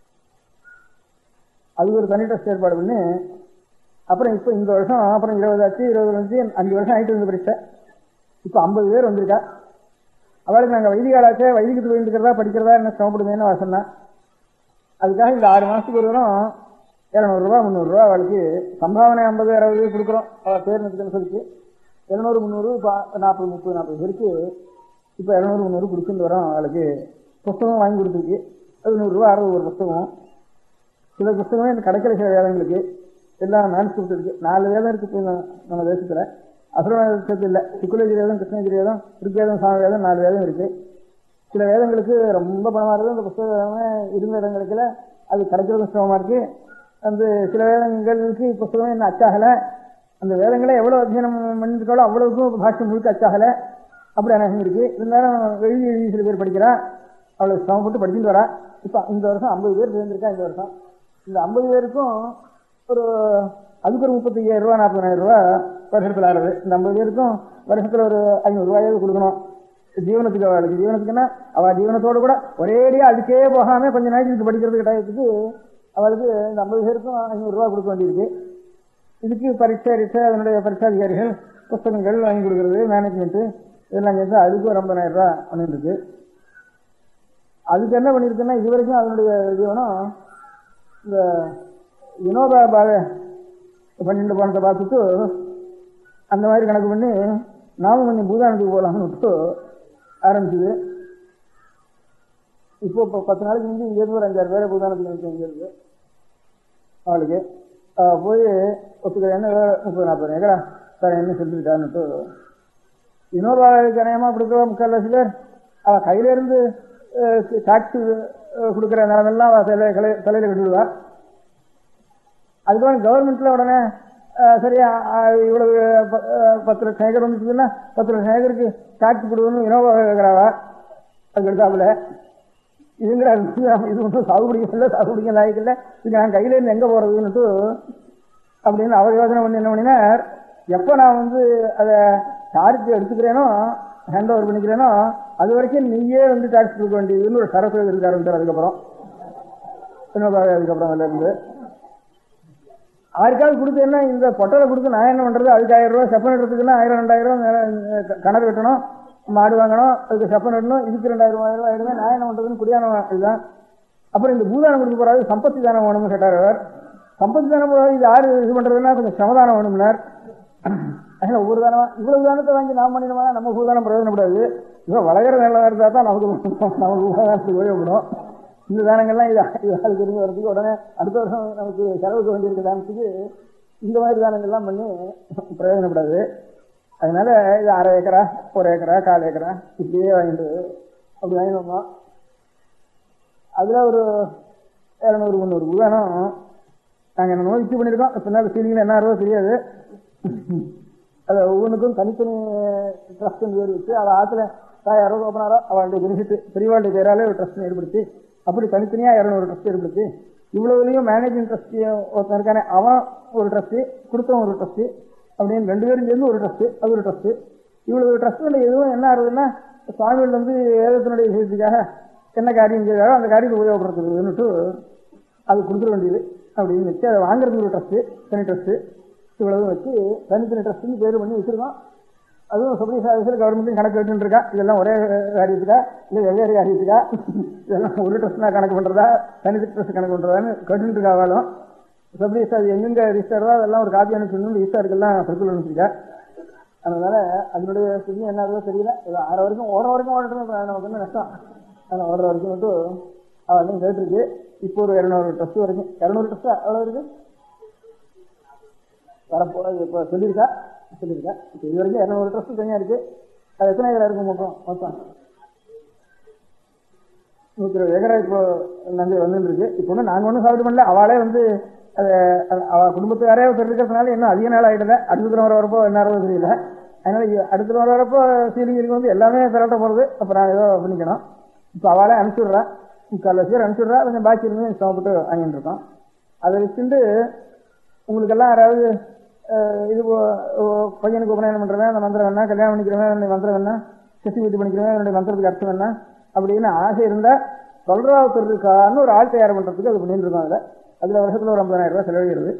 அதுக்கு ஒரு தனி ட்ரஸ்ட் ஏற்பாடு பண்ணி அப்புறம் இப்போ இந்த வருஷம் அப்புறம் இருபது ஆச்சு, இருபது அஞ்சு அஞ்சு வருஷம் ஆயிட்டு இருந்த பரீட்சை. இப்போ ஐம்பது பேர் வந்திருக்கா. அவளுக்கு நாங்கள் வைதிகாலாச்சே வைதிகத்துக்கு வேண்டிக்கிறதா படிக்கிறதா என்ன சிரமப்படுதுன்னு அவள் சொன்னா. அதுக்காக இந்த ஆறு மாதத்துக்கு ஒரு தரம் இரநூறுவா முந்நூறுரூவா அவளுக்கு சம்பாவனை ஐம்பது அறுபது கொடுக்குறோம். அவள் தேர்ந்தெடுத்து அனுசரிச்சு எழுநூறு முந்நூறு இப்போ நாற்பது முப்பது நாற்பது பேருக்கு இப்போ இரநூறு முந்நூறு கொடுத்துட்டு வரோம். அவளுக்கு புஸ்தகம் வாங்கி கொடுத்துருக்கு. அது நூறுரூவா அறுபது ஒரு புஸ்தகம். சில புஸ்தகமே எனக்கு கிடைக்கல. சில வேதங்களுக்கு எல்லாம் மேன்ஸ்கிரிப்ட் இருக்கு. நாலு வேதம் இருக்கு இப்போ நம்ம தேசத்தில். அசுரவேதத்துக்கு இல்லை, சுக்குலேஜி வேதம், கிருஷ்ணகிரி வேதம், ருக்வேதம், சாம வேதம், நாலு வேதம் இருக்கு. சில வேதங்களுக்கு ரொம்ப பணமாக இருக்குது. அந்த புஸ்தகமே இருந்த வேதம் கிடைக்கல, அது கிடைக்கிறதும் சிரமமாக இருக்கு. அந்த சில வேதங்களுக்கு புஸ்தகமே இன்னும் அச்சாகலை. அந்த வேதங்களை எவ்வளோ அத்தியனம் பண்ணிருக்காளோ அவ்வளவுக்கும் பாஷ்யம் முழுக்க அச்சாகலை. அப்படி அநேகம் இருக்கு. இருந்தாலும் எழுதி எழுதி சில பேர் படிக்கிறா. அவ்வளோ சிரமப்பட்டு படிச்சுட்டு வரா. இப்போ இந்த வருஷம் ஐம்பது பேர் சேர்ந்துருக்கா. இந்த வருஷம் இந்த ஐம்பது பேருக்கும் ஒரு அதுக்கு ஒரு முப்பத்தி ஐயாயிரம் ரூபா நாற்பதாயிரம் ரூபா வருஷத்தில் ஆறுது. இந்த ஐம்பது பேருக்கும் வருஷத்தில் ஒரு ஐநூறு ரூபாயாவது கொடுக்கணும் ஜீவனத்துக்கு. அவளுக்கு ஜீவனத்துக்குன்னா அவள் ஜீவனத்தோடு கூட ஒரேடியாக அதுக்கே போகாமல் கொஞ்சம் நாளைக்கு படிக்கிறதுக்கு டயத்துக்கு அவளுக்கு இந்த ஐம்பது பேருக்கும் ஐநூறுரூவா கொடுக்க வேண்டியிருக்கு. இதுக்கு பரீட்சை ரீட்சை அதனுடைய பரீட்சாதிகாரிகள் புஸ்தகங்கள் வாங்கி கொடுக்குறது, மேனேஜ்மெண்ட்டு இதெல்லாம் சேர்ந்து அதுக்கு ஒரு ஐம்பதாயிரம் ரூபா பண்ணிருக்கு. அதுக்கு என்ன பண்ணியிருக்குன்னா இது வரைக்கும் அதனுடைய ஜீவனம் இந்த வினோபா பாக பண்ணிட்டு போனதை பார்த்துட்டு அந்த மாதிரி கணக்கு பண்ணி நாமும் கொஞ்சம் பூதானத்துக்கு போகலாம்னு விட்டு ஆரம்பிச்சுது. இப்போ இப்போ பத்து நாளைக்கு வந்து இங்கேருந்து ஒரு அஞ்சாறு பேரை பூதானத்துக்கு நினைச்சு இங்கேருந்து அவளுக்கு போய் ஒத்துக்கிற என்ன முப்பது நாற்பது ஏக்கரா சார் என்ன சொல்லியிருக்காருன்னுட்டு வினோபாவுக்கு அநேகமாக கொடுக்குற முக்கால்வாசி பேர் அவள் கையிலேருந்து டாக்ஸு கொடுக்குற நிலமெல்லாம் அவள் தலையில கலை தலையில் கட்டிவிடுவா. அதுக்கப்புறம் கவர்மெண்ட்டில் உடனே சரியா இவ்வளவு பத்து லட்சம் ஏக்கர் வந்துச்சுன்னா பத்து லட்சம் ஏக்கருக்கு டாக்ஸ் கொடுக்கணும்னு வினோபா கேட்குறாவா. அதுக்கு எடுத்தாப்புல இதுங்கிற இது ஒன்றும் சாகுபடிக்க இல்லை, சாகுபடிக்க லாய்க்கு இல்லை, இது நான் கையிலேருந்து எங்கே போகிறதுன்னுட்டு அப்படின்னு அவர் யோசனை பண்ணி என்ன பண்ணினார், எப்போ நான் வந்து அதை சார்ஜ் எடுத்துக்கிறேனோ ஹேண்ட் ஓவர் பண்ணிக்கிறேனோ அது வரைக்கும் நீயே வந்து டாக்ஸ் கொடுக்க வேண்டியதுன்னு ஒரு சரசு இருக்க ஆரம்பிச்சார். அதுக்கப்புறம் அதுக்கப்புறம் அதில் இருந்து ஆறுக்காவது கொடுத்தேன்னா இந்த பொட்டலை கொடுத்து நான் என்ன பண்ணுறது, அதுக்கு ஆயிரம் ரூபா செப்பன் எடுத்துக்குன்னா ஆயிரம் ரெண்டாயிரம் கிணறு வெட்டணும், மாடு வாங்கணும், அதுக்கு செப்பன் எடுக்கணும், இதுக்கு ரெண்டாயிரம் ஆயிரம் ரூபாய் ஆயிடுவேன், நான் என்ன பண்ணுறதுன்னு குடியானம் இதுதான். அப்புறம் இந்த பூதானம் கொடுக்க போகிறாரு, சம்பத்தி தானம் வேணும்னு கேட்டார் அவர். சம்பத்தி தானம் போகிறது இது யார் இது பண்ணுறதுன்னா கொஞ்சம் சமதானம் வேணும்னார். அதனால் ஒவ்வொரு தானமா இவ்வளவு தானத்தை வாங்கி நாம் பண்ணிடுமா, நம்ம பூதானம் பிரயோஜனப்படாது, இவன் வளர்கிற நிலம் இருந்தால் தான் நமக்கு நமக்கு பூதானத்துக்கு உபயோகப்படும். இந்த தானங்கள்லாம் இது இது தெரிஞ்சு வரதுக்கு உடனே அடுத்த வருஷம் நமக்கு செலவுக்கு வேண்டியிருக்க தானத்துக்கு இந்த மாதிரி தானங்கள்லாம் பண்ணி பிரயோஜனப்படாது. அதனால இது அரை ஏக்கரா ஒரு ஏக்கரா கால் ஏக்கரா இப்படியே வாங்கிட்டு அப்படி வாங்கிட்டு வந்தோம். அதில் ஒரு இரநூறு முந்நூறு பூதானம் நாங்கள் என்ன நோய்க்கு பண்ணியிருக்கோம். பின்னால் சீலிங்கில் என்ன ஆர்வம் தெரியாது. அதை ஒவ்வொன்றுக்கும் தனித்தனி ட்ரஸ்ட் பேர் வச்சு அதை ஆற்றுல தாயாரோ ஓப்பனாரோ அவளுடைய பெனிஃபிட் பெரியவாளுடைய பேராலே ஒரு ட்ரஸ்ட் ஏற்படுத்தி அப்படி தனித்தனியாக இரநூறு ட்ரஸ்ட் ஏற்படுத்தி இவ்வளவுலையும் மேனேஜிங் ட்ரஸ்டி ஒருத்தன் இருக்கானே அவன் ஒரு ட்ரஸ்ட்டு, கொடுத்தவன் ஒரு ட்ரஸ்ட்டு, அப்படின்னு ரெண்டு பேரும் சேர்ந்து ஒரு ட்ரஸ்ட்டு, அது ஒரு ட்ரஸ்ட்டு. இவ்வளவு ட்ரஸ்ட்டில் எதுவும் என்ன ஆகுதுன்னா சுவாமிகள் வந்து வேதத்தினுடைய விஷயத்துக்காக என்ன காரியம் செய்தாரோ அந்த காரியத்தை உபயோகப்படுத்துறதுன்னுட்டு அது கொடுத்துட வேண்டியது அப்படின்னு வச்சு அதை வாங்குறதுக்கு ஒரு ட்ரஸ்ட்டு, தனி ட்ரஸ்ட்டு, இவ்வளவு வச்சு தனித்தனி ட்ரஸ்ட்டுன்னு பேர் பண்ணி வச்சுருக்கோம். அதுவும் சபரி சாதிசில் கவர்மெண்ட்டும் கணக்கு கேட்டுன்னு இருக்கா. இதெல்லாம் ஒரே காரியத்துக்கா இல்லை வெவ்வேறு காரியத்துக்கா, இதெல்லாம் ஒரு ட்ரஸ்ட்னா கணக்கு பண்ணுறதா தனித்தனி ட்ரஸ்ட் கணக்கு பண்ணுறதான்னு கேட்டுன்னு இருக்காவாலும் சபரி சாதி எங்கெங்கே ரிஜிஸ்டரோ அதெல்லாம் ஒரு காப்பி அனுப்பிச்சு ரிஜிஸ்டருக்கெல்லாம் சர்க்குலர் அனுப்பிச்சிருக்கா. அதனால அதனுடைய ஸ்திதி என்ன ஆகுதோ தெரியல. ஆற வரைக்கும் ஓடுற வரைக்கும் ஓடட்டும், நமக்கு என்ன நஷ்டம். அதனால ஓடுற வரைக்கும் மட்டும் அவன் கேட்டுருக்கு. இப்போ ஒரு இரநூறு ட்ரெஸ் வரைக்கும் இரநூறு ட்ரெஸ் எவ்வளோ இருக்கு வரப்போ இப்போ சொல்லியிருக்கா சொல்லியிருக்கா இப்போ இது வரைக்கும் இரநூறு ட்ரெஸ் தனியாக இருக்கு. அது எத்தனை ஏக்கரா இருக்கும் மொத்தம் மொத்தம் நூற்றி இருபது ஏக்கரா இப்போ நன்றி வந்துட்டு இருக்கு. இப்போ ஒன்றும் நாங்கள் ஒன்றும் சாப்பிட்டு பண்ணல. அவளே வந்து அதை அவள் குடும்பத்துக்காரே தெரிஞ்சுக்கிறதுனால இன்னும் அதிக நாள் ஆகிடல. அடுத்த தடவை வரப்போ என்ன ஆகிறதோ தெரியல. அதனால அடுத்த தடவை வரப்போ சீலிங்கிற்கு வந்து எல்லாமே கரெக்டாக போகிறது. அப்போ நான் ஏதோ பண்ணிக்கணும். இப்போ அவளே அனுப்பிச்சி விட்றேன், முக்கால் லட்சம் அனுப்பிச்சி விட்றா. கொஞ்சம் பாக்கி இருந்து சாப்பிட்டு வாங்கிட்டு இருக்கோம். அதை வச்சுட்டு உங்களுக்கெல்லாம் யாராவது இது பையனுக்கு உபநயனம் பண்ணுறவன் அந்த மந்திரம் வேணா, கல்யாணம் பண்ணிக்கிறவன் என்னுடைய மந்திரம் வேணா, சஷ்டி பூர்த்தி பண்ணிக்கிறவன் என்னுடைய மந்திரத்துக்கு அர்த்தம் வேணா அப்படின்னு ஆசை இருந்தால் சொல்றாவுத்தர் இருக்கான்னு ஒரு ஆள் தயார் பண்ணுறதுக்கு அது பண்ணிட்டு இருக்கோம். அதில் அதில் வருஷத்தில் ஒரு ஐம்பதாயிரம் ரூபா செலவழிகிறது.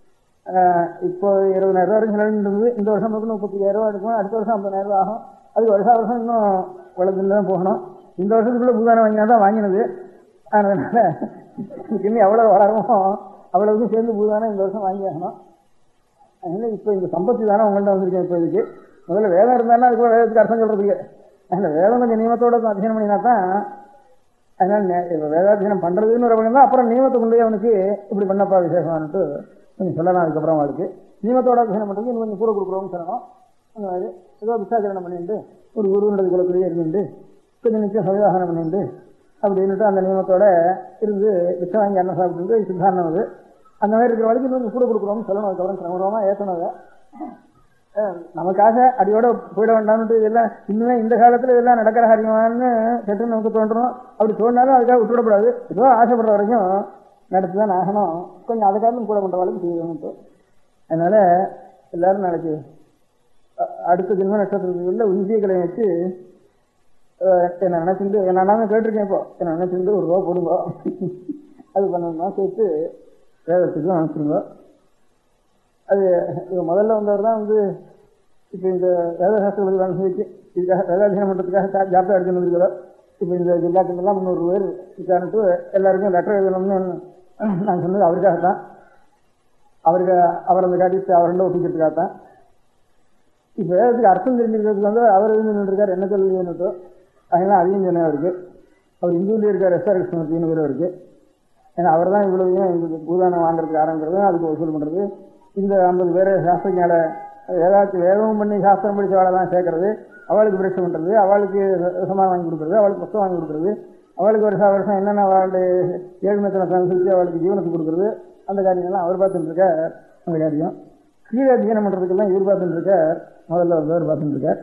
இப்போ இருபதாயிரம் ரூபா வரைக்கும் செலவழிட்டு இருந்தது. இந்த வருஷம் மட்டும் முப்பத்தாயிரம் ரூபா எடுக்கும். அடுத்த வருஷம் ஐம்பதாயிரம் ரூபா ஆகும். அது வருஷம் வருஷம் இன்னும் வளர்ந்துட்டு தான் போகணும். இந்த வருஷத்துக்குள்ள பூதானம் வாங்கினா தான் வாங்கினது. அதனால இன்னும் எவ்வளோ வளருமோ அவ்வளவுக்கும் சேர்ந்து பூதானம் இந்த வருஷம் வாங்கி ஆகணும். அதனால இப்போ இந்த சம்பத்தி தானே உங்கள்கிட்ட வந்திருக்கேன். இப்போ இதுக்கு முதல்ல வேதம் இருந்தாலும் அதுக்கு வேதத்துக்கு அர்த்தம் சொல்றதுக்கு அதனால வேதம் கொஞ்சம் நியமத்தோட அத்தியனம் பண்ணினா தான். அதனால இப்போ வேதாத்தியனம் பண்றதுன்னு ஒரு பக்கம் தான். அப்புறம் நியமத்தை கொண்டு அவனுக்கு இப்படி பண்ணப்பா விசேஷமானுட்டு கொஞ்சம் சொல்லலாம். அதுக்கப்புறம் அவளுக்கு நியமத்தோட அத்தியனம் பண்றது இன்னும் கொஞ்சம் கூட கொடுக்குறோம்னு சொல்லணும். அந்த மாதிரி ஏதோ விசாச்சரணம் பண்ணிட்டு ஒரு குருன்றது குலத்திலேயே இருந்துட்டு கொஞ்சம் நிச்சயம் சவிதாசனம் பண்ணிட்டு அப்படின்ட்டு அந்த நியமத்தோட இருந்து விச்சம் வாங்கி அண்ணன் சாப்பிட்டு சித்தாரணம் அது அந்த மாதிரி இருக்கிற வரைக்கும் இன்னும் கூட கொடுக்குறோம்னு சொல்லணும். அதுக்கப்புறம் கிரமரமா ஏற்றணும். அதை நமக்காக அடியோட போயிட வேண்டாம்னு இதெல்லாம் இன்னுமே இந்த காலத்துல இதெல்லாம் நடக்கிற காரியமானு சட்டு நமக்கு தோன்றணும். அப்படி தோணினாலும் அதுக்காக விட்டுவிடக்கூடாது. ஏதோ ஆசைப்படுற வரைக்கும் நடத்திதான் ஆகணும். கொஞ்சம் அதுக்காக கூட பண்ற அளவுக்கு செய்யணும். அதனால எல்லாரும் நாளைக்கு அடுத்த ஜென்ம நட்சத்திரத்துக்குள்ள உயிர்களை வச்சு என்ன நினைச்சிருந்து நான் கேட்டிருக்கேன். இப்போ என்ன நினைச்சிருந்து ஒரு ரூபா போடுங்க அது பண்ணணும்னா சேர்த்து வேதத்துக்கு அனுப்பிச்சிருங்க. அது முதல்ல வந்தவர் தான் வந்து இப்போ இந்த வேதசாஸ்திர பதிவான சொல்லிச்சு இதுக்காக வேதாத்தியனம் பண்ணுறதுக்காக ஜாப்டா எடுத்துன்னு வந்துருக்கிறோம். இப்போ இந்த ஜில்லாக்கெல்லாம் முந்நூறு பேர் விசாரிட்டு எல்லாருக்கும் லெட்டர் எழுதணும்னு நான் சொன்னது அவருக்காகத்தான். அவருக்கு அவர் அந்த காட்டி அவர் ரெண்டும் ஒப்பிக்கிறதுக்காகத்தான். இப்போ வேதத்துக்கு அர்த்தம் தெரிஞ்சிருக்கிறதுக்கு வந்து அவர் எழுந்து இருக்கார் என்ன சொல்லுன்னுட்டோ அதெல்லாம் அதையும் சொன்னேன். அவருக்கு அவர் இந்துலேயே இருக்கார். எஸ் ஆர் கிருஷ்ணமூர்த்தின்னு பேர் அவருக்கு. ஏன்னா அவர் தான் இவ்வளவையும் எங்களுக்கு பூதானம் வாங்குறதுக்கு ஆரம்பிக்கிறது, அதுக்கு வசூல் பண்ணுறது. இந்த ஐம்பது பேர் சாஸ்திரஞால ஏதாச்சும் வேதமும் பண்ணி சாஸ்திரம் படித்தவளை தான் சேர்க்கறது, அவளுக்கு பரீட்சை பண்ணுறது, அவளுக்கு சமாதானம் வாங்கி கொடுக்குறது, அவளுக்கு புத்தகம் வாங்கி கொடுக்குறது, அவளுக்கு வருஷம் வருஷம் என்னென்ன அவளுடைய ஏழ்மத்தனை அனுசரித்து அவளுக்கு ஜீவனத்துக்கு கொடுக்குறது, அந்த காரியங்கள்லாம் அவர் பார்த்துட்டு இருக்கார். அந்த காரியம் கீழே அத்தியனம் பண்ணுறதுக்கெல்லாம் இவர் பார்த்துட்டு இருக்கார். முதல்ல வந்தவர் பார்த்துட்டு இருக்கார்.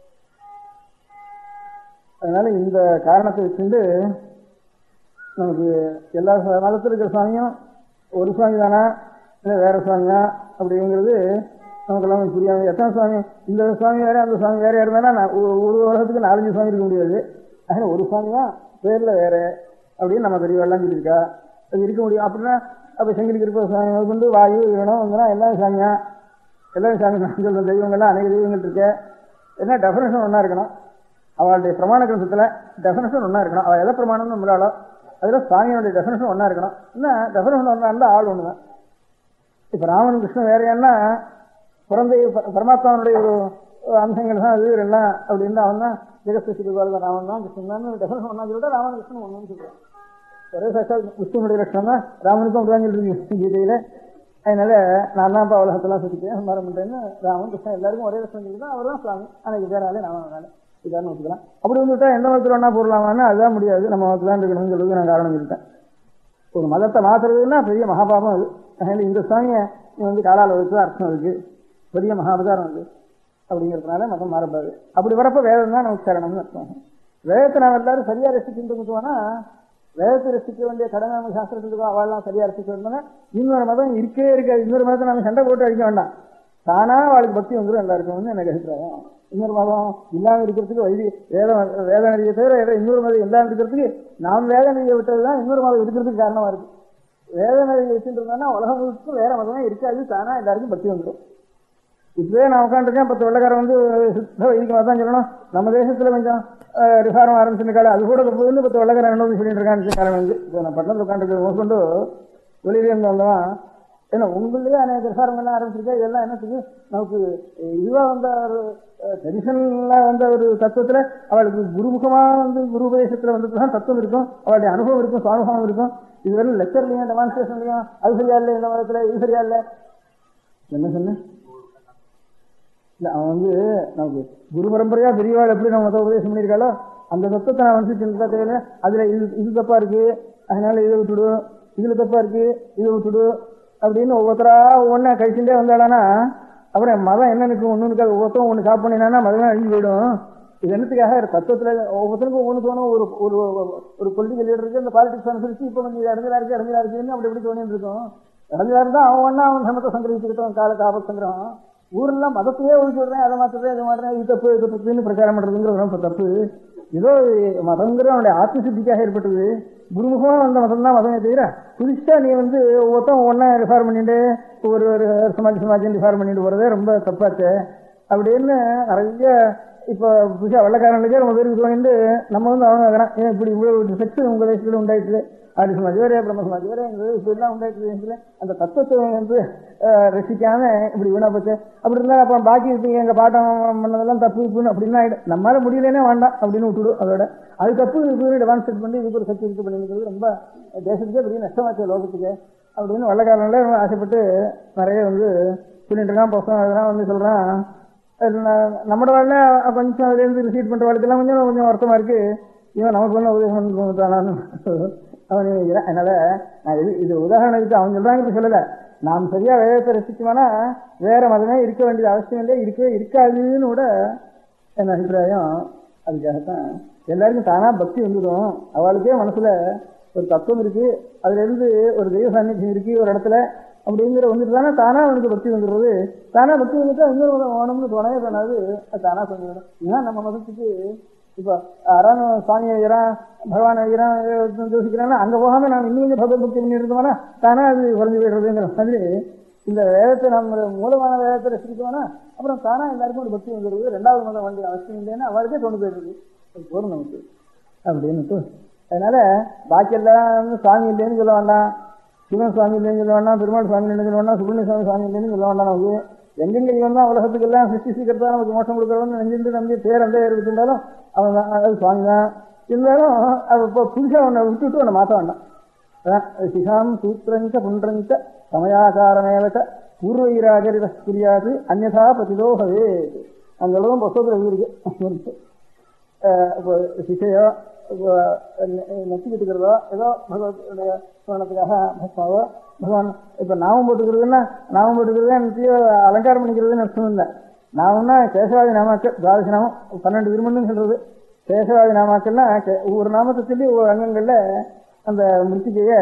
அதனால இந்த காரணத்தை வச்சுட்டு நமக்கு எல்லா மதத்தில் இருக்கிற சுவாமியும் ஒரு சுவாமி தானா இல்லை வேற சுவாமியா அப்படிங்கிறது நமக்கெல்லாம் புரியாம. எத்தனை சுவாமி இந்த சுவாமி வேற அந்த சுவாமி வேற இருந்தானா ஒரு உலகத்துக்கு நாலஞ்சு சுவாமி இருக்க முடியாது. அதனால் ஒரு சுவாமி தான் பேரில் வேற அப்படின்னு நம்ம பெரியவெல்லாம் சொல்லியிருக்கா. அது இருக்க முடியும் அப்படின்னா அப்போ செங்கிலிக்கு இருக்கிற சுவாமி கொண்டு வாயு வேணும் வந்துன்னா எல்லாம் சாமியா எல்லாம் சாமி நான் சொல்கிற தெய்வங்கள்லாம் அநேக தெய்வங்கள் இருக்கு. என்ன டெஃபினேஷன் ஒன்றா இருக்கணும். அவளுடைய பிரமாண கிரந்தத்தில் டெஃபினேஷன் ஒன்றா இருக்கணும். அவள் எதை பிரமாணம்னு நம்மளாலோ அதில் சுவாமியோடைய டெஃபினேஷன் ஒன்றா இருக்கணும். என்ன டெஃபினேஷன் ஒன்றா இருந்தால் ஆள் ஒன்று தான். இப்போ ராமன் கிருஷ்ணன் வேற ஏன்னா பிறந்த பரமாத்மாவனுடைய ஒரு அம்சங்கள் தான் அது எல்லாம் அப்படின்னு அவன் தான் ஜெகஸ்தி ராமன் தான் கிருஷ்ணன் தான் டெஃபினேஷன் ஒன்றா சொல்லிட்டு ராமன் கிருஷ்ணன் ஒன்றுன்னு சொல்லுவான். ஒரே சாட்சா விஷ்ணுனுடைய லட்சணம் தான் ராமனுக்கும் அப்படி வாங்கிட்டு கீதையில். அதனால நான் தான் இப்போ உலகத்தெல்லாம் சுற்றிட்டேன் சம்பாரம் பண்ணுறேன்னு ராமன் கிருஷ்ணன் எல்லாருக்கும் ஒரே லட்சணம் சொல்லி தான் அவர் தான் சுவாமி. அன்னைக்கு பேராலே ராமனால இதான்னு வச்சுக்கலாம். அப்படி வந்துவிட்டா எந்த மதத்தில் ஒன்றா போடலாமான்னு அதுதான் முடியாது. நம்ம மதத்தில் தான் இருக்கணும்னு சொல்லுறது நான் காரணம் சொல்லிட்டேன். ஒரு மதத்தை மாற்றுறதுன்னா பெரிய மகாபாபம் அது. அதனால இந்த சுவாமியை நீ வந்து காலால் வச்சு அர்த்தம் இருக்கு, பெரிய மகாபதாரம் அது அப்படிங்கிறதுனால மதம் மாறப்படாது. அப்படி வரப்போ வேதம் தான் நமக்கு சரணம்னு அர்த்தம். வேதத்தை நாம் எல்லாரும் சரியா ரசிச்சுட்டு இருந்துட்டோம்னா வேதத்தை ரசிக்க வேண்டிய கடமை நம்ம சாஸ்திரத்துக்கு அவள்லாம் சரியா ரசிக்க வேண்டாம். இன்னொரு மதம் இருக்கே இருக்காது. இன்னொரு மதத்தை நம்ம சண்டை போட்டு அடிக்க வேண்டாம். தானா அவளுக்கு பக்தி வந்துடும் எல்லாருக்கும் வந்து எனக்கு அபிப்பிராயம். இன்னொரு மதம் இல்லாமல் இருக்கிறதுக்கு வைதி வேத வேத நதியை தவிர இன்னொரு மதம் இல்லாமல் இருக்கிறதுக்கு நாம் வேத நதியை விட்டது தான் இன்னொரு மதம் இருக்கிறதுக்கு காரணமா இருக்கு. வேத நதியை வச்சுட்டு இருந்தாங்கன்னா உலகம் முழுக்க வேற மதமே இருக்காது. தானா எல்லாருக்கும் பக்தி வந்துடும். இப்பவே நான் உட்காந்துருக்கேன். பத்து வெள்ளக்காரன் வந்து சுத்த வைதிக மதம் சொல்லணும். நம்ம தேசத்துல கொஞ்சம் ரிசாரம் ஆரம்பிச்சுருக்காரு. அது கூட வந்து பத்து வெள்ளக்காரன் என்ன சொல்லிட்டு இருக்கான்னு காரணம் வந்து இப்போ நான் பட்டணத்தில் உட்காந்துருக்கிறது கொண்டு வெளியிலேருந்து வந்தவன் ஏன்னா உங்களே அநேக விசாரங்கள்லாம் ஆரம்பிச்சிருக்கா. இதெல்லாம் என்னத்துக்கு நமக்கு இதுவா வந்த ஒரு ட்ரெடிஷனலா வந்த ஒரு தத்துவத்துல அவளுக்கு குருமுகமா வந்து குரு உபதேசத்துல வந்துட்டுதான் தத்துவம் இருக்கும், அவளுடைய அனுபவம் இருக்கும், சுவானுபவம் இருக்கும். இதுவரை லெக்சர்லையும் டெமான்ஸ்ட்ரேஷன்லையும் அது சரியா இல்லை, இந்த மதத்துல இது சரியா இல்லை என்ன சொன்ன இல்ல. அவன் வந்து நமக்கு குரு பரம்பரையா பெரியவாள் எப்படி நம்ம மத உபதேசம் பண்ணியிருக்காளோ அந்த தத்துவத்தை நான் வந்து சிந்தா தேவையில்லை. அதுல இது இது தப்பா இருக்கு அதனால இதை விட்டுடு, இதுல தப்பா இருக்கு இதை விட்டுடு அப்படின்னு ஒவ்வொருத்தரா ஒவ்வொன்னா கழிச்சுட்டே வந்தாளானா அப்புறம் மதம் என்ன நிற்கும் ஒண்ணு இருக்காது. ஒவ்வொருத்தரும் ஒண்ணு சாப் பண்ணினா மதமே அழிஞ்சு போயிடும். இது என்னத்துக்காக தத்துவத்துல ஒவ்வொருத்தருக்கும் ஒவ்வொன்று தோணும். ஒரு ஒரு ஒரு பொலிட்டிக்கல் லீடர் இருக்கு, அந்த பாலிடிக்ஸ் அனுசரிச்சு இப்போ கொஞ்சம் இடங்களா இருக்கு இடங்களா இருக்குன்னு அப்படி எப்படி தோணிட்டு இருக்கும். இடங்களா இருந்தா அவன் ஒன்னா அவன் சமத்தை சங்கிரகிச்சுக்கிட்டோம், கால காபத் சங்கிரகம். ஊரெல்லாம் மதத்தையே ஒழிச்சு விடுறேன், அதை மாற்றுறேன் இதை மாட்டுறேன், இது தப்பு இது தப்புன்னு பிரச்சாரம் பண்றதுங்கிற ரொம்ப தப்பு. ஏதோ மதங்கிற அவனுடைய ஆத்மசித்திக்காக ஏற்பட்டது. குருமுகமா வந்த மதம் தான் மதமே தவிர புதுசா நீ வந்து ஒவ்வொருத்தம் ஒன்னா ரிஃபார் பண்ணிட்டு ஒரு ஒரு சமாஜ் சமாஜம் ரிஃபார் பண்ணிட்டு போறதே ரொம்ப தப்பாச்சு அப்படின்னு நிறைய இப்போ புதுசா வெள்ளக்காரங்களுக்கே ரொம்ப பேருக்கு தோணிட்டு நம்ம வந்து அவங்க ஆகிறான். ஏன் இப்படி இவ்வளவு செக்ஸ் உங்க தேசத்துல உண்டாயிடுச்சு, ஆதி சமாஜ் வேற பிரம்ம சமாஜ் வேற இப்படிலாம் உண்டாயிடுச்சு. அந்த தத்துவத்தை வந்து ரசிக்காம இப்படி வீணா போச்சு. அப்படி இருந்தா அப்புறம் பாக்கி இருப்பீங்க எங்க பாட்டம் பண்ணதெல்லாம் தப்பு இருக்குன்னு அப்படின்னா நம்மளால முடியலன்னே வேண்டாம் அப்படின்னு விட்டுடும். அதோட அது தப்பு இதுன்னு டெமான்ஸ்ட்ரேட் பண்ணி இதுக்கு ஒரு சக்தி இருக்கு பண்ணிக்கிறது ரொம்ப தேசத்துக்கே பெரிய நஷ்டமாச்சு லோகத்துக்கு அப்படின்னு வெள்ளக்காரங்களே ஆசைப்பட்டு நிறைய வந்து சொல்லிட்டு இருக்கான். பசங்க அதெல்லாம் வந்து சொல்றான். நம்மட வாழ்ல கொஞ்சம் அதுல இருந்து ரிசீட் பண்ற வாழ்க்கைலாம் கொஞ்சம் கொஞ்சம் வருத்தமா இருக்கு. இவன் நமக்கு வந்து உதவி அவன் நினைக்கிறேன். அதனால நான் இது இது உதாரணத்துக்கு அவன் சொல்றாங்க சொல்லல. நாம் சரியா வேதத்தை ரசிச்சோம்னா வேற மதமே இருக்க வேண்டியது அவசியம் இல்லை, இருக்கவே இருக்காதுன்னு கூட என் அபிப்பிராயம். அதுக்காகத்தான் எல்லாருக்கும் தானா பக்தி வந்துடும். அவளுக்கே மனசுல ஒரு தத்துவம் இருக்கு, அதுல இருந்து ஒரு தெய்வ சாநித்தியம் இருக்கு ஒரு இடத்துல அப்படிங்கிற வந்துட்டு தானே தானா அவனுக்கு பக்தி வந்துடுறது. தானா பக்தி வந்துட்டா இன்னொரு மதம் வேணும்னு தோணவே தோணாது, அது தானா சொல்லிவிடும். இதுதான் நம்ம மதத்துக்கு இப்போ யாராவது சுவாமி ஐயரான் பகவான் ஐயரான் யோசிக்கிறான்னா அங்க போகாம நாம் இன்னும் கொஞ்சம் பகவத் பக்தி பண்ணி இருந்தோம்னா தானா அது குறைஞ்சு போயிடுறதுங்கிற மாதிரி இந்த வேதத்தை நம்ம மூலமான வேதத்தை ரசிக்கோம்னா அப்புறம் தானா எல்லாருக்கும் ஒரு பக்தி வந்துடுது. ரெண்டாவது மதம் வந்து அவசியம் இல்லைன்னா அவருக்கே தோணு போயிடுறது போதும் நமக்கு அப்படின்னுட்டு. அதனால பாக்கி எல்லாம் சுவாமி இல்லைன்னு சொல்ல வேண்டாம், சிவன் சுவாமி இல்லைன்னு சொல்ல வேண்டாம், பெருமாள் சுவாமி இல்லைன்னு சொல்ல வேண்டாம், சுப்பிரமணிய சுவாமி சுவாமி இல்லைன்னு சொல்ல வேண்டாம். நமக்கு எங்கெங்க இவன் தான் உலகத்துக்கு எல்லாம் சிருஷ்டி சீக்கிரத்தா நமக்கு மோசம் கொடுக்குறவன்னு நெஞ்சிட்டு நம்பி பேர் அந்த இருந்தாலும் அவன் தான் அது சுவாமி தான். இருந்தாலும் அவ இப்போ புதுசாக ஒன்றை விட்டுவிட்டு ஒன்றை மாற்ற வேண்டாம். அதான் சிகாம் சூத்திரஞ்ச புன்றஞ்ச சமயாச்சாரமேவச்ச பூர்வீராகரித புரியாது அந்நதா பிரதிதோகவே அந்த அளவும் புஸ்தகத்தில் இருக்கு. இப்போ சிஷையோ நெச்சிக்கிட்டுக்கிறதோ ஏதோ பகவத்துடைய சோழனத்துக்காக பக்மாவோ பகவான் இப்போ நாமம் போட்டுக்கிறதுன்னா நாமம் போட்டுக்கிறது எனக்கு அலங்காரம் பண்ணிக்கிறதுன்னு அர்த்தம் இல்லை. நாமம்னா கேசவாதி நாமாக்கள் துவாதசி நாமம் பன்னெண்டு திருமணம்னு சொல்றது. கேசவாதி நாமாக்கள்னா ஒவ்வொரு நாமத்தை சொல்லி ஒவ்வொரு அங்கங்கள்ல அந்த மிருத்திகைய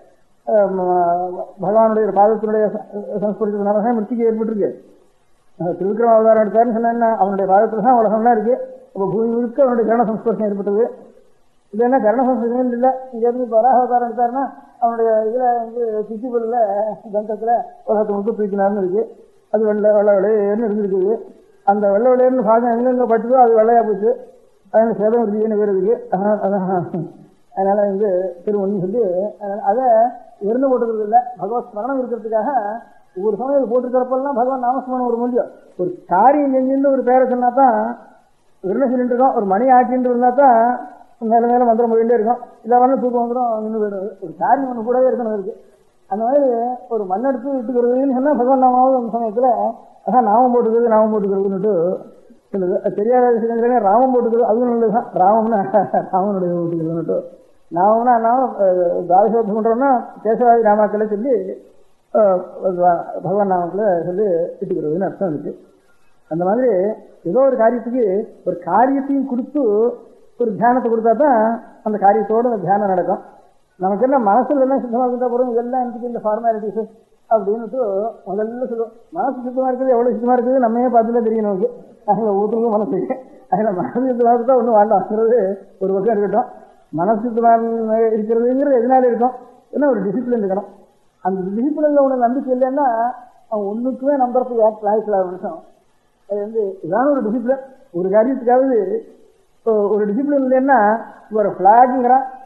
பகவானுடைய பாதத்தினுடைய சம்ஸ்பரிச்சதுனால தான் மிருத்திகை ஏற்பட்டிருக்கு. திருவிக்ரம அவதாரம் எடுத்தாருன்னு சொன்னா அவனுடைய பாதத்துல தான் உலகம்லாம் இருக்கு. அப்போ பூமி முழுக்க அவனுடைய கரண சம்ஸ்பர்சம் ஏற்பட்டது. இது என்ன கரண சம்ஸ்பர்சம் இல்லை. இங்க இருந்து வராக அவதாரம் எடுத்தாருன்னா அவனுடைய இதுல வந்து சிசிபல்ல தந்தத்துல உலகத்தை முழுக்க தூக்கினார்னு இருக்கு. அது வெள்ளை வெள்ளை விளையர்னு இருந்திருக்குது. அந்த வெள்ளை விளையர்னு பாகம் எங்கெங்க பட்டுதோ அது வெள்ளையா போச்சு. அதனால சேதம் இருக்குன்னு பேர் இருக்கு. அதனால வந்து திருவண்ணு சொல்லி அதை இருந்து போட்டுக்கிறது இல்லை. பகவத் ஸ்மரணம் இருக்கிறதுக்காக ஒவ்வொரு சமயம் போட்டுக்கிறப்பெல்லாம் பகவான் நாமஸ்மரணம் ஒரு முடியும். ஒரு காரியம் செஞ்சுன்னு ஒரு பேரை சொன்னா தான் விருண சொல்லிட்டு இருக்கோம். ஒரு மணி ஆட்டின்னு இருந்தா தான் மேல மேல மந்திரம் போயிட்டே இருக்கும். இல்லை வரணும் தூக்கம் வந்துடும் நின்று போயிடும். ஒரு காரியம் ஒன்று கூடவே இருக்கணும் இருக்கு. அந்த மாதிரி ஒரு மண்ணெடுத்து விட்டுக்கிறதுன்னு சொன்னா பகவான் நாமாவது அந்த சமயத்துல அதான் நாமம் போட்டுக்கிறது நாமம் போட்டுக்கிறதுன்னுட்டு சொல்லுது. அது தெரியாத ராமம் போட்டுக்கிறது அதுவும் நல்லதுதான். ராமம்னா ராமனுடைய போட்டுக்கிறதுன்னுட்டு நாமம்னா நாம தாரசோத்தம் பண்றோம்னா கேசவாதி நாமாக்களை சொல்லி பகவான் நாமக்களை சொல்லி விட்டுக்கிறதுன்னு அர்த்தம் இருக்கு. அந்த மாதிரி ஏதோ ஒரு காரியத்துக்கு ஒரு காரியத்தையும் கொடுத்து ஒரு தியானத்தை கொடுத்தா தான் அந்த காரியத்தோடு அந்த தியானம் நடக்கும். நமக்கு என்ன மனசுல எல்லாம் சுத்தமாக இருந்தா போறோம், இதெல்லாம் எனக்கு இந்த ஃபார்மாலிட்டிஸ் அப்படின்னுட்டு முதல்ல சொல்லுவோம். மனசு சுத்தமா இருக்குது எவ்வளவு சுத்தமா இருக்குது நம்மையே பார்த்துதான் தெரியும் நமக்கு. அதில் ஒவ்வொருத்தருக்கும் மனசு அதில் மனசு சுத்தமாக தான் ஒன்றும் வேண்டாம்ங்கிறது ஒரு பக்கம் இருக்கட்டும். மனசு சுத்தமாக இருக்கிறதுங்கிறது எதனால இருக்கும்? ஏன்னா ஒரு டிசிப்ளின் இருக்கணும். அந்த டிசிப்ளின்ல உனக்கு நம்பிக்கை இல்லைன்னா அவன் ஒன்றுக்குமே நம்புறதுக்கு ஆக்ட் லாய்க்கல ஒரு விஷயம். அது வந்து இதான ஒரு டிசிப்ளின். ஒரு காரியத்துக்காவது ஒரு டிசிப்ளின் இல்லைன்னா ஒரு ஃபிளாக்ங்கிறான்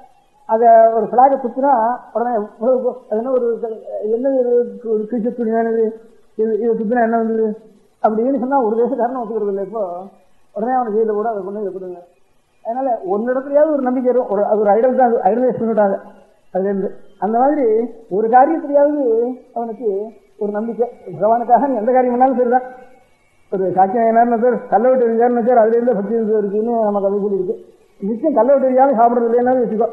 அதை ஒரு பிளாகை குத்தினா உடனே அது என்ன ஒரு என்ன ஒரு கிழிச்ச துணியானது இது இதை குத்தினா என்ன வந்தது அப்படின்னு சொன்னா ஒரு தேசக்காரனும் ஒத்துக்கிறது இல்லை. இப்போ உடனே அவனை ஜெயில கூட அதை கொண்டு இதை கொடுங்க. அதனால ஒன்னு இடத்துலயாவது ஒரு நம்பிக்கை வரும். ஒரு அது ஒரு ஐடல் தான், ஐடலைஸ் பண்ணிவிட்டாங்க அதுல இருந்து. அந்த மாதிரி ஒரு காரியத்திலேயாவது அவனுக்கு ஒரு நம்பிக்கை. பகவானுக்காக நீ எந்த காரியம் பண்ணாலும் சரிதான். ஒரு சாக்கியம் என்ன சார் கல்லை விட்டு எரிஞ்சாருன்னு சார் அதுல இருந்து பக்தி இருக்குன்னு நமக்கு அது சொல்லியிருக்கு. நிச்சயம் கல்லை விட்டு எரியாலும் சாப்பிட்றது இல்லைன்னாலும் வச்சுக்கோ.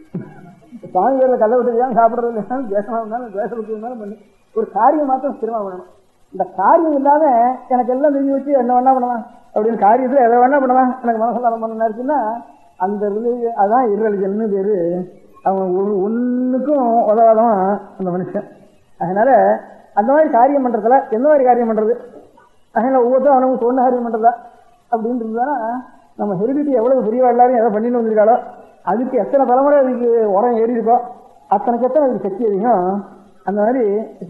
சுவாமி பேரில் கல்லை விட்டு எரியாலும் சாப்பிட்றது இல்லைன்னாலும் தேசமாக இருந்தாலும் தேச விட்டு இருந்தாலும் பண்ணி ஒரு காரியம் மாத்திரம் ஸ்திரமா பண்ணணும். இந்த காரியம் இல்லாம எனக்கு எல்லாம் தெரிஞ்சு வச்சு என்ன வேணா பண்ணலாம் அப்படின்னு காரியத்துல எதை வேணா பண்ணலாம் எனக்கு மனசெல்லாம் பண்ண இருக்குன்னா அந்த அதான் இர்ரெலிஜன்னு பேரு. அவன் ஒன்னுக்கும் உதவாதவன் அந்த மனுஷன். அதனால அந்த மாதிரி காரியம் பண்றதுல எந்த மாதிரி காரியம் பண்றது, அதனால ஒவ்வொருத்தரும் அவனுக்கு சொன்ன காரியம் பண்றதா அப்படின்னு இருந்தா நம்ம ஹெரிடிட்டி எவ்வளவு பெரியவா எல்லாரும் எதை பண்ணிட்டு வந்திருக்காளோ அதுக்கு எத்தனை தலைமுறை அதுக்கு உரம் ஏறி இருக்கோ அத்தனைக்கு எத்தனை அதுக்கு சக்தி அதிகம். அந்த மாதிரி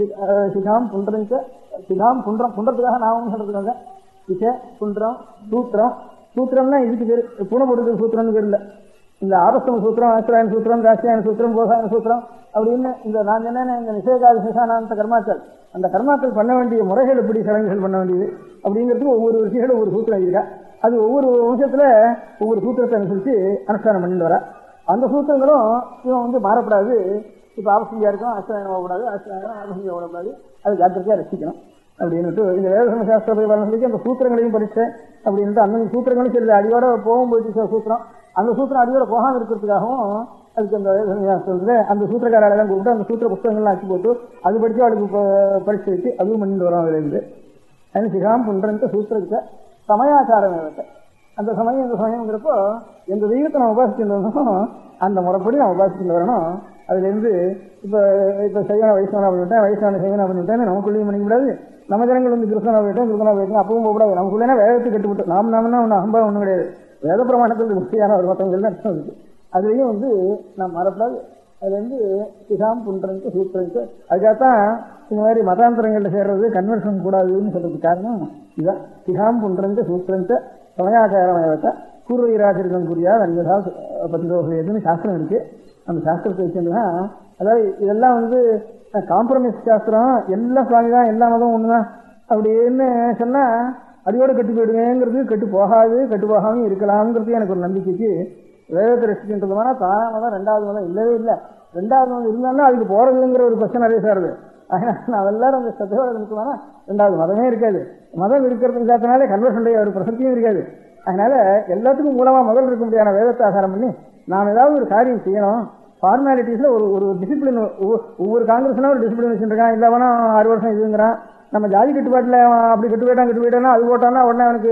சிகாம் புன்றங்க சிகாம் புன்றம் புன்றத்துக்காக நான் சொல்றதுக்காக சிக புன்றம் சூத்திரம். சூத்திரம்னா இதுக்கு பேர் பூனப்படுறது சூத்திரம்னு பேர் இல்லை. இந்த ஆபஸ்தம சூத்திரம், ஆசிராயன சூத்திரம், ராசியாயன சூத்திரம், போசாயன சூத்திரம் அப்படின்னு இந்த நான் என்ன இந்த நிஷேகாதி சிசானாந்த கர்மாக்கள் அந்த கர்மாக்கள் பண்ண வேண்டிய முறைகள் எப்படி சடங்குகள் பண்ண வேண்டியது அப்படிங்கிறதுக்கு ஒவ்வொரு விஷயங்களும் ஒவ்வொரு சூத்திரம் இருக்கா. அது ஒவ்வொரு வம்சத்துல ஒவ்வொரு சூத்திரத்தை அனுசரிச்சு அனுஷ்டானம் பண்ணிட்டு வர. அந்த சூத்திரங்களும் இவன் வந்து மாறப்படாது. இப்போ ஆபஸ்தியா இருக்கும், ஆசிராயனம் ஆகக்கூடாது, ஆசிராயனம் ஆபஸ்தியா ஓடக்கூடாது, அது ஜாக்கிரதையா ரசிக்கணும் அப்படின்னுட்டு இந்த வேத சாஸ்திர பரிபாலனத்துக்கு அந்த சூத்திரங்களையும் படிச்சேன் அப்படின்ட்டு அந்த சூத்திரங்களும் சரி அடியோட போகும்போது சூத்திரம் அந்த சூத்திரம் அடியோட போகாமல் இருக்கிறதுக்காகவும் அதுக்கு அந்த வேத அந்த சூத்திரக்காரெல்லாம் கூப்பிட்டு அந்த சூத்திர புத்தகங்கள்லாம் ஆக்கி போட்டு அது படிச்சு அவளுக்கு பரிசு வச்சு அதுவும் பண்ணிட்டு வரோம். அதுல இருந்து அது சிகாம் புன்றன்ட்டு சூத்திரத்தை சமயாச்சாரம் வேதத்தை அந்த சமயம் இந்த சமயங்கிறப்போ எந்த தெய்வத்தை நம்ம உபாசிச்சுட்டு வரணும் அந்த முறைப்படி நம்ம உபாசிச்சுட்டு வரணும். அதுல இருந்து இப்ப இப்ப சைவன வைஷ்ணவனா பண்ணிவிட்டேன், வைஷ்ணவன சைவனா பண்ணிவிட்டேன் நமக்குள்ளேயும் பண்ணிக்கூடாது. நம்ம ஜனங்கள் வந்து கிருஷ்ணனா போயிட்டோம், கிருஷ்ணனா போயிட்டோம் அப்பவும் போகக்கூடாது. நமக்குள்ளே வேதத்தை கட்டுவிட்டோம். நாம் நாமனா ஒன்றும் அகம்பா ஒன்றும் கிடையாது. வேத பிரமாணத்தில் முக்கியமான ஒரு மத்தவங்கள் தான் அர்த்தம் இருக்கு. அதுலேயும் வந்து நாம் மறப்படாது. அதுல இருந்து சிகாம் புன்றன்ட்டு சூத்திரன்ட்டு அதுக்காகத்தான் இந்த மாதிரி மதாந்தரங்கள்ல சேர்றது கன்வர்ஷன் கூடாதுன்னு சொல்றதுக்கு காரணம் இதுதான். சிகாம் புன்றன்ட்டு சூத்திரன்ட்டு சமயாச்சாரமயத்தை பூர்வீராச்சரிதம் கூறியாது அன்கதா பதிதோகன்னு சாஸ்திரம் இருக்கு. அந்த சாஸ்திரத்தை வச்சுருந்தா அதாவது இதெல்லாம் வந்து காம்ப்ரமைஸ் சாஸ்திரம், எல்லா சுவாமி தான், எல்லா மதம் ஒண்ணுதான் அப்படின்னு சொன்னா அடியோட கட்டு போயிடுவேங்கிறது கட்டு போகாது, கட்டு போகாமல் இருக்கலாம்ங்கிறது எனக்கு ஒரு நம்பிக்கைக்கு வேதத்தை ரசிக்கின்றதுனா தானா மதம் ரெண்டாவது மதம் இல்லவே இல்லை. ரெண்டாவது மதம் இருந்தாலும் அதுக்கு போறதுங்கிற ஒரு பிரச்சனை நிறைய சாருது. அதனால நான் எல்லாரும் அந்த சத்தியோட இருக்குமானா ரெண்டாவது மதமே இருக்காது. மதம் இருக்கிறதுக்கு சாத்தினாலே கன்வர்ஷனுடைய ஒரு பிரசக்தியும் இருக்காது. அதனால எல்லாத்துக்கும் மூலமா முதல் இருக்க முடியாத வேதத்தை ஆதாரம் பண்ணி நாம் ஏதாவது ஒரு காரியம் செய்யணும். ஃபார்மாலிட்டிஸ்ல ஒரு ஒரு டிசிப்ளின் ஒவ்வொரு காங்கிரஸ்னா ஒரு டிசிப்ளின் வச்சுருக்கான். இல்லவனா ஆறு வருஷம் இதுங்கிறான். நம்ம ஜாதி கட்டுப்பாட்டில் அப்படி கட்டு போயிட்டான் கட்டு போயிட்டானா அது போட்டான்னா உடனே அவனுக்கு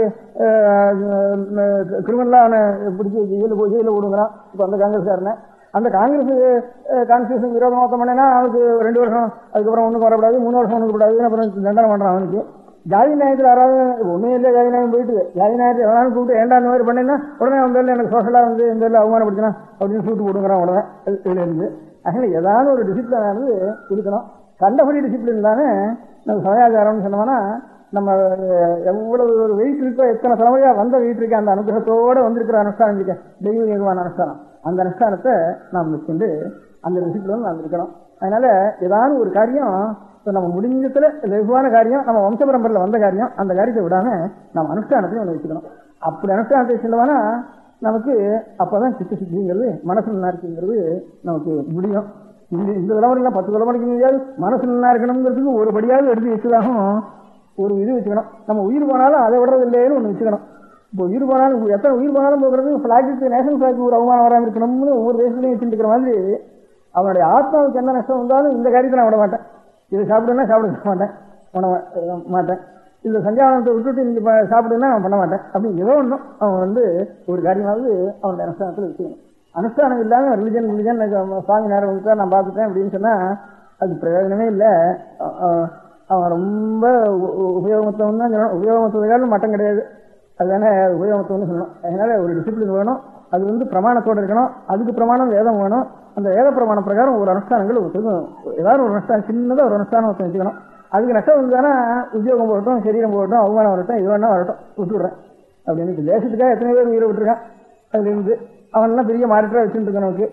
கிரிமினலாக அவனை பிடிச்சி ஜெயிலில் போய் ஜெயிலில் விடுங்கிறான். இப்போ அந்த காங்கிரஸ்காரனை அந்த காங்கிரஸ் கான்ஸ்டியூஷன் விரோதமாக பண்ணேன்னா அவனுக்கு ரெண்டு வருஷம் அதுக்கப்புறம் ஒன்றுக்கு வரக்கூடாது, மூணு வருஷம் ஒன்றுக்கு கூடாதுன்னு அப்புறம் தண்டனை பண்ணுறான். அவனுக்கு ஜாதி நியாயத்தில் யாராவது ஒன்றும் இல்லை ஜாதி நியாயம் போயிட்டு ஜாதி நியாயத்தில் எவனாலும் கூப்பிட்டு ஏண்டா அந்த மாதிரி பண்ணேன்னா உடனே அந்த எனக்கு சோஷலாக வந்து இந்த இதில் அவமானப்படுத்தினா அப்படின்னு சூட்டு போடுங்கிறான் உடனே இதுல இருந்து. அதனால ஏதாவது ஒரு டிசிப்ளினானது இருக்கணும். கண்டபடி டிசிப்ளின் தானே நம்ம சமயாச்சாரம்னு சொன்னோம்னா நம்ம எவ்வளவு ஒரு வெயிட் இருக்கோ, எத்தனை தலைமுறையா வந்த வெயிட் இருக்கேன் அந்த அனுகிரகத்தோடு வந்திருக்கிற அனுஷ்டானம் இருக்கேன், தெய்வீகமான அனுஷ்டானம். அந்த அனுஷ்டானத்தை நாம் வச்சுட்டு அந்த டிசிப்ளின் நாம் இருக்கணும். அதனால ஏதாவது ஒரு காரியம் நம்ம முடிஞ்சத்துல வெகுவான காரியம் நம்ம வம்ச பரம்பரையில் வந்த காரியம் அந்த காரியத்தை விடாம நம்ம அனுஷ்டானத்தையும் ஒன்று வச்சுக்கணும். அப்படி அனுஷ்டானத்தை வச்சுட்டோம்னா நமக்கு அப்பதான் சித்த சித்திங்கிறது மனசு நல்லா இருக்குங்கிறது நமக்கு முடியும். இந்த இந்த தலைமுறையில் பத்து தலைமுறைக்கு முடியாது மனசு நல்லா இருக்கணுங்கிறதுக்கு ஒரு படியாவது எடுத்து வச்சுதாகும் ஒரு இது வச்சுக்கணும். நம்ம உயிர் போனாலும் அதை விடுறது இல்லைன்னு ஒன்று வச்சுக்கணும். இப்போ உயிர் போனாலும் எத்தனை உயிர் போனாலும் போகிறது ஃபிளாக்கு நேஷனல் ஃபிளாக்கு ஒரு அவமானம் வராமல் இருக்கணும்னு ஒவ்வொரு தேசத்துலையும் வச்சுட்டு இருக்கிற மாதிரி அவனுடைய ஆத்மாவுக்கு எந்த நஷ்டம் வந்தாலும் இந்த காரியத்தை நான் விட மாட்டேன். இதை சாப்பிடுன்னா சாப்பிட மாட்டேன், பண்ண மாட்டேன். இந்த சஞ்சாவனத்தை விட்டுட்டு இங்கே சாப்பிடுன்னா அவன் பண்ண மாட்டேன். அப்படி ஏதோ ஒன்றும் அவன் வந்து ஒரு காரியமாவது அவனுடைய அனுஷ்டானத்தில் வச்சுக்கணும். அனுஷ்டானம் இல்லாமல் ரிலிஜன் ரிலிஜன் சுவாமி நேரம் வந்துட்டா நான் பார்த்துட்டேன் அப்படின்னு சொன்னால் அது பிரயோஜனமே இல்லை. அவன் ரொம்ப உபயோகமத்தவன் தான் சொல்லணும். உபயோகமத்ததுக்காக மட்டம் கிடையாது, அதுதானே உபயோகமத்தவன்னு சொல்லணும். அதனால ஒரு டிசிப்ளின் வேணும். அது வந்து பிரமாணத்தோடு இருக்கணும். அதுக்கு பிரமாணம் வேதம் வேணும். அந்த வேத பிரமாண பிரகாரம் ஒரு அனுஷ்டானங்கள் ஏதாவது ஒரு அனுஷ்டானம் சின்னதாக ஒரு அனுஷ்டானம் ஒருத்தன் வச்சுக்கணும். அதுக்கு நஷ்டம் வந்தானா உத்தியோகம் போகட்டும், சரீரம் போகட்டும், அவமானம் வரட்டும், இது வேணா வரட்டும், விட்டுவிடுறேன் அப்படின்னு. தேசத்துக்காக எத்தனை பேர் உயிரை விட்டுருக்கான். அதுலேருந்து அவன்லாம் பெரிய மாறிட்டா வச்சுட்டு இருக்க நமக்கு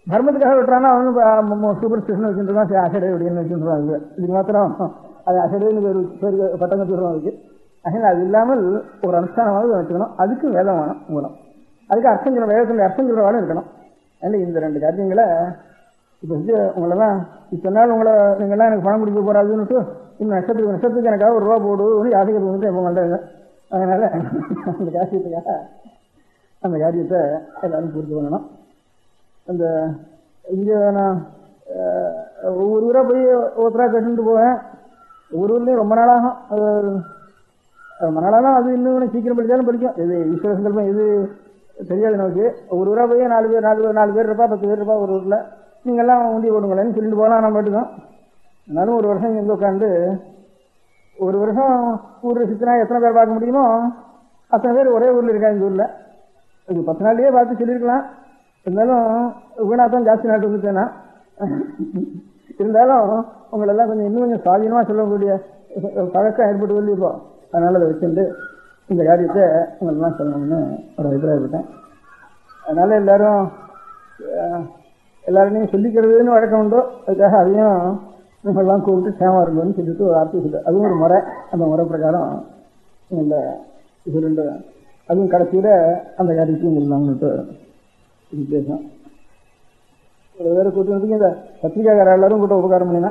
தர்மத்துக்காக விட்டுறான்னா அவனும் சூப்பர் ஸ்டேஷன் வச்சுருக்கான், சரி அசடை அப்படின்னு வச்சுருவான். அது இது மாத்திரம் அது அசடைன்னு பேர் பேர் பட்டம் கற்றுடுறோம் அதுக்கு. அதனால் அது இல்லாமல் ஒரு அனுஷ்டானமாக வச்சுக்கணும். அதுக்கு வேதம் வேணும் மூலம், அதுக்கு அர்த்தம் சொல்ல வேதத்தில் அர்த்தம் சொல்கிறவாலும் இருக்கணும். அதனால் இந்த ரெண்டு காரியங்களை இப்போ வந்து உங்களெல்லாம் இப்போ நாள் உங்களை நீங்கள்லாம் எனக்கு பணம் கொடுக்க போகிறாதுன்னுட்டு இந்த நட்சத்திரத்துக்கு நட்சத்திரத்துக்கு எனக்காக ஒரு ரூபா போடுவோம் யாசிக்கிறது வந்து எப்போ பண்ணுறாங்க. அதனால் அந்த காரியத்துக்காக அந்த காரியத்தை எல்லாரும் பூர்த்தி பண்ணணும். அந்த இங்கே நான் ஒவ்வொரு ஊராக போய் ஒருத்தராக கட்டுட்டு போவேன். ஒவ்வொரு ஊர்லேயும் ரொம்ப நாளாகும். அது ரொம்ப நாளாக அது இன்னும் சீக்கிரம் படித்தாலும் படிக்கும். இது ஈஸ்வர சங்கல்பம் இது தெரியாது நமக்கு. ஒரு ஊராக போய் நாலு பேர் நாலு பேர் நாலு பேர் இருப்பா பத்து பேர் இருப்பா ஒரு ஊரில். நீங்கள்லாம் உண்டி போடுங்களேன்னு சொல்லிட்டு போகலாம் நம்ம மட்டும். அதனாலும் ஒரு வருஷம் இங்கே உட்காந்து ஒரு வருஷம் ஊரில் சுற்றினா எத்தனை பேர் பார்க்க முடியுமோ அத்தனை பேர் ஒரே ஊரில் இருக்கா இந்த ஊரில். இது பத்து நாள்லேயே பார்த்து சொல்லியிருக்கலாம். இருந்தாலும் வீணாத்தான் ஜாஸ்தி நாட்டு வந்துட்டேன்னா இருந்தாலும் உங்களெல்லாம் கொஞ்சம் இன்னும் கொஞ்சம் சுவாதீனமாக சொல்லக்கூடிய பழக்கம் ஏற்பட்டு சொல்லியிருப்போம். அதனால் அதை வச்சுட்டு இந்த காரியத்தை உங்களெல்லாம் சொல்லணும்னு ஒரு அபிப்பிராயப்பட்டேன். அதனால் எல்லோரும் எல்லாருமே சொல்லிக்கிறதுன்னு வழக்கம் உண்டோ, அதுக்காக அதையும் நம்மெல்லாம் கூப்பிட்டு சேமா இருந்தோன்னு சொல்லிட்டு ஒரு வார்த்தை சொல்லு. அதுவும் ஒரு முறை. அந்த முறை பிரகாரம் இந்த இது ரெண்டு அதுவும் கடைசியில் அந்த காரியத்தையும் இல்லாமட்டு விசேஷம். ஒரு வேறு கூட்டி வந்து இந்த பத்திரிகைக்கார எல்லாரும் கூட்ட உபகாரம் பண்ணினா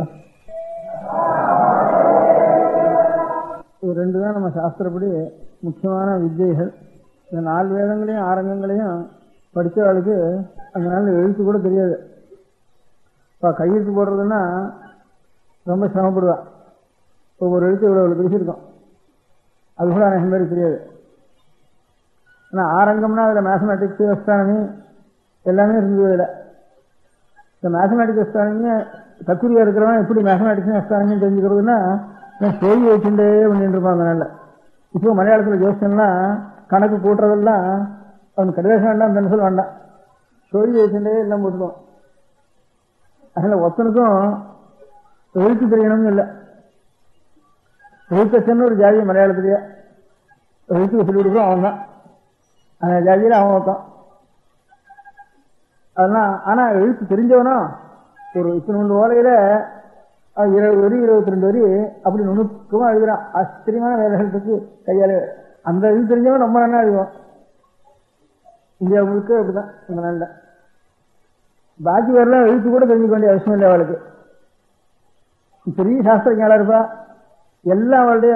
இது ரெண்டு தான் நம்ம சாஸ்திரப்படி முக்கியமான வித்தியைகள். இந்த நாலு வேதங்களையும் ஆரங்கங்களையும் படித்தவளுக்கு அந்த நாள் எழுத்து கூட தெரியாது. இப்போ கையெழுத்து போடுறதுன்னா ரொம்ப சிரமப்படுவாள். ஒவ்வொரு எழுத்து இவ்வளோ இவ்வளோ பிரிச்சிருக்கோம், அது கூட அநேகம் பேருக்கு தெரியாது. ஆனால் ஆரங்கம்னா அதில் மேத்தமேட்டிக்ஸ் அஸ்ட்ரானமி எல்லாமே இருந்தது. அதில் இந்த மேத்தமேட்டிக்ஸ் அஸ்ட்ரானமியை தக்குரியாக இருக்கிறவன் எப்படி மேத்தமேட்டிக்ஸும் அஸ்ட்ரானமியும் தெரிஞ்சுக்கிறதுன்னா செய்தி வச்சுட்டே பண்ணிட்டு இருப்பாங்க. நல்ல இப்போ மலையாளத்தில் ஜோசியம்லாம் கணக்கு கூட்டுறதெல்லாம் அவனுக்கு கடிதம் வேண்டாம், பென்சில் வேண்டாம், சொல்லி வச்சுட்டே எல்லாம் போட்டுருவோம். அதனால் ஒத்தனுக்கும் எழுத்து தெரியணும்னு இல்லை. எழுத்தச்சன்னு ஒரு ஜாதி மலையாளத்திலேயே எழுத்துக்கு சொல்லி கொடுக்குறோம் அவன் தான். அந்த ஜாதியில் அவன் ஒருத்தான். அதெல்லாம் ஆனால் எழுத்து தெரிஞ்சவனும் ஒரு இத்தனை ஓலையில் இருபது வரி இருபத்தி ரெண்டு வரி அப்படி நுணுக்கமாக எழுதுறான். ஆச்சரியமான வேலைகளுக்கு கையால் அந்த இது தெரிஞ்சவன் ரொம்ப நல்லா எழுதுவான். இந்தியா முழுக்க அப்படிதான் இந்த நாளில். பாக்கி வேறெல்லாம் எழுத்து கூட தெரிஞ்சுக்க வேண்டிய அவசியம் இல்லை அவளுக்கு. பெரிய சாஸ்திரஞானா இருப்பா. எல்லாம் அவளுடைய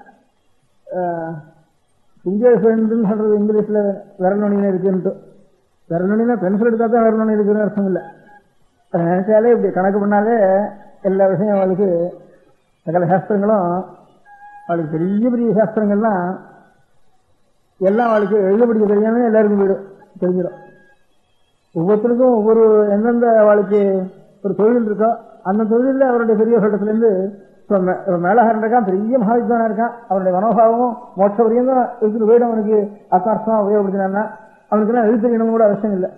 இங்கிலீஷ்ன்னு சொல்றது இங்கிலீஷில் விரல்நுனின்னு இருக்குன்ட்டு. விரல்நுனினா பென்சில் எடுத்தால் தான் விரல்நுனி இருக்குன்னு அர்த்தம் இல்லை. அதை நினைச்சாலே இப்படி கணக்கு பண்ணாலே எல்லா விஷயம் அவளுக்கு சகல சாஸ்திரங்களும் அவளுக்கு பெரிய பெரிய சாஸ்திரங்கள்லாம் எல்லாம் அவளுக்கு எழுத படிக்க தெரியாமல் எல்லாருக்கும் வீடு தெரிஞ்சிடும். ஒவ்வொருத்தருக்கும் ஒவ்வொரு எந்தெந்த அவளுக்கு ஒரு தொழில் இருக்கோ அந்த தொழிலில் அவருடைய பெரிய சட்டத்திலேருந்து இப்போ மேலகாரன் இருக்கான், பெரிய மகாவித்வானா இருக்கான், அவருடைய மனோபாவமும் மோட்சவரியம் தான் இருக்கிற வீடு அவனுக்கு அர்த்தார்த்தமாக உபயோகப்படுத்தினான்னா அவனுக்குலாம் எழுத்து தெரியணும் கூட அவசியம் இல்லை.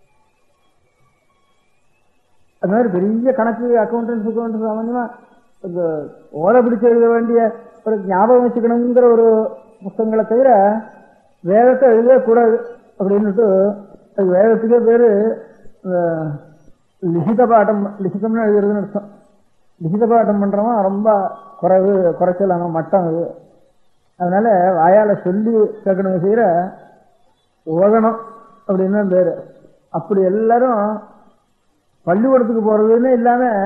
அது மாதிரி பெரிய கணக்கு அக்கௌண்டன்ஸ் அக்கௌண்டன்ஸ் சாமான்யமாக இந்த ஓலை பிடிச்சு எழுத வேண்டிய ஒரு ஞாபகம் வச்சுக்கணுங்கிற ஒரு புத்தகங்களை தவிர வேதத்தை எழுதக்கூடாது அப்படின்னுட்டு அது வேதத்துக்கே பேர் லிசித பாட்டம். லிசிதம்னு எழுதுறதுன்னு அர்த்தம். லிசித பாட்டம் பண்ணுறவன் ரொம்ப குறைவு குறைச்சலான மட்டம் அது. அதனால வாயால் சொல்லி கேட்கணும் செய்கிற ஓதணும் அப்படின்னு தான் பேர். அப்படி எல்லாரும் பள்ளிக்கூடத்துக்கு போகிறதுன்னு இல்லாமல்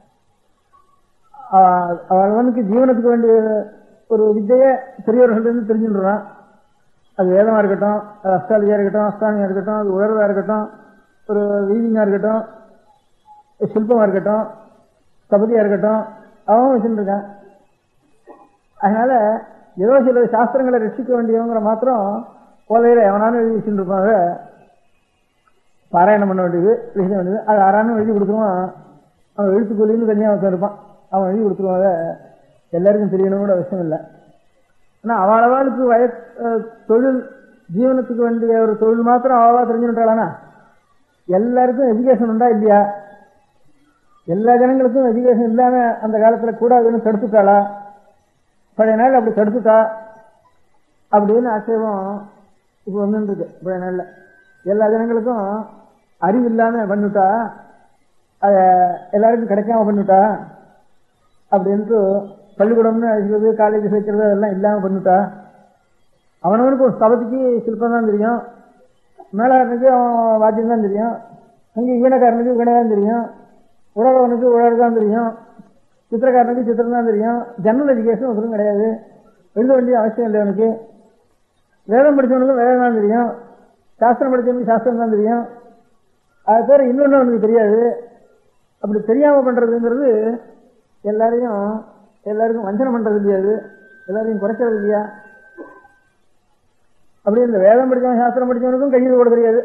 அவனுக்கு ஜீவனத்துக்கு வேண்டிய ஒரு வித்தையை பெரியவர்கள்லேருந்து தெரிஞ்சுடுறான். அது வேதமாக இருக்கட்டும், அது அஸ்ட்ராலஜியாக இருக்கட்டும், அஸ்ட்ரானியாக இருக்கட்டும், அது உயர்வாக இருக்கட்டும், ஒரு வீவிங்காக இருக்கட்டும், சில்பமாக இருக்கட்டும், சபதியாக இருக்கட்டும், அவன் வச்சுருக்கான். அதனால் ஏதோ சில சாஸ்திரங்களை ரசிக்க வேண்டியவங்கிற மாத்திரம் கோலையில் எவனாலும் எழுதி வச்சுட்டு இருப்பாங்க. பாராயணம் பண்ண வேண்டியது, எழுத வேண்டியது, அது ஆறானும் எழுதி கொடுத்துருவான். அவன் எழுத்துக்கொல்லின்னு தனியாக அவன் இருப்பான், அவன் எழுதி கொடுத்துருவாங்க. எல்லாருக்கும் தெரியணும் கூட அவசியம் இல்லை. ஆனால் அவளவாளுக்கு வய தொழில் ஜீவனத்துக்கு வேண்டிய ஒரு தொழில் மாத்திரம் அவளவா தெரிஞ்சுட்டாளானா எல்லாருக்கும் எஜுகேஷன் உண்டா இல்லையா? எல்லா ஜனங்களுக்கும் எஜுகேஷன் இல்லாமல் அந்த காலத்தில் கூடாதுன்னு தடுத்துட்டாளா? பழைய நாள் அப்படி தடுத்துட்டா அப்படின்னு ஆட்சேபம் இப்போ வந்துருக்கு. பழைய நாளில் எல்லா ஜனங்களுக்கும் அறிவு இல்லாம பண்ணிவிட்டா, அத எல்லாருக்கும் கிடைக்காம பண்ணிவிட்டா அப்படின்ட்டு பள்ளிக்கூடம்னு அழைக்கிறது, காலேஜ் சேர்க்கிறது அதெல்லாம் இல்லாம பண்ணிவிட்டா, அவனவனுக்கு ஒரு ஸ்தபதிக்கு சிற்பம் தான் தெரியும், மேலாளனுக்கு அவன் வாத்தியம் தான் தெரியும், அங்கே வீணக்காரனுக்கு வீணை தான் தெரியும், உழவனுக்கு உழவு தான் தெரியும், சித்திரக்காரனுக்கு சித்திரம் தான் தெரியும். ஜெனரல் எஜுகேஷன் ஒன்றும் கிடையாது, எழுத வேண்டிய அவசியம் இல்லை அவனுக்கு. வேதம் படித்தவனுக்கும் வேதம் தான் தெரியும், சாஸ்திரம் படித்தவனுக்கு சாஸ்திரம் தான் தெரியும். அது பேர் இன்னொன்று அவனுக்கு தெரியாது. அப்படி தெரியாமல் பண்ணுறதுங்கிறது எல்லாரையும் எல்லாருக்கும் வஞ்சனை பண்ணுறது இல்லையாது, எல்லாரையும் குறைக்கிறது இல்லையா? அப்படி இந்த வேதம் படித்தவன் சாஸ்திரம் படித்தவனுக்கும் கையில் போட தெரியாது.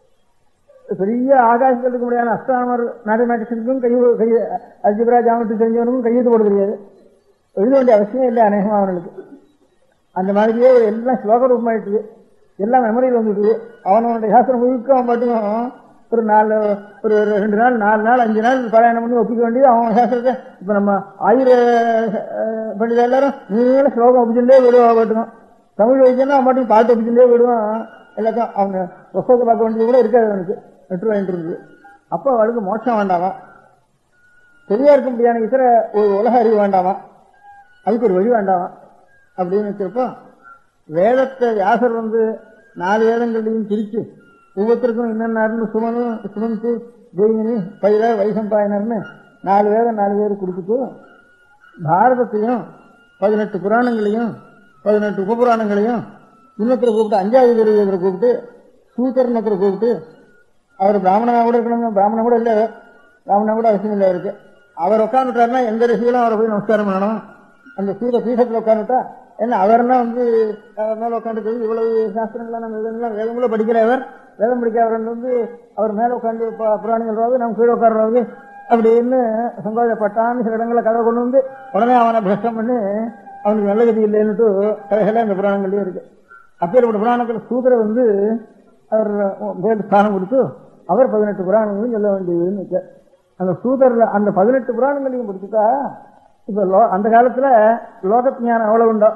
பெரிய ஆகாசத்துக்கு முடியாத அஸ்ட்ரானமர் மேத்தமேட்டிக்ஸுக்கும் கை கை அல்ஜிப்ரா ஜாமெட்ரி தெரிஞ்சவனுக்கும் கையெழுத்து போட தெரியாது. எழுத வேண்டிய அவசியம் இல்லை அநேகமாக அவனுக்கு. அந்த மாதிரியே எல்லாம் ஸ்லோக ரூபமாயிட்டுது, எல்லாம் மெமரியில் வந்துட்டு அவனோட சாஸ்திரம் முழுக்க அவன் பாட்டுக்கும் ஒரு நாலு ஒரு ரெண்டு நாள் நாலு நாள் அஞ்சு நாள் பாராயணம் பண்ணி ஒப்பிக்க வேண்டியது அவன் சாஸ்திரத்தை. இப்போ நம்ம ஆயுர பண்டிதர் எல்லாரும் நீங்களும் ஸ்லோகம் ஒப்பிச்சுட்டே விடுவா பாட்டுக்கும். தமிழ் வைத்தியன்னா அவன் பாட்டுக்கு பாட்டு ஒப்பிச்சுட்டே விடுவான். எல்லாத்தையும் அவங்க புஸ்தகத்தை பார்க்க வேண்டியது கூட இருக்காது அவனுக்கு, நெட்டு வாங்கிட்டு இருந்து. அப்போ அவளுக்கு மோட்சம் வேண்டாமா, சரியா இருக்க முடியாத இத்தர ஒரு உலக அறிவு வேண்டாமா, அதுக்கு ஒரு வழி வேண்டாமா அப்படின்னு வச்சிருப்போ, வேதத்தை வியாசர் வந்து நாலு வேதங்களையும் பிரித்து ஒவ்வொருத்தருக்கும் என்னென்னு சுமனு சுமந்து ஜெயினி பயிர வைசம்பாயனர்னு நாலு வேதம் நாலு பேர் கொடுத்துட்டு பாரதத்தையும் பதினெட்டு புராணங்களையும் பதினெட்டு உபபுராணங்களையும் இன்னொருத்தரை கூப்பிட்டு அஞ்சாவது குருவரை கூப்பிட்டு சூத்திரனத்தை கூப்பிட்டு, அவர் பிராமணனா கூட இருக்கணும், பிராமணன் கூட இல்லை, பிராமணன் கூட அவசியம் இல்லை அவருக்கு. அவர் உட்காந்துட்டாருன்னா எந்த ரிஷிகளும் அவரை போய் நமஸ்காரம் பண்ணணும். அந்த சூத பீடத்தில் உட்காந்துட்டா என்ன அவர்னா வந்து அவர் மேலே உட்காந்துட்டு இவ்வளவு சாஸ்திரங்களாம் நம்ம வேதங்களாம் வேதங்களும் படிக்கிறவர், வேதம் படிக்கிறவர் வந்து அவர் மேலே உட்காந்து புராணம் சொல்றாரு, நம்ம கீழே உட்காடுறாரு அப்படின்னு சங்கோஜப்பட்டான்னு சில இடங்களை கதை கொண்டு வந்து உடனே அவனை பிரஷ்டம் பண்ணி அவனுக்கு நல்ல கதி இல்லைன்னுட்டு கதைகளை அந்த புராணங்கள்லயே இருக்கு. அப்பேற்பட்ட புராணத்தில் சூத்திர வந்து அவர் பேர் ஸ்தானம் கொடுத்து அவர் பதினெட்டு புராணங்களையும் சொல்ல வேண்டியதுன்னு வச்சார். அந்த சூதர்ல அந்த பதினெட்டு புராணங்களையும் முடிச்சுட்டா இப்ப லோ அந்த காலத்துல லோக ஞானம் எவ்வளவு உண்டோ,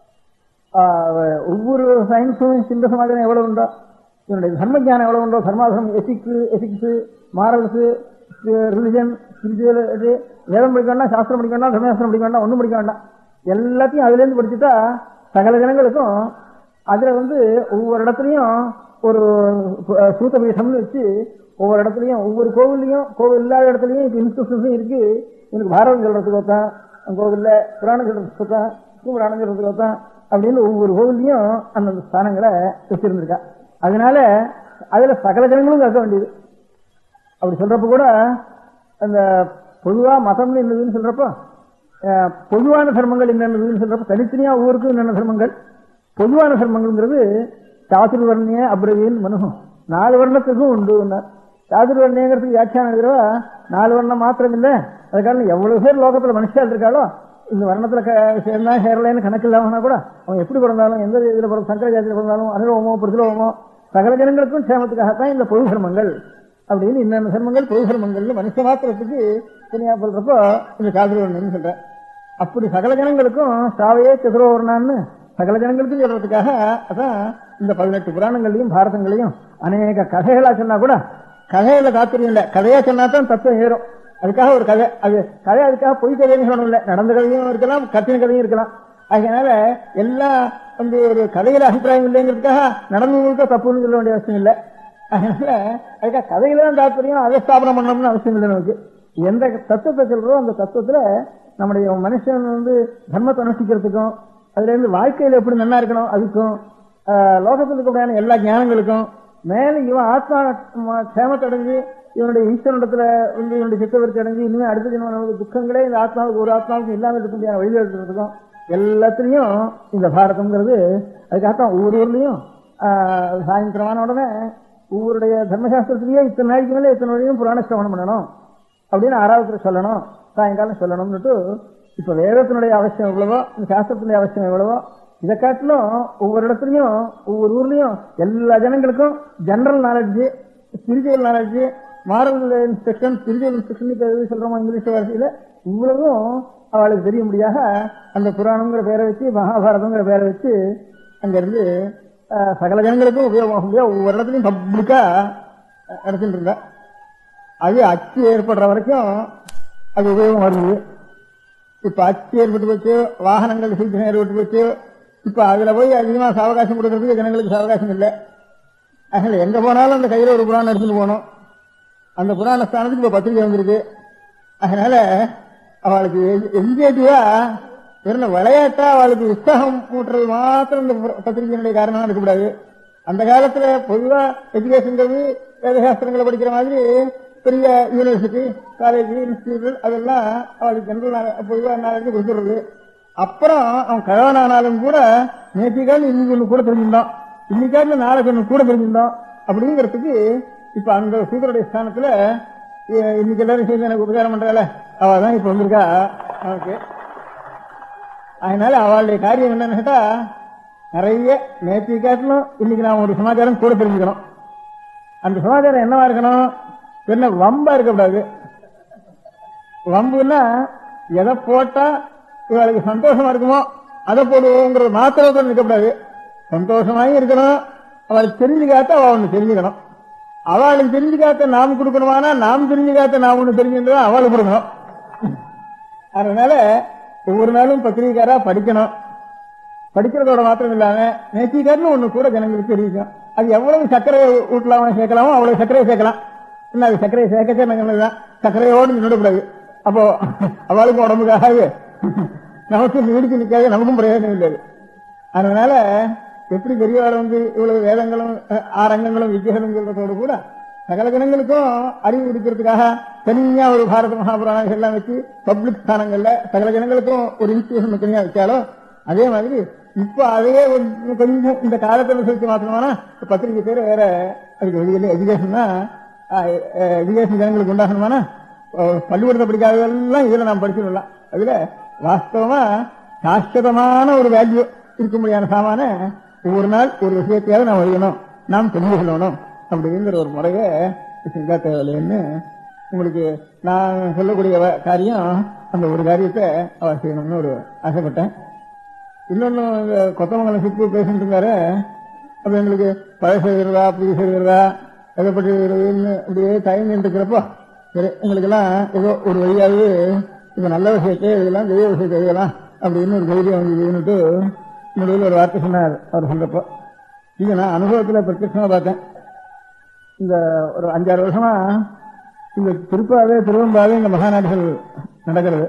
ஒவ்வொரு சயின்ஸும் சிந்த சமாதானம் எவ்வளவு உண்டோ, இவனுடைய தர்ம ஜானம் எவ்வளவு உண்டோ, தர்மாதர்மம், ethics ethics morals religion spiritual, வேதம் படிக்க வேண்டாம், சாஸ்திரம் படிக்க வேண்டாம், தர்மசாஸ்திரம் படிக்க வேண்டாம், ஒன்றும் படிக்க வேண்டாம், எல்லாத்தையும் அதுல இருந்து படிச்சுட்டா சகல ஜனங்களுக்கும் அதுல வந்து ஒவ்வொரு இடத்துலயும் ஒரு சூத்த பீடம்னு வச்சு ஒவ்வொரு இடத்துலயும் ஒவ்வொரு கோவில்லையும், கோவில் இல்லாத இடத்துலயும் இப்ப இன்ஸ்டியூஷன்ஸும் இருக்கு. எனக்கு பாரதம் சொல்றதுக்கு ஒருத்தான், கோவில்ல புராணம் சொல்றதுக்கு ஒருத்தான், புராணம் சொல்றதுக்கு ஒருத்தான் அப்படின்னு ஒவ்வொரு கோவில்லையும் அந்தந்த ஸ்தானங்களை வச்சிருந்திருக்கா. அதனால அதுல சகல ஜனங்களும் கற்க வேண்டியது. அப்படி சொல்றப்ப கூட அந்த பொதுவா மதம்னு என்னதுன்னு சொல்றப்போ, பொதுவான தர்மங்கள் என்னென்னதுன்னு சொல்றப்ப தனித்தனியா ஒவ்வொருக்கும் என்னென்ன தர்மங்கள், பொதுவான தர்மங்கள்ங்கிறது சாதுர்வர்ணிய அப்ரவீன் மனுகம் நாலு வர்ணத்துக்கும் உண்டு. சாதுர்வர்ணியங்கிறதுக்கு வியாக்கியானம் எழுதுறவா நாலு வர்ணம் மாத்திரம் இல்லை, அதுக்காக எவ்வளவு பேர் லோகத்துல மனுஷால் இருக்காளோ இந்த வர்ணத்துல சேர்ந்தா சேரலைன்னு கணக்கு இல்லாமனா கூட அவன் எப்படி பிறந்தாலும் எந்த இதுல பிறந்த சங்கர ஜாதியில பிறந்தாலும் அனுபவமோ பிரதிலோகமோ சகல ஜனங்களுக்கும் சேமத்துக்காகத்தான் இந்த பொது தர்மங்கள் அப்படின்னு இன்னென்ன தர்மங்கள் பொது தர்மங்கள்னு மனுஷ மாத்திரத்துக்கு தனியா சொல்றப்போ இந்த சாதுர்வர்ணின்னு சொல்றேன். அப்படி சகல ஜனங்களுக்கும் சாவையே சதுரோவர்ணான்னு சகல ஜனங்களுக்கும் சொல்றதுக்காக அதான் இந்த பதினெட்டு புராணங்களையும் பாரதங்களையும் அநேக கதைகளா சொன்னா கூட கதையில தாத்பரியம் இல்லை, கதையா சொன்னா தான் தத்துவம் ஏறும். அதுக்காக ஒரு கதை, அது கதை அதுக்காக பொய் கதைன்னு சொல்லணும் இல்லை, நடந்த கதையும் இருக்கலாம், கத்தின கதையும் இருக்கலாம். அதனால எல்லாம் வந்து ஒரு கதையில அபிப்பிராயம் இல்லைங்கிறதுக்காக நடந்தவங்களுக்கு தப்புன்னு சொல்ல வேண்டிய அவசியம் இல்லை. அதனால அதுக்காக கதையில தான் தாத்பரியம், அதை ஸ்தாபனம் பண்ணணும்னு அவசியம் இல்லை. நமக்கு எந்த தத்துவத்தை சொல்றோம் அந்த தத்துவத்துல நம்முடைய மனுஷன் வந்து தர்மத்தை அனுஷ்டிக்கிறதுக்கும் அதுல இருந்து வாழ்க்கையில எப்படி நல்லா இருக்கணும் அதுக்கும் லோகத்தில் இருக்கக்கூடிய எல்லா ஞானங்களுக்கும் மேல இவன் ஆத்மா சேமத்தை அடைஞ்சு இவனுடைய ஈஸ்வரனிடத்துல வந்து இவனுடைய சித்தவர்த்தி அடைஞ்சு இனிமே அடுத்த ஜென்ம துக்கங்களே இந்த ஆத்மாவுக்கு ஒரு ஆத்மாவுக்கு இல்லாமல் இருக்கக்கூடிய வழிபடுறதுக்கும் எல்லாத்துலயும் இந்த பாரதம்ங்கிறது அதுக்காகத்தான் ஒவ்வொரு ஊர்லயும் சாயந்திரமான உடனே ஒவ்வொருடைய தர்மசாஸ்திரத்திலேயே இத்தனை நாளைக்கு மேலே இத்தனை வழியும் புராண சிரவணம் பண்ணணும் அப்படின்னு ஆறாவதுல சொல்லணும், சாயங்காலம் சொல்லணும்னுட்டு இப்ப வேதத்தினுடைய அவசியம் எவ்வளவோ இந்த சாஸ்திரத்தினுடைய அவசியம் எவ்வளவோ இதை காட்டிலும் ஒவ்வொரு இடத்துலையும் ஒவ்வொரு ஊர்லயும் எல்லா ஜனங்களுக்கும் general knowledge, spiritual knowledge, moral instruction, spiritual instruction இப்ப எது சொல்றோமோ இங்கிலீஷ் வார்த்தையில இவ்வளவும் அவளுக்கு தெரிய முடியாத அந்த புராணங்கிற பேரை வச்சு மகாபாரதங்கிற பேரை வச்சு அங்கிருந்து சகல ஜனங்களுக்கும் உபயோகமாக முடியாது ஒவ்வொரு இடத்துலையும் பப்ளிக்கா நடத்திட்டு இருந்தா. அது அச்சு ஏற்படுற வரைக்கும் அது உபயோகம் வருது. இப்ப அச்சு ஏற்பட்டு போச்சு, வாகனங்கள் சீக்கிரம் ஏற்பட்டு போச்சு. இப்ப அதுல போய் அதிகமா சாவகாசம் கொடுக்கறதுக்கு ஜனங்களுக்கு சாவகாசம் இல்லை. அதனால எங்க போனாலும் அந்த கையில ஒரு புராணம் எடுத்துட்டு போகணும். அந்த புராண ஸ்தானத்துக்கு இப்ப பத்திரிகை வந்திருக்கு. அதனால அவளுக்கு எஜுகேட்டிவா வெறும் விளையாட்டா அவளுக்கு உற்சாகம் ஊட்டுறது மாத்திரம் இந்த பத்திரிகையினுடைய காரணமா இருக்கக்கூடாது. அந்த காலத்துல பொதுவா எஜுகேஷன்றது வேதசாஸ்திரங்களை படிக்கிற மாதிரி பெரிய யூனிவர்சிட்டி, காலேஜ், இன்ஸ்டிடியூட் அதெல்லாம் அவளுக்கு ஜெனரல் பொதுவா நாளைக்கு கொடுத்துடுறது. அப்புறம் அவன் கழவனானாலும் கூட நேற்றுக்கால இன்னைக்கு ஒண்ணு கூட தெரிஞ்சிருந்தோம், இன்னைக்கால நாளைக்கு ஒண்ணு கூட தெரிஞ்சிருந்தோம் அப்படிங்கிறதுக்கு இப்ப அந்த சூதருடைய ஸ்தானத்துல இன்னைக்கு எல்லாரும் சேர்ந்து எனக்கு உபகாரம் பண்றாள் அவள் தான் இப்ப வந்திருக்கா நமக்கு. அதனால அவளுடைய காரியம் என்னன்னு கேட்டா நிறைய நேற்று காட்டிலும் இன்னைக்கு நாம ஒரு சமாச்சாரம் கூட தெரிஞ்சுக்கணும். அந்த சமாச்சாரம் என்னவா இருக்கணும், என்ன வம்பா இருக்கக்கூடாது. வம்புன்னா எதை போட்டா இவளுக்கு சந்தோஷமா இருக்குமோ அதை போடுவோங்கிற மாத்திரத்தோடு இருக்கக்கூடாது. சந்தோஷமாயும் இருக்கணும், அவளுக்கு தெரிஞ்சுக்காத்த அவள் ஒண்ணு தெரிஞ்சுக்கணும். அவளுக்கு தெரிஞ்சுக்காத்த நாம் கொடுக்கணுமானா நாம் தெரிஞ்சுக்காத்த நாம் ஒண்ணு தெரிஞ்சுன்றத அவளுக்கு கொடுக்கணும். அதனால ஒவ்வொரு நாளும் பத்திரிகைக்காரா படிக்கணும். படிக்கிறதோட மாத்திரம் இல்லாம நேற்றிக்காரன்னு ஒண்ணு கூட ஜனங்களுக்கு தெரிவிக்கும். அது எவ்வளவு சர்க்கரை ஊட்டலாம சேர்க்கலாமோ அவ்வளவு சர்க்கரையை சேர்க்கலாம். என்ன அது சர்க்கரையை சேர்க்கச்சே நாங்கதான் சர்க்கரையோடு நின்றுடக்கூடாது. அப்போ அவளுக்கும் உடம்புக்காக நமக்கு நீடிச்சு நிற்காது, நமக்கும் பிரயோஜனம் இல்லை. அதனால எப்படி பெரியவாள் வந்து இவ்வளவு வேதங்களும் ஆரங்கங்களும் வித்தியகளும் சொல்றதோடு கூட சகல ஜனங்களுக்கும் அறிவு கொடுக்கறதுக்காக தனியா ஒரு பாரத மகாபுராணம் எல்லாம் வச்சு பப்ளிக் ஸ்தானங்கள்ல சகல ஜனங்களுக்கும் ஒரு இன்ஸ்டிடியூஷன் தனியா வச்சாலோ அதே மாதிரி இப்ப அதையே கொஞ்சம் இந்த காலத்தை அனுசரிச்சு மாத்தணும்னா பத்திரிகை பேர் வேற அதுக்கு வெளியில எஜுகேஷன் தான். எஜுகேஷன் ஜனங்களுக்கு உண்டாகணுமானா பள்ளிக்கூடத்தை படிக்காததெல்லாம் இதுல நாம் படிச்சுடலாம். அதுல வாஸ்தவமா சாஸ்வதமான ஒரு வேல்யூ இருக்க முடியாத சாமான ஒவ்வொரு நாள் ஒரு விஷயத்தையாவது நாம் அறியணும், நாம் தெரிந்து கொள்ளணும் அப்படிங்கிற ஒரு முறையை செஞ்சா தேவையில்லைன்னு உங்களுக்கு நான் சொல்லக்கூடிய காரியம் அந்த ஒரு காரியத்தை அவ செய்யணும்னு ஒரு ஆசைப்பட்டேன். இன்னொன்னு கொத்தமங்கலம் சிப்பு பேசிட்டு இருந்தாரு. அப்ப எங்களுக்கு பழசு எழுதுறதா புது எழுதுறதா எதை பற்றி எழுதுறதுன்னு அப்படியே டைம் இருக்கிறப்போ சரி எங்களுக்கெல்லாம் ஏதோ ஒரு வழியாவது இப்ப நல்ல விஷயத்தை எழுதலாம், தெய்வ விஷயத்தை எழுதலாம் அப்படின்னு ஒரு தைரியம் வந்து நடுவில் ஒரு வார்த்தை சொன்னார். அவர் சொல்றப்போ இது நான் அனுபவத்துல பிரத்யட்சமா பார்த்தேன். இந்த ஒரு அஞ்சாறு வருஷமா இந்த திருப்பாவே திருவம்பாவே இந்த மகாநாடுகள் நடக்கிறது.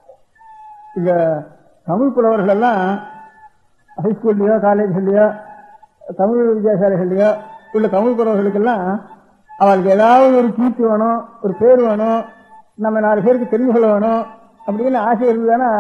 இந்த தமிழ் புலவர்கள் எல்லாம் ஹைஸ்கூல்லையோ காலேஜ்லயோ தமிழ் வித்யாசாலைகள்லயோ உள்ள தமிழ் புலவர்களுக்கெல்லாம் அவளுக்கு ஏதாவது ஒரு கீர்த்தி வேணும், ஒரு பேர் வேணும், நம்ம நாலு பேருக்கு தெரிஞ்சு கொள்ள வேணும் அப்படின்னு ஆசை இருந்ததுன்னா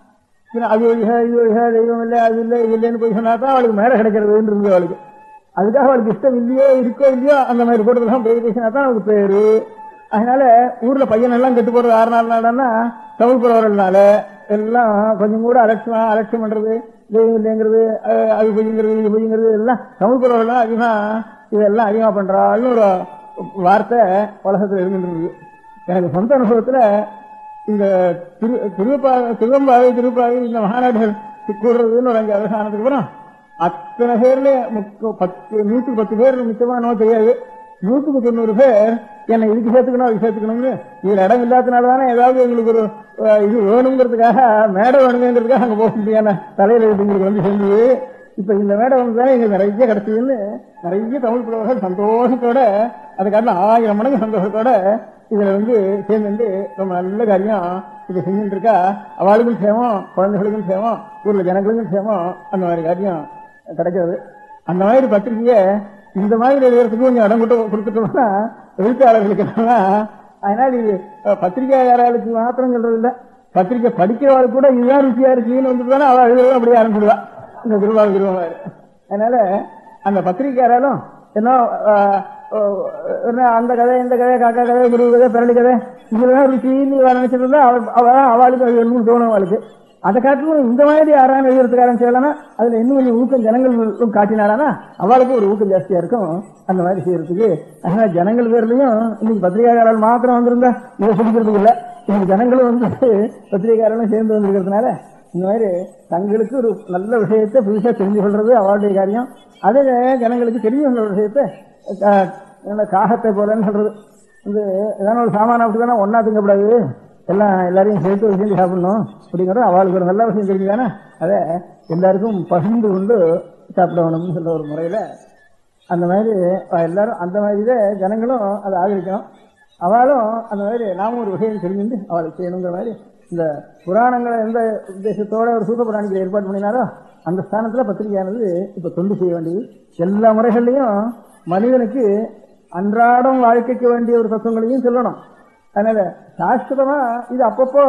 அது ஒழிக இது ஒழிக தெய்வம் இல்லை அது இல்லை இது இல்லைன்னு போய் சொன்னா தான் அவளுக்கு மேல கிடைக்கிறதுன்னு இருந்து அவளுக்கு. அதுக்காக அவளுக்கு இஷ்டம் இல்லையோ இருக்கோ இல்லையோ அந்த மாதிரி போட்டதுலாம் போய் பேசினா தான் அவளுக்கு பேரு. அதனால ஊர்ல பையன் எல்லாம் கெட்டு போறது ஆறு நாள் நாளன்னா தமிழ் புறவர்கள்னால எல்லாம் கொஞ்சம் கூட அலட்சியம் அலட்சியம் பண்றது, தெய்வம் இல்லைங்கிறது, அது பொய்ங்கிறது இது பொய்ங்கிறது எல்லாம் தமிழ் புறவர்கள் அதிகமா இதெல்லாம் அதிகமா பண்றாள்னு ஒரு வார்த்தை உலகத்துல இருந்துருக்கு. எனக்கு சொந்த அனுபவத்துல இந்த திரு திருப்பா திருவம்பாவை திருப்பாவை இந்த மகாநாடுகள் கூடுறதுன்னு ஒரு அஞ்சு வருஷம் ஆனதுக்கு அப்புறம் அத்தனை பேர்ல பத்து நூற்றுக்கு பத்து பேர் மிச்சமானோ தெரியாது, நூற்றுக்கு தொண்ணூறு பேர் என்னை இதுக்கு சேர்த்துக்கணும் அதுக்கு சேர்த்துக்கணும்னு இதுல இடம் இல்லாதனாலதானே ஏதாவது எங்களுக்கு ஒரு இது வேணுங்கிறதுக்காக மேடை வேணுங்கிறதுக்காக அங்க போக முடியாத தலையில எங்களுக்கு வந்து சேர்ந்தது. இப்ப இந்த மேடை வந்துதானே எங்களுக்கு நிறைய கிடைச்சதுன்னு நிறைய தமிழ் புலவர்கள் சந்தோஷத்தோட அதுக்காக ஆயிரம் மடங்கு சந்தோஷத்தோட இதுல வந்து சேர்ந்து ரொம்ப நல்ல காரியம் இதை செஞ்சுட்டு இருக்கா. அவளுக்கும் சேமம், குழந்தைகளுக்கும் சேமம், ஊர்ல ஜனங்களுக்கும் சேமம், அந்த மாதிரி காரியம் கிடைக்கிறது. அந்த மாதிரி பத்திரிகையை இந்த மாதிரி எழுதுறதுக்கு கொஞ்சம் இடம் கொண்டு கொடுத்துட்டோம்னா எழுத்தாளர்களுக்கு அதனால இது பத்திரிகையாளர்களுக்கு மாத்திரம் சொல்றது இல்லை, பத்திரிகை படிக்கிறவளுக்கு கூட இதுதான் ருச்சியா இருக்குன்னு வந்துட்டு தானே அவள் எழுத அப்படியே ஆரம்பிச்சுடுவா இந்த திருவாரூர் திருவாரூர். அதனால அந்த பத்திரிகையாராலும் என்ன அந்த கதை இந்த கதை காக்கா கதை குரு கதை பிறலி கதை இதுலதான் ருச்சின்னு நினைச்சிட்டு இருந்தா அவள் அவளுக்கு அது எழுந்து தோணும். அவளுக்கு அதை காட்டிலும் இந்த மாதிரி யாராவது எழுதுறதுக்கு ஆரம்பிச்சாலனா அதுல இன்னும் கொஞ்சம் ஊக்கம் ஜனங்கள் காட்டினாடானா அவளுக்கு ஒரு ஊக்கம் ஜாஸ்தியா இருக்கும் அந்த மாதிரி செய்யறதுக்கு. அதனால ஜனங்கள் பேர்லயும் இன்னைக்கு பத்திரிகையாளர்கள் மாத்திரம் வந்திருந்தா இதை சொல்லிக்கிறதுக்கு இல்லை, இன்னைக்கு ஜனங்களும் வந்து பத்திரிகையாளர்களும் சேர்ந்து வந்திருக்கிறதுனால இந்த மாதிரி தங்களுக்கு ஒரு நல்ல விஷயத்தை புதுசா தெரிஞ்சு கொள்றது அவளுடைய காரியம். அதே ஜனங்களுக்கு தெரிஞ்ச விஷயத்தை என்ன காகத்தை போலன்னு சொல்றது. வந்து ஏதாவது ஒரு சாமான் அப்படிதானே ஒன்னா திங்கப்படாது, எல்லாம் எல்லாரையும் சேர்த்து ஒரு செஞ்சு சாப்பிடணும் அப்படிங்கிறது அவளுக்கு ஒரு நல்ல விஷயம் தெரிஞ்சுதானே. அதை எல்லாருக்கும் பகிர்ந்து கொண்டு சாப்பிடணும்னு சொல்ற ஒரு முறையில அந்த மாதிரி எல்லாரும் அந்த மாதிரிதான் ஜனங்களும் அதை ஆதரிக்கணும். அவளும் அந்த மாதிரி நாமும் ஒரு விஷயம் தெரிஞ்சுட்டு அவளுக்கு செய்யணுங்கிற மாதிரி இந்த புராணங்களை எந்த உத்தேசத்தோட ஒரு சூத்த புராணிகளை ஏற்பாடு பண்ணினாரோ அந்த ஸ்தானத்துல பத்திரிகையானது இப்ப தொண்டு செய்ய வேண்டியது. எல்லா முறைகள்லையும் மனிதனுக்கு அன்றாடம் வாழ்க்கைக்கு வேண்டிய ஒரு தத்துவங்களையும் சொல்லணும். அதனால சாஸ்திரமா இது அப்பப்போ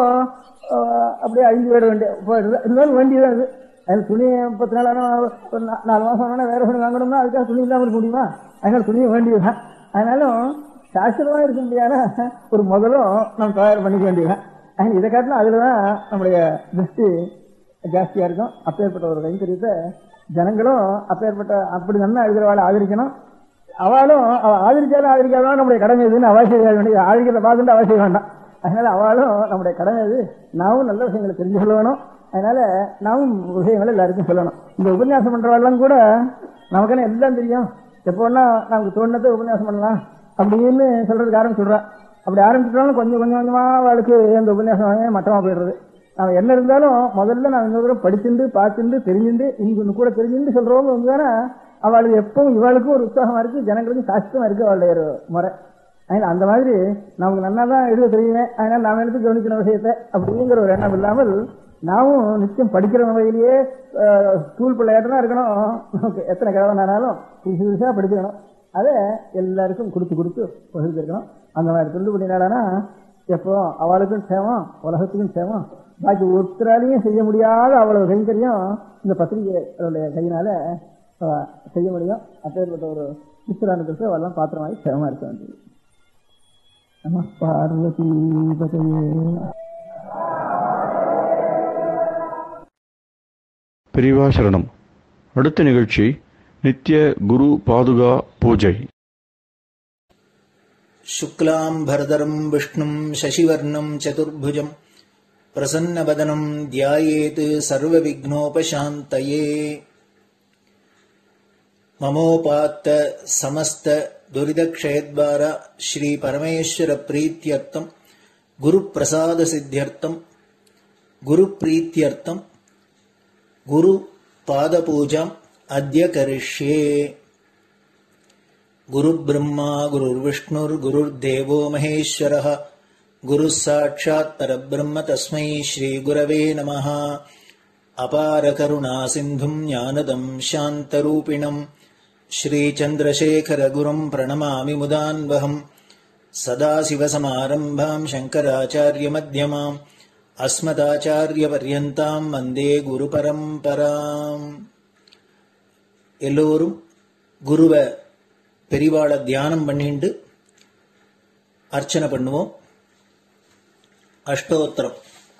அப்படியே ஐந்து பேர் வேண்டிய இருந்தாலும் வேண்டியதான் இது. அது துணியை பத்து நாள் நாலு மாசம் ஆனா வேற துணி வாங்கணும்னா அதுக்காக துணி இல்லாமல் இருக்க முடியுமா? அதனால துணியை வேண்டியதுதான். அதனாலும் சாஸ்திரமா இருக்க முடியாத ஒரு முதலும் நம்ம தயார் பண்ணிக்க வேண்டியதுதான். அதனால இதை காட்டிலும் அதுலதான் நம்முடைய திருஷ்டி ஜாஸ்தியா இருக்கும். அப்பேற்பட்ட ஒரு கைங்கரியத்தை ஜனங்களும் அப்பேற்பட்ட அப்படி நல்லா எழுதுறவாளை ஆதரிக்கணும். அவளும் அவ ஆதரிச்சாலும் ஆதரிக்காதான் நம்முடைய கடமை எதுன்னு அவசியம் வேண்டியது. ஆதரிக்கிறத பார்த்துட்டு அவசியம் வேண்டாம். அதனால அவளும் நம்முடைய கடமை எது, நாமும் நல்ல விஷயங்களை தெரிஞ்சு சொல்ல வேணும். அதனால நாமும் விஷயங்களை எல்லாருக்கும் சொல்லணும். இந்த உபன்யாசம் பண்றவாள்லாம் கூட நமக்கான எல்லாம் தெரியும், எப்போன்னா நமக்கு தோணுனதை உபன்யாசம் பண்ணலாம் அப்படின்னு சொல்றதுக்கு ஆரம்பிச்சுடுறா. அப்படி ஆரம்பிச்சுட்டாலும் கொஞ்சம் கொஞ்சம் கொஞ்சமா அவளுக்கு இந்த உபன்யாசம் மட்டமா போயிடுறது. நம்ம என்ன இருந்தாலும் முதல்ல நான் இன்னொரு தூரம் படிச்சுட்டு பார்த்துட்டு தெரிஞ்சுட்டு இன்னைக்கு கூட தெரிஞ்சுட்டு சொல்றவங்க வந்துதானே அவளுக்கு எப்பவும் இவளுக்கும் ஒரு உற்சாகமா இருக்கு, ஜனங்களுக்கும் சாஸ்திரமா இருக்கு அவளுடைய ஒரு முறை. அதனால அந்த மாதிரி நமக்கு நல்லா தான் எழுத தெரியுமே, அதனால நாம எடுத்து கவனிக்கிற விஷயத்த அப்படிங்கிற ஒரு எண்ணம் இல்லாமல் நாமும் நிச்சயம் படிக்கிற வகையிலேயே ஸ்கூல் பிள்ளையாட்டம் இருக்கணும். நமக்கு எத்தனை கிழவனாலும் புதுசு புதுசா படிச்சுக்கணும். அதை எல்லாருக்கும் கொடுத்து கொடுத்து பகிர்ந்துருக்கணும். அந்த மாதிரி தொண்டு பண்ணினாலானா எப்போ அவளுக்கும் சேவம், உலகத்துக்கும் சேவம். பாக்கி ஒருத்தராலையும் செய்ய முடியாத அவ்வளவு கைங்கரியம் இந்த பத்திரிகைகளுடைய கையினால செய்ய முடியும். அப்பேற்பட்ட ஒரு சித்திரானத்துக்கு அவெல்லாம் பாத்திரமாகி சேவமா இருக்க வேண்டியது. நம பார்வதி பதையே. பெரியவா சரணம். அடுத்த நிகழ்ச்சி நித்திய குரு பாதுகா பூஜை. शुक्लां भरदरं विष्णुं शशिवर्णं चतुर्भुजं प्रसन्नवदनं ध्यायेत् सर्वविघ्नोपशान्तये. ममोपात्त समस्त दुरितक्षयद्वार श्री परमेश्वर प्रीत्यर्थं गुरुप्रसाद सिद्ध्यर्थं गुरुप्रीत्यर्थं गुरु पादपूजां अद्य करिष्ये. गुरुर्ब्रह्मा गुरुर्विष्णुर्गुरुर्देवो महेश्वरः गुरुः साक्षात् परब्रह्म तस्मै श्रीगुरवे नमः. अपार करुणा सिन्धुं ज्ञानदं शान्तरूपिणं श्रीचन्द्रशेखर गुरुं प्रणमामि मुदान्वहम्. सदाशिवसमारम्भां शङ्कराचार्यमध्यमाम् अस्मदाचार्यपर्यन्तां वन्दे गुरुपरम्पराम्. எல்லோரும் குருவை பெரிவாளை தியானம் பண்ணிண்டு அர்ச்சனை பண்ணுவோம். அஷ்டோத்திரம்.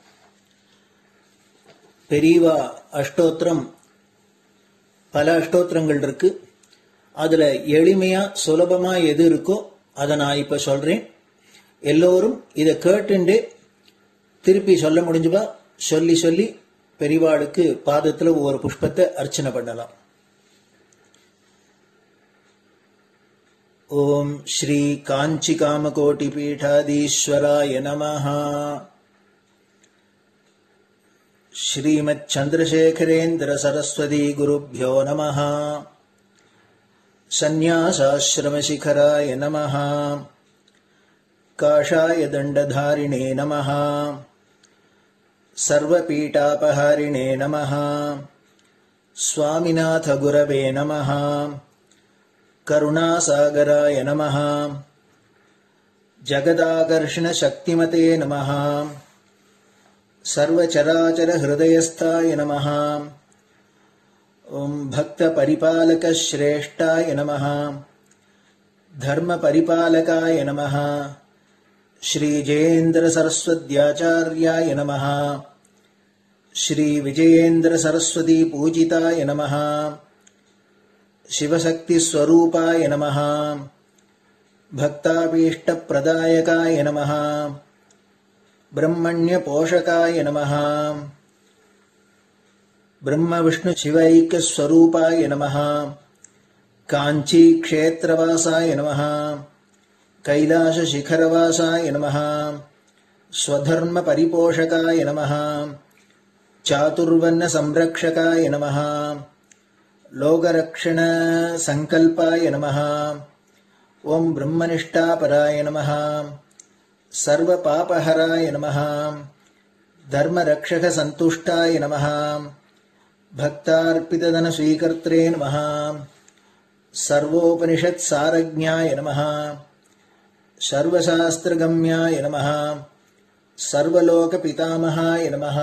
பெரியவா அஷ்டோத்திரம் பல அஷ்டோத்திரங்கள் இருக்கு. அதுல எளிமையா சுலபமா எது இருக்கோ அதை நான் இப்ப சொல்றேன். எல்லோரும் இதை கேட்டுண்டு திருப்பி சொல்ல முடிஞ்சுபா சொல்லி சொல்லி பெரிவாளுக்கு பாதத்துல ஒவ்வொரு புஷ்பத்தை அர்ச்சனை பண்ணலாம். ओम श्री कांची कामकोटि पीठाधीश्वराय नमः. श्रीमत् चंद्रशेखरेन्द्र सरस्वती गुरुभ्यो नमः. सन्यासाश्रम शिखराय नमः. काषाय दंडधारिणे नमः. सर्वपीठापहारिणे नमः. स्वामिनाथ गुरवे नमः. करुणासागराय नमः. जगदाकर्षण शक्तिमते नमः. सर्वचराचर हृदयस्थाय नमः. ओम भक्त परिपालक श्रेष्ठाय नमः. धर्म परिपालकाय नमः. श्री जयेन्द्र सरस्वत्याचार्याय नमः. श्री विजयेन्द्र सरस्वती पूजिताय नमः. शिवशक्ति स्वरूपाय नमः. भक्ताभीष्ट प्रदायकाय नमः. ब्रह्मण्य पोषकाय नमः. ब्रह्म विष्णु शिवैक्य स्वरूपाय नमः. काञ्ची क्षेत्रवासाय नमः कैलासशिखरवासाय नमः स्वधर्मपरिपोषकाय नमः चातुर्वर्णसंरक्षकाय नमः लोकरक्षणसङ्कल्पाय नमः ॐ ब्रह्मनिष्ठापराय नमः सर्वपापहराय नमः धर्मरक्षकसन्तुष्टाय नमः भक्तार्पितधनस्वीकर्त्रे नमः सर्वोपनिषत्सारज्ञाय नमः सर्वशास्त्रगम्याय नमः सर्वलोकपितामहाय नमः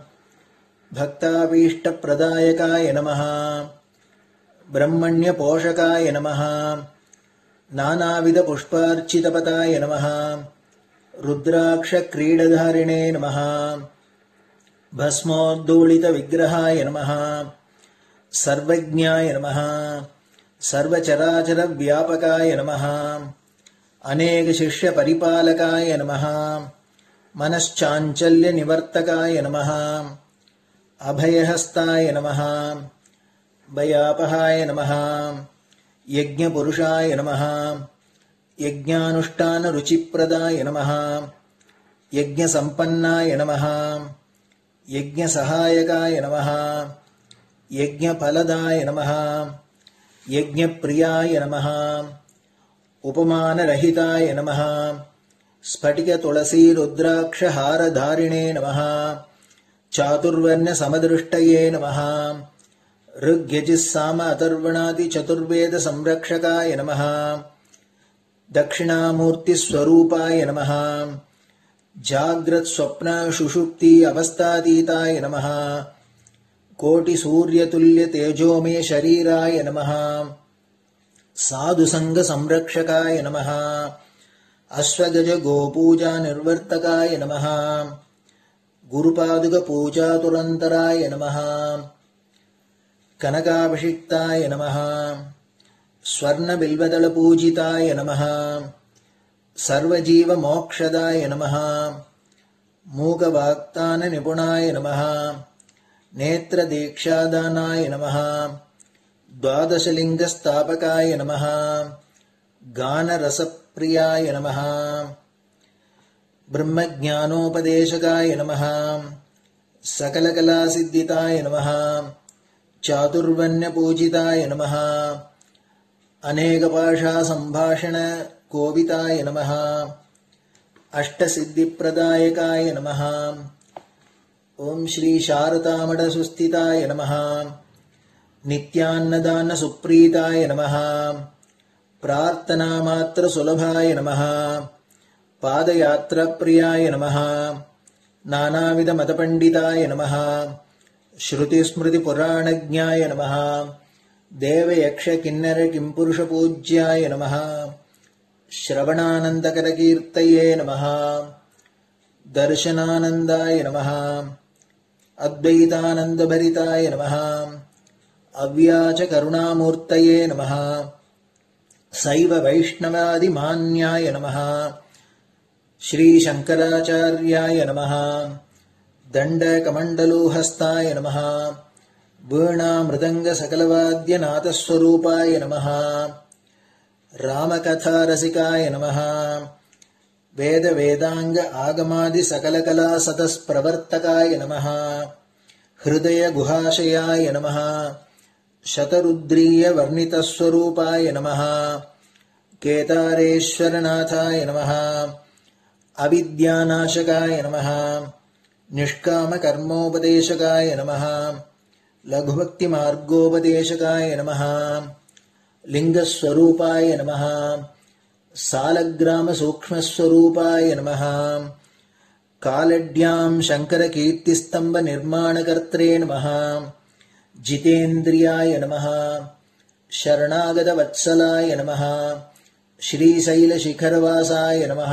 भक्ताभीष्टप्रदायकाय नमः ब्रह्मण्यपोषकाय नमः नानाविधपुष्पार्चितपताय नमः रुद्राक्षक्रीडधारिणे नमः भस्मोद्धूलितविग्रहाय नमः सर्वज्ञाय नमः सर्वचराचरव्यापकाय नमः अनेकशिष्यपरिपालकाय नमः मनश्चाञ्चल्यनिवर्तकाय नमः अभयहस्ताय नमः भयापहाय नमः यज्ञपुरुषाय नमः यज्ञानुष्ठानरुचिप्रदाय नमः यज्ञसम्पन्नाय नमः यज्ञसहायकाय नमः यज्ञफलदाय नमः यज्ञप्रियाय नमः उपमानरहिताय नमः स्फटिकतुलसीरुद्राक्षहारधारिणे नमः चातुर्वर्ण्यसमदृष्टये नमः ऋग्यजुस्साम अथर्वणादिचतुर्वेदसंरक्षकाय नमः दक्षिणामूर्तिस्वरूपाय नमः जाग्रत्स्वप्नसुषुप्ति अवस्थातीताय नमः कोटिसूर्यतुल्यतेजोमय शरीराय नमः साधुसङ्गसंरक्षकाय नमः अश्वगजगोपूजानिर्वर्तकाय नमः गुरुपादुकपूजातुरन्तराय नमः कनकाभिषिक्ताय नमः स्वर्णबिल्वदलपूजिताय नमः सर्वजीवमोक्षदाय नमः मूकवाक्ताननिपुणाय नमः नेत्रदीक्षादानाय नमः द्वादशलिङ्गस्थापकाय नमः गानरसप्रियाय नमः ब्रह्मज्ञानोपदेशकाय नमः सकलकलासिद्धिताय नमः चातुर्वर्ण्यपूजिताय नमः अनेकभाषासम्भाषणकोविताय नमः अष्टसिद्धिप्रदायकाय नमः ॐ श्री शारदामठसुस्थिताय नमः नित्यान्नदानसुप्रीताय नमः प्रार्थनामात्रसुलभाय नमः पादयात्राप्रियाय नमः नानाविधमतपण्डिताय नमः श्रुतिस्मृतिपुराणज्ञाय नमः देवयक्षकिन्नरकिंपुरुषपूज्याय नमः श्रवणानन्दकरकीर्तये नमः दर्शनानन्दाय नमः अद्वैतानन्दभरिताय नमः अव्याचकरुणामूर्तये नमः शैव वैष्णवादिमान्याय नमः श्रीशङ्कराचार्याय नमः दण्डकमण्डलोहस्ताय नमः वीणामृदङ्गसकलवाद्यनाथस्वरूपाय नमः रामकथारसिकाय नमः वेदवेदाङ्ग आगमादिसकलकलासतस्प्रवर्तकाय नमः हृदयगुहाशयाय नमः शतरुद्रीयवर्णितस्वरूपाय नमः केदारेश्वरनाथाय नमः अविद्यानाशकाय नमः निष्कामकर्मोपदेशकाय नमः लघुभक्तिमार्गोपदेशकाय नमः लिङ्गस्वरूपाय नमः सालग्रामसूक्ष्मस्वरूपाय नमः कालड्यां शङ्करकीर्तिस्तम्भनिर्माणकर्त्रे नमः जितेन्द्रियाय नमः शरणागतवत्सलाय नमः श्रीशैलशिखरवासाय नमः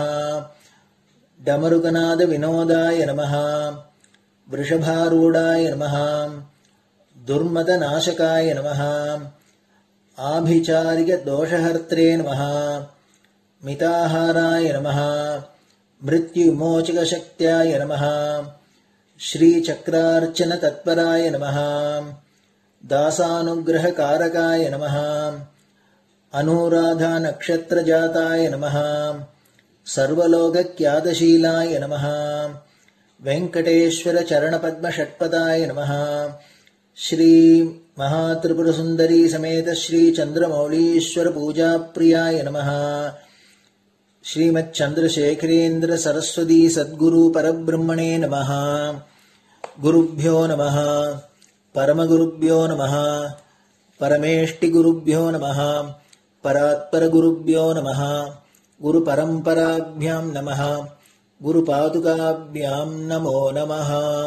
डमरुकनादविनोदाय नमः वृषभारूढाय नमः दुर्मदनाशकाय नमः आभिचारिकदोषहर्त्रे नमः मिताहाराय नमः मृत्युविमोचकशक्त्याय नमः श्रीचक्रार्चनतत्पराय नमः दासानुग्रहकारकाय नमः अनुराधा नक्षत्रजाताय नमः सर्वलोकक्यादशीलाय नमः वेंकटेश्वर चरणपद्मषट्पदाय नमः श्री महात्रिपुरसुंदरी समेत श्री चंद्रमौलीश्वर पूजा प्रियाय नमः श्रीमच्चंद्रशेखरेन्द्र सरस्वती सद्गुरु परब्रह्मणे नमः गुरुभ्यो नमः परमगुरुभ्यो नमः परमेष्टिगुरुभ्यो नमः परात्परगुरुभ्यो नमः गुरुपरम्पराभ्यां नमः गुरुपादुकाभ्यां नमो नमः.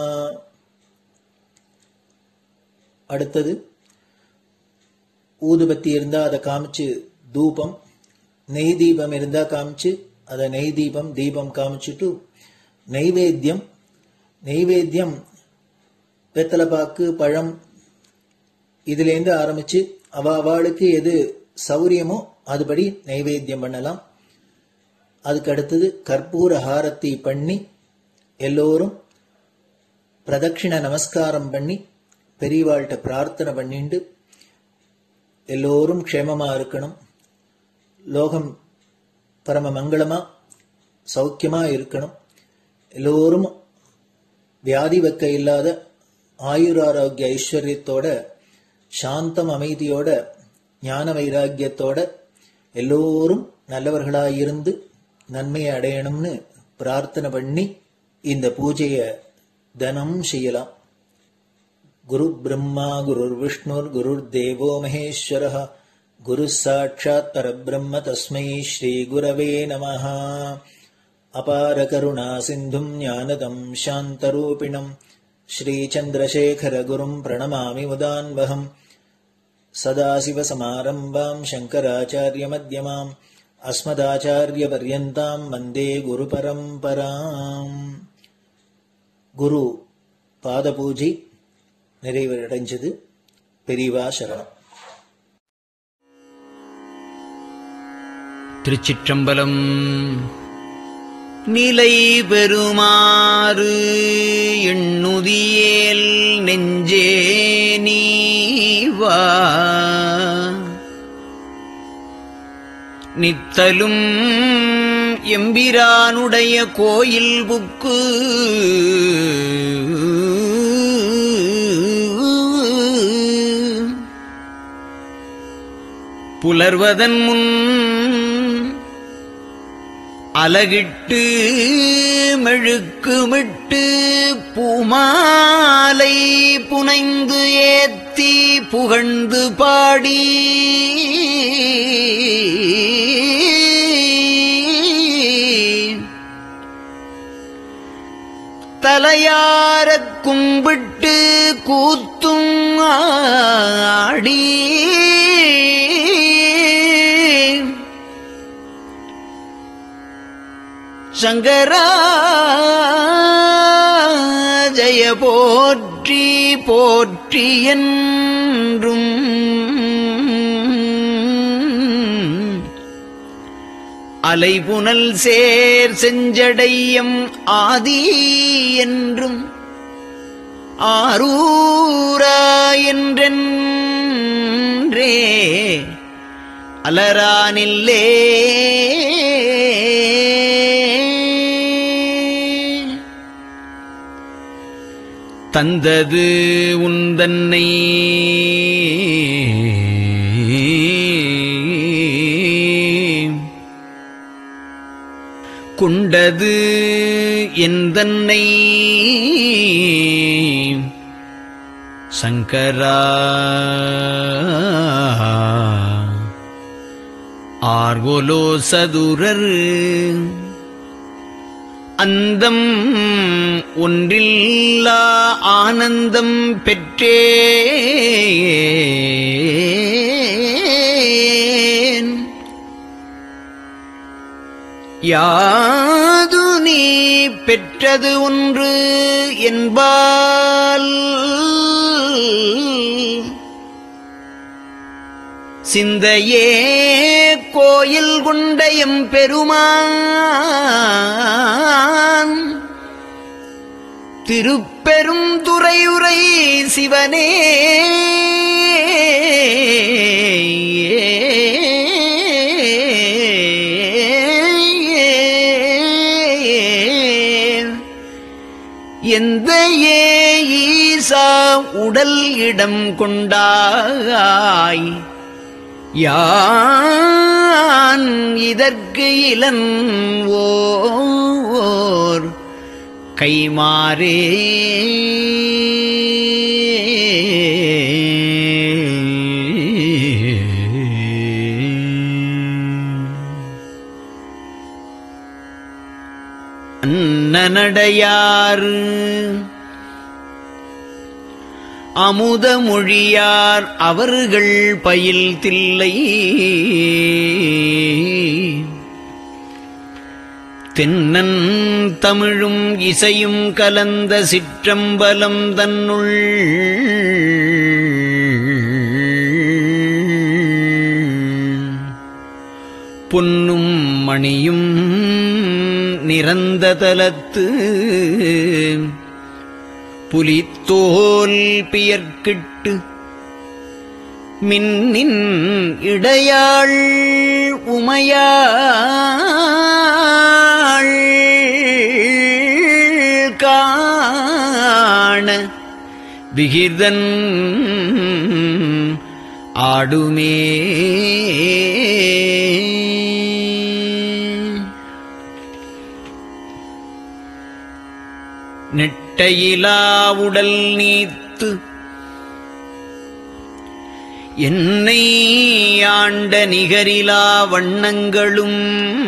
அடுத்தது ஊதுபத்தி இருந்தா அதை காமிச்சு தூபம், நெய் தீபம் இருந்தா காமிச்சு அதை நெய் தீபம் தீபம் காமிச்சுட்டு நைவேத்தியம் நைவேத்தியம் வெத்தலைப்பாக்கு பழம் இதுலேருந்து ஆரம்பிச்சு அவ அவளுக்கு எது சௌரியமோ அதுபடி நைவேத்தியம் பண்ணலாம். அதுக்கு அடுத்தது கற்பூர ஹாரத்தி பண்ணி எல்லோரும் பிரதட்சிண நமஸ்காரம் பண்ணி பெரியவாள்கிட்ட பிரார்த்தனை பண்ணிண்டு எல்லோரும் க்ஷேமமா இருக்கணும், லோகம் பரம மங்களமா சௌக்கியமா இருக்கணும், எல்லோரும் வியாதி வெக்க இல்லாத ஆயுராரோக்கிய ஐஸ்வர்யத்தோட சாந்தம் அமைதியோட ஞான வைராக்கியத்தோட எல்லோரும் நல்லவர்களாயிருந்து நன்மையை அடையணும்னு பிரார்த்தனை பண்ணி இந்த பூஜையை தினம் செய்யலாம். குரு பிரம்மா குருர் விஷ்ணுர் குருர் தேவோ மகேஸ்வரः குரு சாட்சாத் பரபிரம்ம தஸ்மை ஸ்ரீ குரவே நமः. அபார கருணா சிந்தும் ஞானதம் சாந்தரூபிணம் ஸ்ரீ சந்திரசேகர குரும் பிரணமாமி முதான்வகம். சதாசிவ சமாரம்பாம் சங்கராச்சார்ய மத்யமாம் அஸ்மதாச்சார்ய பர்யந்தாம் வந்தே குரு பரம்பராம். குரு பாத பூஜை நிறைவடைஞ்சது. பெரியவா சரணம். திருச்சிற்றம்பலம். நிலை பெறுமாறு எண்ணுதியேல் நெஞ்சே நீவா நித்தலும் எம்பிரானுடைய கோயில் புக்கு புலர்வதன் முன் அலகிட்டு மெழுக்குமிட்டு பூமாலை புனைந்து ஏத்தி புகழ்ந்து பாடி தலையாரக் கும்பிட்டு கூத்தும் ஆடி சங்கரா ஜய போற்றி போற்றி என்றும் அலைபுனல் சேர் செஞ்சடையம் ஆதி என்றும் ஆரூரா என்றென்றே அலரானில்லே தந்தது உந்தன்னை கொண்டது எந்தன்னை சங்கரா ஆர்கோலோ சதுரர் அந்தம் ஒன்றில்லா ஆனந்தம் பெற்றேன் யாது நீ பெற்றது ஒன்று என்பால் சிந்தையே கோயில் கொண்ட எம்பெருமான் திருப்பெரும் துறையுரை சிவனே எந்த ஏ ஈசா உடல் இடம் கொண்டாய் யான் இதற்கு இலன் ஓர் கைமாறே அன்னநடையார் அமுத மொழியார் அவர்கள் பயில் தில்லை தென்னன் தமிழும் இசையும் கலந்த சிற்றம்பலம் தன்னுள் பொன்னும் மணியும் நிரந்த தலத்து புலித்தோல் பியர்க்கிட்டு மின்னின் இடையாள் உமையாள் காண விகிர்தன் ஆடுமே நெட்டையிலா உடல் நீத்து என்னை ஆண்ட நிகரிலா வண்ணங்களும்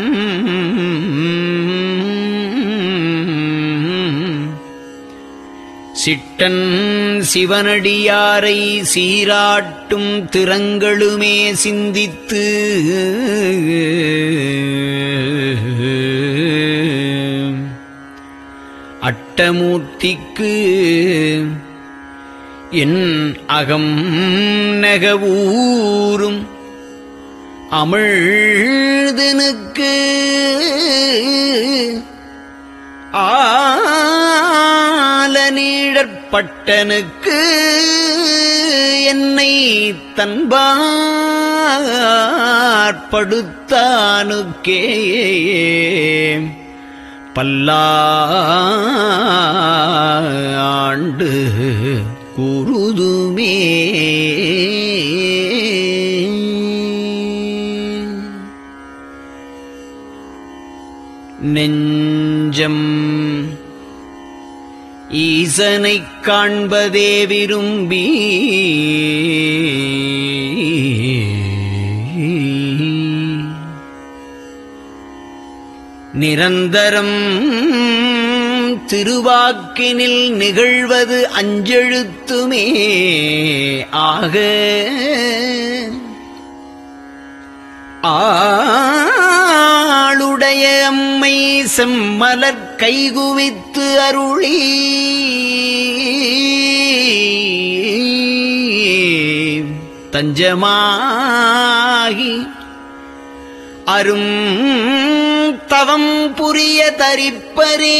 சிட்டன் சிவனடியாரை சீராட்டும் திறங்களுமே சிந்தித்து அட்டமூர்த்திக்கு என் அகம் நெகவூரும் அமிழ்தனுக்கு ஆலநீழற்பட்டனுக்கு என்னை தன்பாற்படுத்தானுக்கே பல்லாண்டு குருதுமே நெஞ்சம் ஈசனைக் காண்பதே விரும்பி நிரந்தரம் திருவாக்கினில் நிகழ்வது அஞ்செழுத்துமே ஆக ஆளுடைய அம்மை செம்மலர் கைகுவித்து அருளி தஞ்சமாகி அரும் தவம் புரிய தரிப்பரே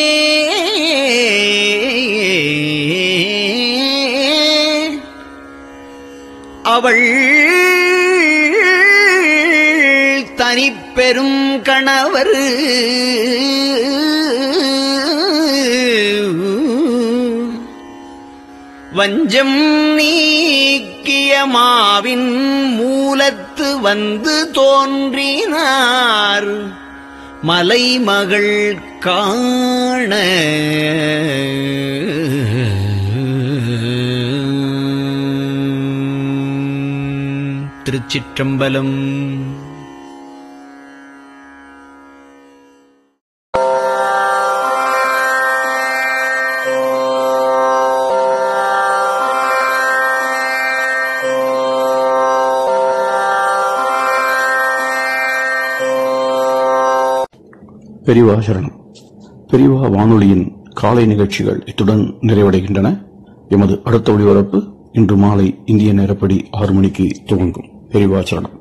அவள் தனிப்பெரும் கணவர் வஞ்சம் நீக்கிய மாவின் மூலத்து வந்து தோன்றினார் மலைமகள் காண திருச்சிற்றம்பலம். பெரியவா சரணம். பெரியவா வானொலியின் காலை நிகழ்ச்சிகள் இத்துடன் நிறைவடைகின்றன. எமது அடுத்த ஒளிபரப்பு இன்று மாலை இந்திய நேரப்படி ஆறு மணிக்கு துவங்கும். பெரியவா சரணம்.